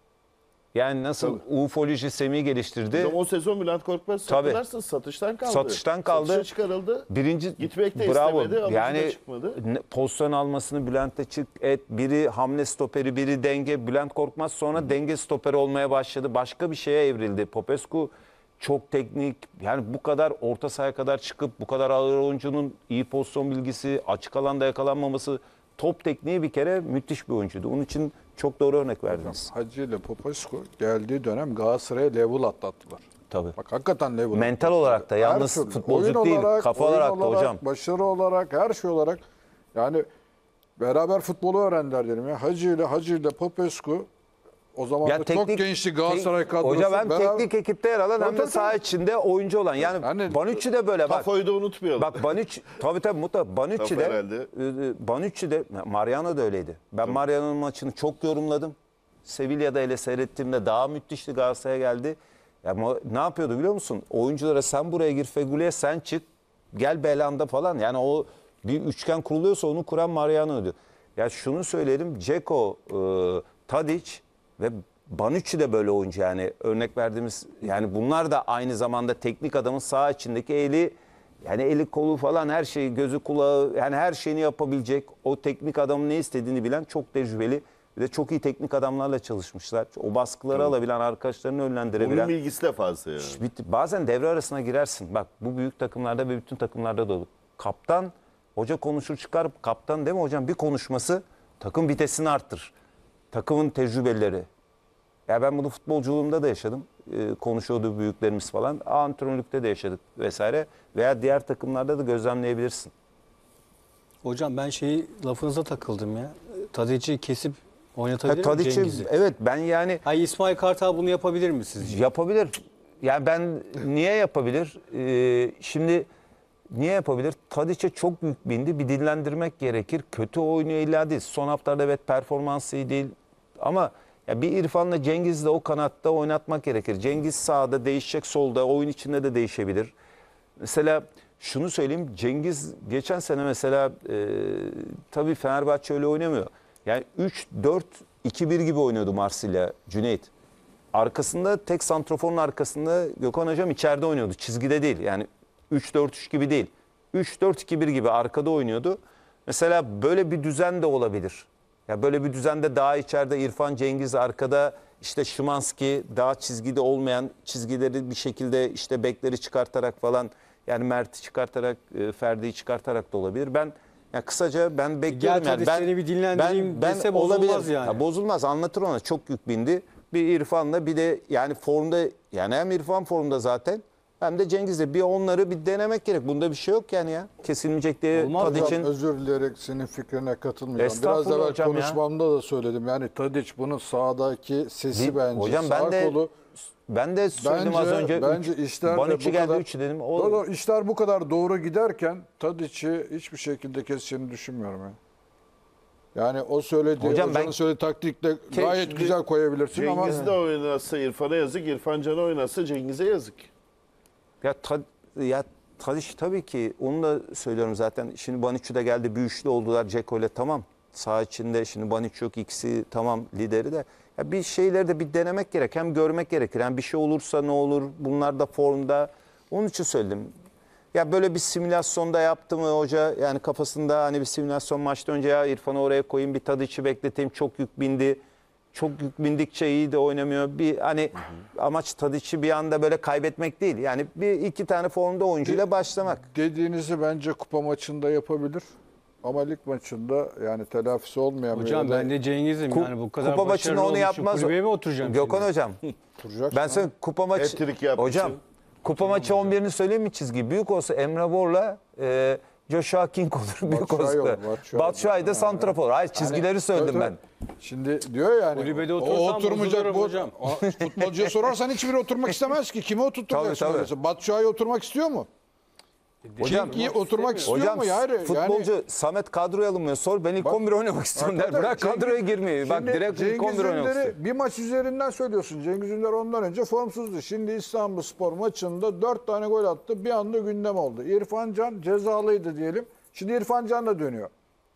Yani nasıl ufoloji Semih'i geliştirdi. Hocam o sezon Bülent Korkmaz Tabii. hatırlarsınız satıştan kaldı. Satıştan kaldı. Satışa çıkarıldı. Birinci Gitmek de bravo. istemedi, alıcı da Yani çıkmadı. ne- pozisyon almasını Bülent'e çık et. Biri hamle stoperi, biri denge. Bülent Korkmaz sonra denge stoperi olmaya başladı. Başka bir şeye evrildi. Popescu çok teknik. Yani bu kadar orta sahaya kadar çıkıp bu kadar ağır oyuncunun iyi pozisyon bilgisi, açık alanda yakalanmaması, top tekniği bir kere müthiş bir oyuncuydu. Onun için çok doğru örnek verdiniz. Hacı ile Popescu geldiği dönem Galatasaray'a level atlattılar. Tabii. Bak hakikaten level Mental atlattılar. olarak da, Her yalnız türlü. futbolculuk Oyun değil, olarak, kafa oyun olarak da hocam. Başarı olarak, her şey olarak. Yani beraber futbolu öğrendiler dedim ya. Hacı ile Hacı ile Popescu o zaman Ya da teknik- çok gençti Galatasaray tek- kadrosu. Hocam hem Beraber- teknik ekipte yer alan hem Tabii, de tabii, saha tabii. içinde oyuncu olan. Yani, Yani- Bonucci de böyle bak. Tafoyu da unutmayalım. Bak Bonucci tabii tabii mutlaka Bonucci Tabii de herhalde. e, Bonucci de Mariano da öyleydi. Ben Mariano'nun maçını çok yorumladım. Sevilla'da ile seyrettiğimde daha müthişti, Galatasaray'a geldi. Ya ama ne yapıyordu biliyor musun? Oyunculara sen buraya gir, Fegüli'ye sen çık. Gel Belanda falan. Yani o bir üçgen kuruluyorsa onu kuran Mariano'ydu. Ya şunu söyleyelim. Dzeko, e, Tadic ve Bonucci de böyle oyuncu yani. Örnek verdiğimiz yani bunlar da aynı zamanda teknik adamın saha içindeki eli, yani eli kolu falan her şeyi, gözü kulağı, yani her şeyini yapabilecek, o teknik adamın ne istediğini bilen çok tecrübeli ve de çok iyi teknik adamlarla çalışmışlar. O baskıları alabilen, arkadaşlarını Oyun yönlendirebilen. bilgisi de fazla yani. Bitti. Bazen devre arasına girersin. Bak bu büyük takımlarda ve bütün takımlarda da olur. Kaptan, hoca konuşur çıkar. Kaptan değil mi hocam? Bir konuşması takım vitesini arttırır. Takımın tecrübeleri. Ya ben bunu futbolculuğumda da yaşadım. Ee, konuşuyordu büyüklerimiz falan. Antrenörlükte de yaşadık vesaire. Veya diğer takımlarda da gözlemleyebilirsin. Hocam ben şeyi lafınıza takıldım ya. Tadic'i kesip Ha, oynatabilir mi Tadiç'i, Cengiz'i? evet ben yani Hayır, İsmail Kartal bunu yapabilir mi sizce? yapabilir. Yani ben niye yapabilir? Ee, şimdi niye yapabilir? Tadiç'e çok büyük bindi. Bir dinlendirmek gerekir. Kötü oynuyor illa değil. Son haftalarda evet performansı iyi değil. Ama ya bir İrfan'la Cengiz'i de o kanatta oynatmak gerekir. Cengiz sağda değişecek, solda, oyun içinde de değişebilir. Mesela şunu söyleyeyim. Cengiz geçen sene mesela e, tabii Fenerbahçe öyle oynamıyor. Yani üç dört iki bir gibi oynuyordu Marsilya, Cüneyt. Arkasında tek santroforun arkasında Gökhan Hocam içeride oynuyordu. Çizgide değil. Yani üç dört üç gibi değil. üç dört iki bir gibi arkada oynuyordu. Mesela böyle bir düzen de olabilir. Ya böyle bir düzende daha içeride İrfan, Cengiz, arkada işte Szymanski, daha çizgide olmayan, çizgileri bir şekilde işte bekleri çıkartarak falan, yani Mert'i çıkartarak, e, Ferdi'yi çıkartarak da olabilir. Ben ya kısaca ben bekliyorum Gel yani. hadi seni bir dinlendireyim dese bozulmaz yani. Ya bozulmaz, anlatır ona, çok yük bindi. Bir İrfan'la bir de yani formda, yani hem İrfan formda zaten hem de Cengiz'de bir onları bir denemek gerek. Bunda bir şey yok yani ya. Kesilmeyecek diye Olmaz Tadiç'in. Hocam, özür dileyerek senin fikrine katılmıyorum. Biraz Estağfurullah evvel hocam ya. konuşmamda da söyledim. Yani Tadic bunun sahadaki sesi Değil- bence. hocam sağ ben de kolu. ben de söyledim Bence, az önce. bence üç, işler de Bonucci bu geldi kadar, üç dedim. Doğru, O, doğru, işler bu kadar doğru giderken Tadic'i hiçbir şekilde keseceğini düşünmüyorum. Yani. Yani o söylediği, Hocam hocanın ben- söylediği taktikle gayet Şimdi güzel koyabilirsin ama Cengiz de oynasa İrfan'a yazık, İrfan Can'a oynasa Cengiz'e yazık. ya, ta, ya Tadiç tabii ki onu da söylüyorum zaten. Şimdi Bonucci de geldi, bir üçlü oldular Dzeko ile, tamam. Sağ içinde şimdi Bonucci yok, ikisi tamam lideri de. Ya bir şeyleri de bir denemek gerek. Hem görmek gerekir. Yani bir şey olursa ne olur? Bunlar da formda. Onun için söyledim. Ya böyle bir simülasyonda yaptı mı hoca? Yani kafasında hani bir simülasyon maçta önce ya İrfan'ı oraya koyayım, bir Tadiç'i bekleteyim. Çok yük bindi. Çok yük bindikçe iyi de oynamıyor. Bir hani amaç Tadiç'i bir anda böyle kaybetmek değil. Yani bir iki tane formda oyuncuyla başlamak. dediğinizi bence kupa maçında yapabilir. Ama lig maçında yani telafisi olmayan bir Hocam yerde ben de Cengiz'im Ku- yani bu kadar kupa maçında başarılı onu olmuşum, yapmaz. kulübeye mi oturacağım Gökhan şimdi? hocam. oturacaksın. Ben sana kupa maçı... Hat-trick yapmışsın. Hocam kupa maçı on birini söyleyeyim mi çizgi? Büyük olsa Emre Bor'la e, Joshua King olur. Büyük Batshuayi olsa. olur, Batshuayi. Batshuayi de santrafor. Hayır, çizgileri söyledim Tabii, ben. tabii. Şimdi diyor yani Kulübede o otursam oturmayacak bozulurum bu hocam. O, futbolcuya sorarsan hiçbiri oturmak istemez ki. Kimi oturtacaksın? Tabii, tabii. öyleyse? Batshuayi oturmak istiyor mu? Hocam, King oturmak istiyor Hocam mu? Yani, futbolcu yani, Samet kadroya alınmıyor. Sor, ben ilk Bak- on bir oynamak istiyorum der. Hakikaten Bırak Cengiz- kadroya girmeyi. Bak Şimdi direkt ilk on bir Cengiz oynamak Ünder'i istiyorum. bir maç üzerinden söylüyorsun. Cengiz Ünder ondan önce formsuzdu. Şimdi İstanbulspor maçında dört tane gol attı. Bir anda gündem oldu. İrfan Can cezalıydı diyelim. Şimdi İrfan Can da dönüyor.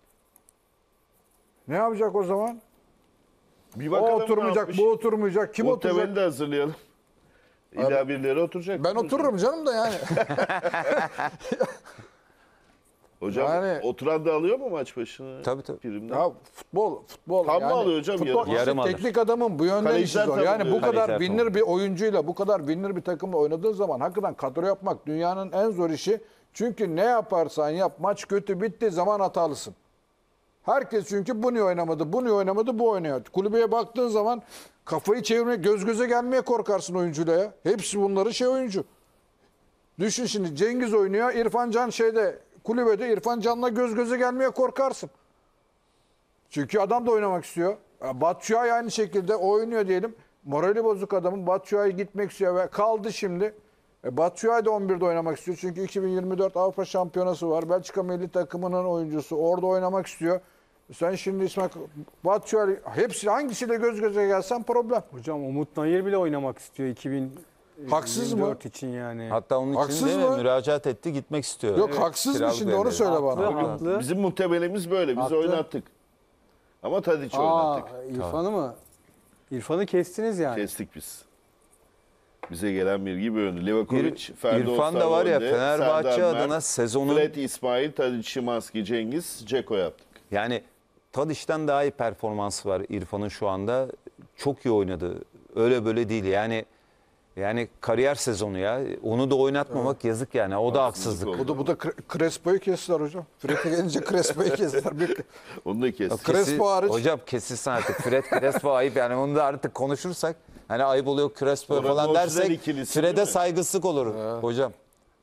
Ne yapacak o zaman? Bir O bakalım ne oturmayacak, yapmış. bu oturmayacak. Kim O oturacak? temeli de hazırlayalım. İlla birileri oturacak. Ben otururum canım da yani. Hocam Yani- oturan da alıyor mu maç başına? Tabii, tabii. Primden? Ya futbol, futbol. Tam mı alıyor hocam? Futbol, Yarım. Yarım alır. teknik adamın bu yönden işi Kaleciler zor. tam Yani bu alıyor. kadar Kaleciler winner tam. bir oyuncuyla, bu kadar winner bir takımla oynadığın zaman hakikaten kadro yapmak dünyanın en zor işi. Çünkü ne yaparsan yap, maç kötü bittiği zaman hatalısın. Herkes çünkü bu niye oynamadı, bu niye oynamadı, bu oynuyor. Kulübeye baktığın zaman kafayı çevirmeye, göz göze gelmeye korkarsın oyuncuyla ya. Hepsi bunları şey oyuncu. Düşün şimdi Cengiz oynuyor, İrfan Can şeyde, kulübede İrfan Can'la göz göze gelmeye korkarsın. Çünkü adam da oynamak istiyor. Batshuayi aynı şekilde oynuyor diyelim. Morali bozuk adamın. Batshuayi gitmek istiyor ve kaldı şimdi. E, Batshuayi de on birde oynamak istiyor. Çünkü iki bin yirmi dört Avrupa Şampiyonası var. Belçika milli takımının oyuncusu. Orada oynamak istiyor. Sen şimdi İsmail Batshuayi hepsi hangisiyle göz göze gelsen problem. Hocam Umut Nayır bile oynamak istiyor iki bin Haksız mı? yirmi dört için yani. Hatta onun için Haksız de mı? müracaat etti, gitmek istiyor. Yok haksız mı Kiralık şimdi onu verdi. söyle Haklı, bana. haklı. Bizim muhtemelimiz böyle. Biz Haklı. oynattık. Ama Tadiç'i Aa, oynattık. İrfan'ı mı? İrfan'ı kestiniz yani. Kestik biz. Bize gelen bilgi böyle. Livakovic, Ferdi İrfan da var ya Osterwolde, Fenerbahçe Serdar adına Mert, sezonun Fred İsmail, Tadiç, Şimanski, Cengiz, Ceko yaptık. yani Tadiç'ten daha iyi performansı var İrfan'ın şu anda. Çok iyi oynadı. Öyle böyle değil yani. Yani kariyer sezonu ya. Onu da oynatmamak yazık yani. O da haksızlık. oldu. Bu da, bu da Cre- Crespo'yu kestiler hocam. Fred'e gelince Crespo'yu kestiler. Bir, Onu da kestik. Crespo Kesi- hariç. Hocam kesilsin artık. Fred Crespo ayıp yani. Onu da artık konuşursak hani ayıp oluyor Crespo Oranın falan orijinal dersek ikilisi değil Fred'e mi? saygısızlık olur hocam.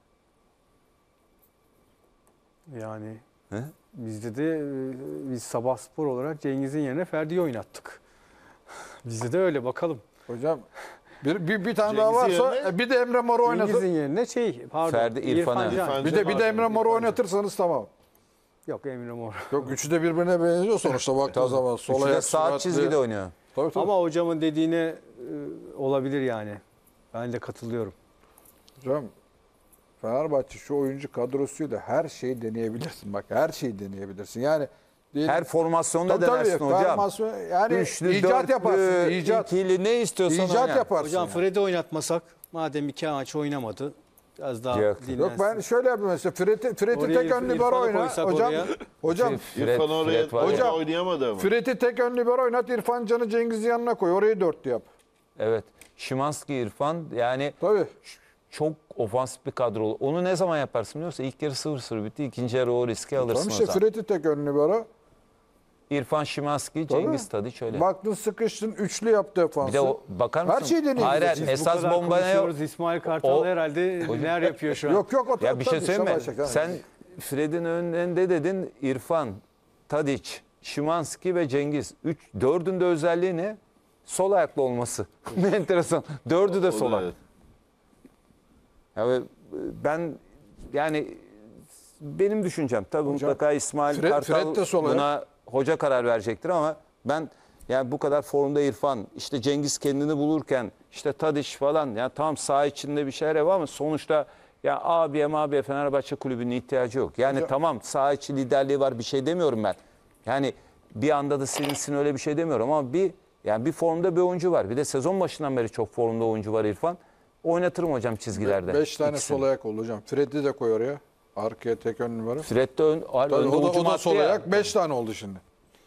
Yani He? bizde de e, biz Sabah Spor olarak Cengiz'in yerine Ferdi'yi oynattık. Bizde de öyle bakalım. hocam bir, bir, bir tane daha Cengiz'in varsa yerine- e, bir de Emre Mor'u oynatın. Cengiz'in yerine şey pardon. Ferdi, İrfan, Can. İrfan. Bir de bir de Emre Mor'u oynatırsanız tamam. Yok Emre Mor. Yok üçü de birbirine benziyor sonuçta baktığın zaman. Sol Üçü de ayak sağ süratli. çizgide oynuyor. Tabii, tabii. Ama hocamın dediğine e, olabilir yani. Ben de katılıyorum. Hocam Fenerbahçe şu oyuncu kadrosuyla her şeyi deneyebilirsin. Bak her şeyi deneyebilirsin. Yani diyelim- Her formasyonda Tabii, tabii, denersin hocam. formasyon- yani Üçlü, icat dörtlü, yaparsın. İcat, ikili ne istiyorsan icat oyna. yaparsın. Hocam yani. Fred'i oynatmasak madem iki maç oynamadı biraz daha Yok. dinlensin. Yok ben şöyle yapayım mesela Fred'i Fred'i Oraya tek ön İrfan'ı libero oyna. koysak Hocam oraya. hocam Fred- İrfan oraya Fred var ya. hocam oynayamadı ama. Fred'i tek ön libero oynat. İrfan Can'ı Cengiz'in yanına koy. Orayı dörtlü yap. Evet. Şimanski, İrfan yani Tabii. çok ofansif bir kadro. Onu ne zaman yaparsın biliyor musun? İlk yarı sıfır sıfır bitti. İkinci yarı o riski alırsın Tamam o işte zaman. Fred'i tek ön libero. İrfan, Şimanski, Cengiz Tadiç öyle. Baktın sıkıştın üçlü yaptı defansı. Bir de o, bakar mısın? Her şeyi deneyebilirsin. Hayır, hayır, Biz Bu esas kadar bomba ne? konuşuyoruz. İsmail Kartal O- herhalde neler yapıyor şu an. Yok yok o Ya bir şey tabii, söyleyeyim mi? şaka şaka. Sen Fred'in önünde dedin İrfan, Tadiç, Şimanski ve Cengiz. Üç, dördünde özelliği ne? Sol ayaklı olması. Ne enteresan. Dördü de O sol da ayak. Ya ve ben yani benim düşüncem tabii Hocam, mutlaka İsmail Fred- Kartal Fred de sol ayak. buna hoca karar verecektir ama ben yani bu kadar formda İrfan, işte Cengiz kendini bulurken işte Tadiç falan ya tam saha içinde bir şeyler var ama sonuçta ya abiye mabiye Fenerbahçe kulübünün ihtiyacı yok. Yani Hocam- tamam saha içi liderliği var bir şey demiyorum ben. Yani bir anda da silinsin öyle bir şey demiyorum ama bir yani bir formda bir oyuncu var. Bir de sezon başından beri çok formda oyuncu var İrfan. Oynatırım hocam çizgilerde. Beş tane İkisini. sol ayak oldu hocam. Fred'i de koy oraya. Arkaya tek ön numara. Fred de ön, Tabii, önde o da, o ucunu da attı sol ya. ayak. Beş tane oldu şimdi.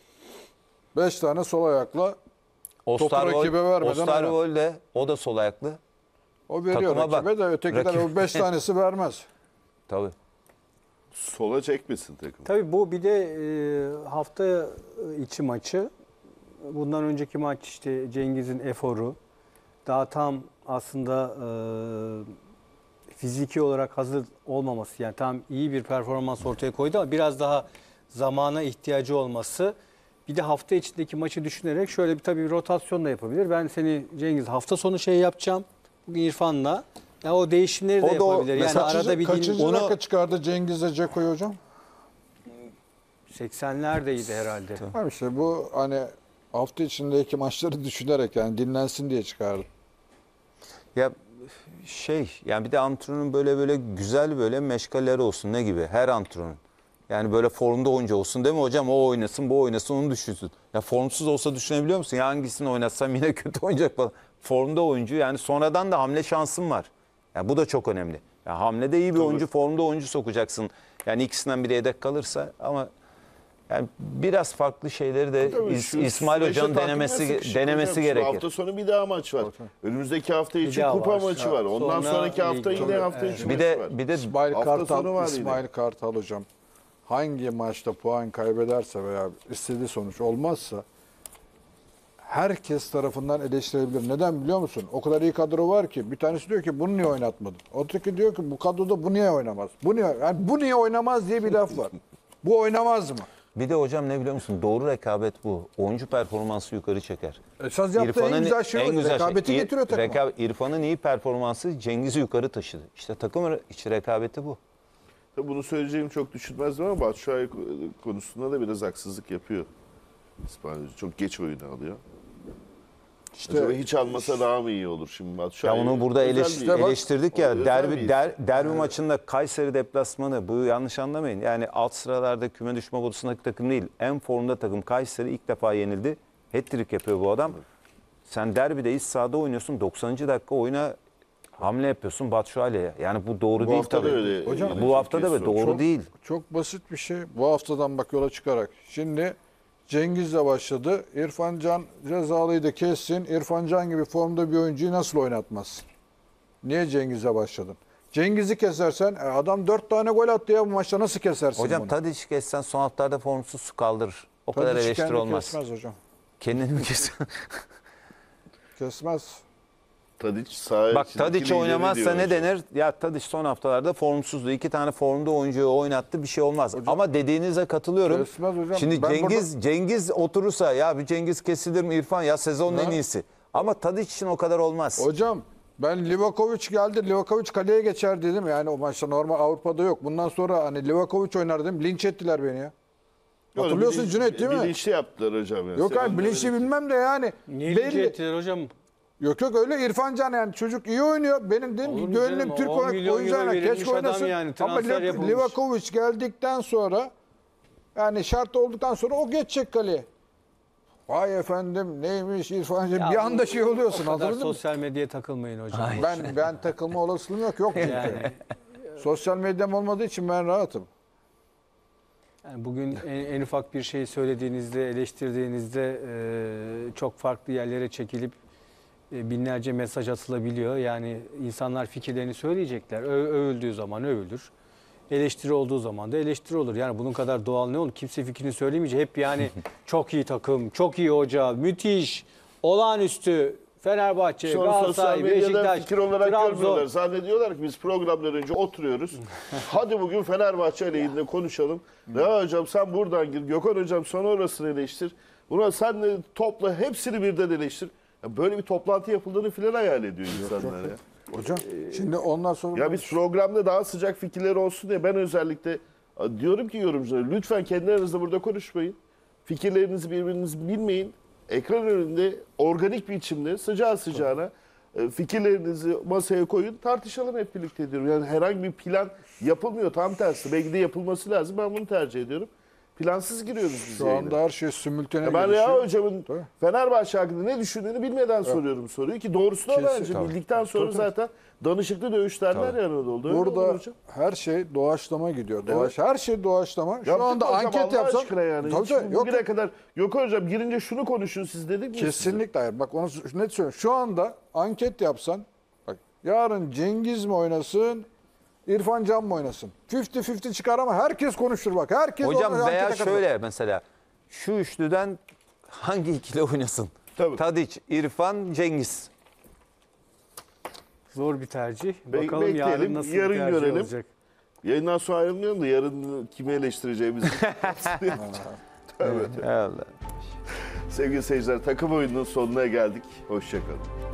Beş tane sol ayakla topu Osterwold- rakibe vermeden Osterwold de o da sol ayaklı. o veriyor Takıma rakibe bak. de ötekiler Rakip- o beş tanesi vermez. Tabii. Sola çekmesin takım. Tabii bu bir de e, hafta içi maçı. Bundan önceki maç işte Cengiz'in eforu. Daha tam aslında e, fiziki olarak hazır olmaması. Yani tam iyi bir performans ortaya koydu ama biraz daha zamana ihtiyacı olması. Bir de hafta içindeki maçı düşünerek şöyle bir tabii bir rotasyon da yapabilir. Ben seni Cengiz hafta sonu şey yapacağım. Bugün İrfan'la. Ya o değişimleri de O da o- yapabilir. Yani mesela arada bir din- Kaçıncı onu- dakika çıkardı Cengiz'e Ceko'yu hocam? seksenlerdeydi herhalde. Tamam işte bu hani hafta içindeki maçları düşünerek yani dinlensin diye çıkardı. Ya şey yani bir de antrenörün böyle böyle güzel böyle meşgaleleri olsun ne gibi her antrenörün. Yani böyle formda oyuncu olsun değil mi hocam? O oynasın, bu oynasın, onu düşünsün. Ya formsuz olsa düşünebiliyor musun? Ya hangisini oynatsam yine kötü oynayacak falan. Formda oyuncu yani sonradan da hamle şansım var. Yani bu da çok önemli. Ya hamlede iyi bir oyuncu, formda oyuncu sokacaksın. Yani ikisinden biri yedek kalırsa ama yani biraz farklı şeyleri de Tabii İs- şu İsmail süreçte Hoca'nın takvime denemesi sıkışık denemesi hocam. Şu gerekir. hafta sonu bir daha maç var. Önümüzdeki hafta Bir için daha kupa var. maçı var. Ondan Sonra sonraki hafta lig yine var. hafta Evet. içi Bir maçı de var. bir de İsmail Hafta sonu Kartal, var İsmail yine. Kartal hocam hangi maçta puan kaybederse veya istediği sonuç olmazsa herkes tarafından eleştirilebilir. Neden biliyor musun? O kadar iyi kadro var ki bir tanesi diyor ki bunu niye oynatmadın? Öteki diyor ki bu kadroda bu niye oynamaz? Bu niye yani bu niye oynamaz diye bir laf var. Bu oynamaz mı? bir de hocam ne biliyor musun? Doğru rekabet bu. Oyuncu performansı yukarı çeker. Esas yaptığı en güzel şey o. Rekabeti şey- getiriyor takıma. Reka- İrfan'ın iyi performansı Cengiz'i yukarı taşıdı. İşte takım içi rekabeti bu. Tabii bunu söyleyeceğimi çok düşünmezdim ama Batshuayi konusunda da biraz haksızlık yapıyor. İsmail Hoca çok geç oyunu alıyor. İşte Acaba hiç almasa daha mı iyi olur şimdi Ya Batshuayi? onu burada özel eleş- bir- eleştirdik O ya. özel bir Derbi isim. der, derbi maçında Kayseri deplasmanı. Bu yanlış anlamayın. Yani alt sıralarda küme düşme potasındaki takım değil. En formda takım Kayseri ilk defa yenildi. Hat-trick yapıyor bu adam. Sen derbide iç sahada oynuyorsun. doksanıncı dakika oyuna hamle yapıyorsun Batshuayi'ye. Yani bu doğru Bu değil hafta da tabii. öyle. Hocam, yine bu hafta da Türkiye be, sonu. doğru Çok- değil. Çok basit bir şey. Bu haftadan bak yola çıkarak. Şimdi Cengiz'le başladı. İrfan Can Cezalı'yı da kessin. İrfan Can gibi formda bir oyuncuyu nasıl oynatmazsın? Niye Cengiz'le başladın? Cengiz'i kesersen e, adam dört tane gol attı ya bu maçta nasıl kesersin Hocam bunu? Tadiç kessen son haftalarda formsuz su kaldırır. O kadar Tadiç eleştiri kendi olmaz. Kesmez hocam. Kendini mi kessen? Kesmez. Tadiç sahaya Bak içindeki Tadiç lideri oynamazsa diyor ne hocam. denir? Ya Tadiç son haftalarda formsuzdu. İki tane formda oyuncuyu oynattı bir şey olmaz. Ama dediğinize katılıyorum. Kesmez hocam. Şimdi Ben Cengiz Cengiz oturursa ya bir Cengiz kesilir mi İrfan ya sezonun Ha? en iyisi. Ama Tadiç için o kadar olmaz. Hocam ben Livakovic geldi. Livakovic kaleye geçer dedim. Yani o maçta normal Avrupa'da yok. Bundan sonra hani Livakovic oynar dedim. Linç ettiler beni ya. Yok, Hatırlıyorsun bilinç- Cüneyt değil mi? Bilinçli yaptılar hocam. Ya. Yok Sen abi bilinçli onları- bilmem de yani. Niye linç belli. ettiler hocam? Yok yok öyle İrfan Can yani çocuk iyi oynuyor. Benim dedim Olur ki mu gönlüm canım? Türk on olarak milyon oyuncularına euro verilmiş keşke adam oynasın. yani, Ama transfer Liv- yapılmış. Livakovic geldikten sonra yani şart olduktan sonra o geçecek kaleye. Vay efendim neymiş İrfan Can Ya bir bu- anda şey oluyorsun O kadar anladın mı? sosyal medyaya takılmayın hocam. Ben ben takılma olasılığım yok yok çünkü. Yani, Sosyal medyam olmadığı için ben rahatım. yani bugün en, en ufak bir şey söylediğinizde, eleştirdiğinizde e, çok farklı yerlere çekilip e, binlerce mesaj atılabiliyor. Yani insanlar fikirlerini söyleyecekler. Ö- övüldüğü zaman övülür. Eleştiri olduğu zaman da eleştiri olur. Yani bunun kadar doğal ne olur? Kimse fikrini söylemeyecek. Hep yani çok iyi takım, çok iyi hoca, müthiş, olağanüstü, Fenerbahçe, Sonra sosyal Galatasaray, medyada Beşiktaş, fikir olarak Trabzon. görmüyorlar. Zannediyorlar ki biz programdan önce oturuyoruz. Hadi bugün Fenerbahçe aleyhinde konuşalım. Ya hocam sen buradan gir. Gökhan hocam sonra orasını eleştir. Buna sen de topla hepsini birden eleştir. Ya böyle bir toplantı yapıldığını filan hayal ediyor insanlar ya. Hocam şimdi ondan sonra Ya biz programda daha sıcak fikirler olsun diye ben özellikle diyorum ki yorumculara lütfen kendi aranızda burada konuşmayın. Fikirlerinizi birbirinizi bilmeyin. Ekran önünde organik bir biçimde sıcağı sıcağına e, fikirlerinizi masaya koyun. Tartışalım hep birlikte diyorum. Yani herhangi bir plan yapılmıyor. Tam tersi. Belki de yapılması lazım. Ben bunu tercih ediyorum. Plansız giriyoruz biz şu yayına. anda her şey simultane Ya ben gelişiyor. Reha hocamın Tabii. Fenerbahçe hakkında ne düşündüğünü bilmeden soruyorum soruyu ki doğrusunu Kesin, bence tabii. bildikten sonra Tabii, tabii. zaten danışıklı dövüş derler ya Anadolu'da. Öyle olur Burada hocam. her şey doğaçlama gidiyor. Doğaç, Her şey doğaçlama. Şu Yaptık anda mı hocam anket Allah yapsam aşkına yani. Tabii, Hiç tabii, yok, bugüne kadar yok hocam girince şunu konuşun siz dedik mi? size? kesinlikle hayır. Bak onu net söylüyorum. Şu anda anket yapsan bak yarın Cengiz mi oynasın İrfan Can mı oynasın? elli elli çıkar ama herkes konuşur bak. Herkes Hocam onu veya ankete katılır. şöyle mesela şu üçlüden hangi ikili oynasın? Tabii. Tadiç, İrfan, Cengiz. Zor bir tercih. Be- Bakalım yarın bekleyelim, nasıl yarın bir tercih görelim. olacak. Yayından sonra ayrılmayalım da yarın kimi eleştireceğimizi. Allah. Sevgili seyirciler takım oyununun sonuna geldik. Hoşçakalın.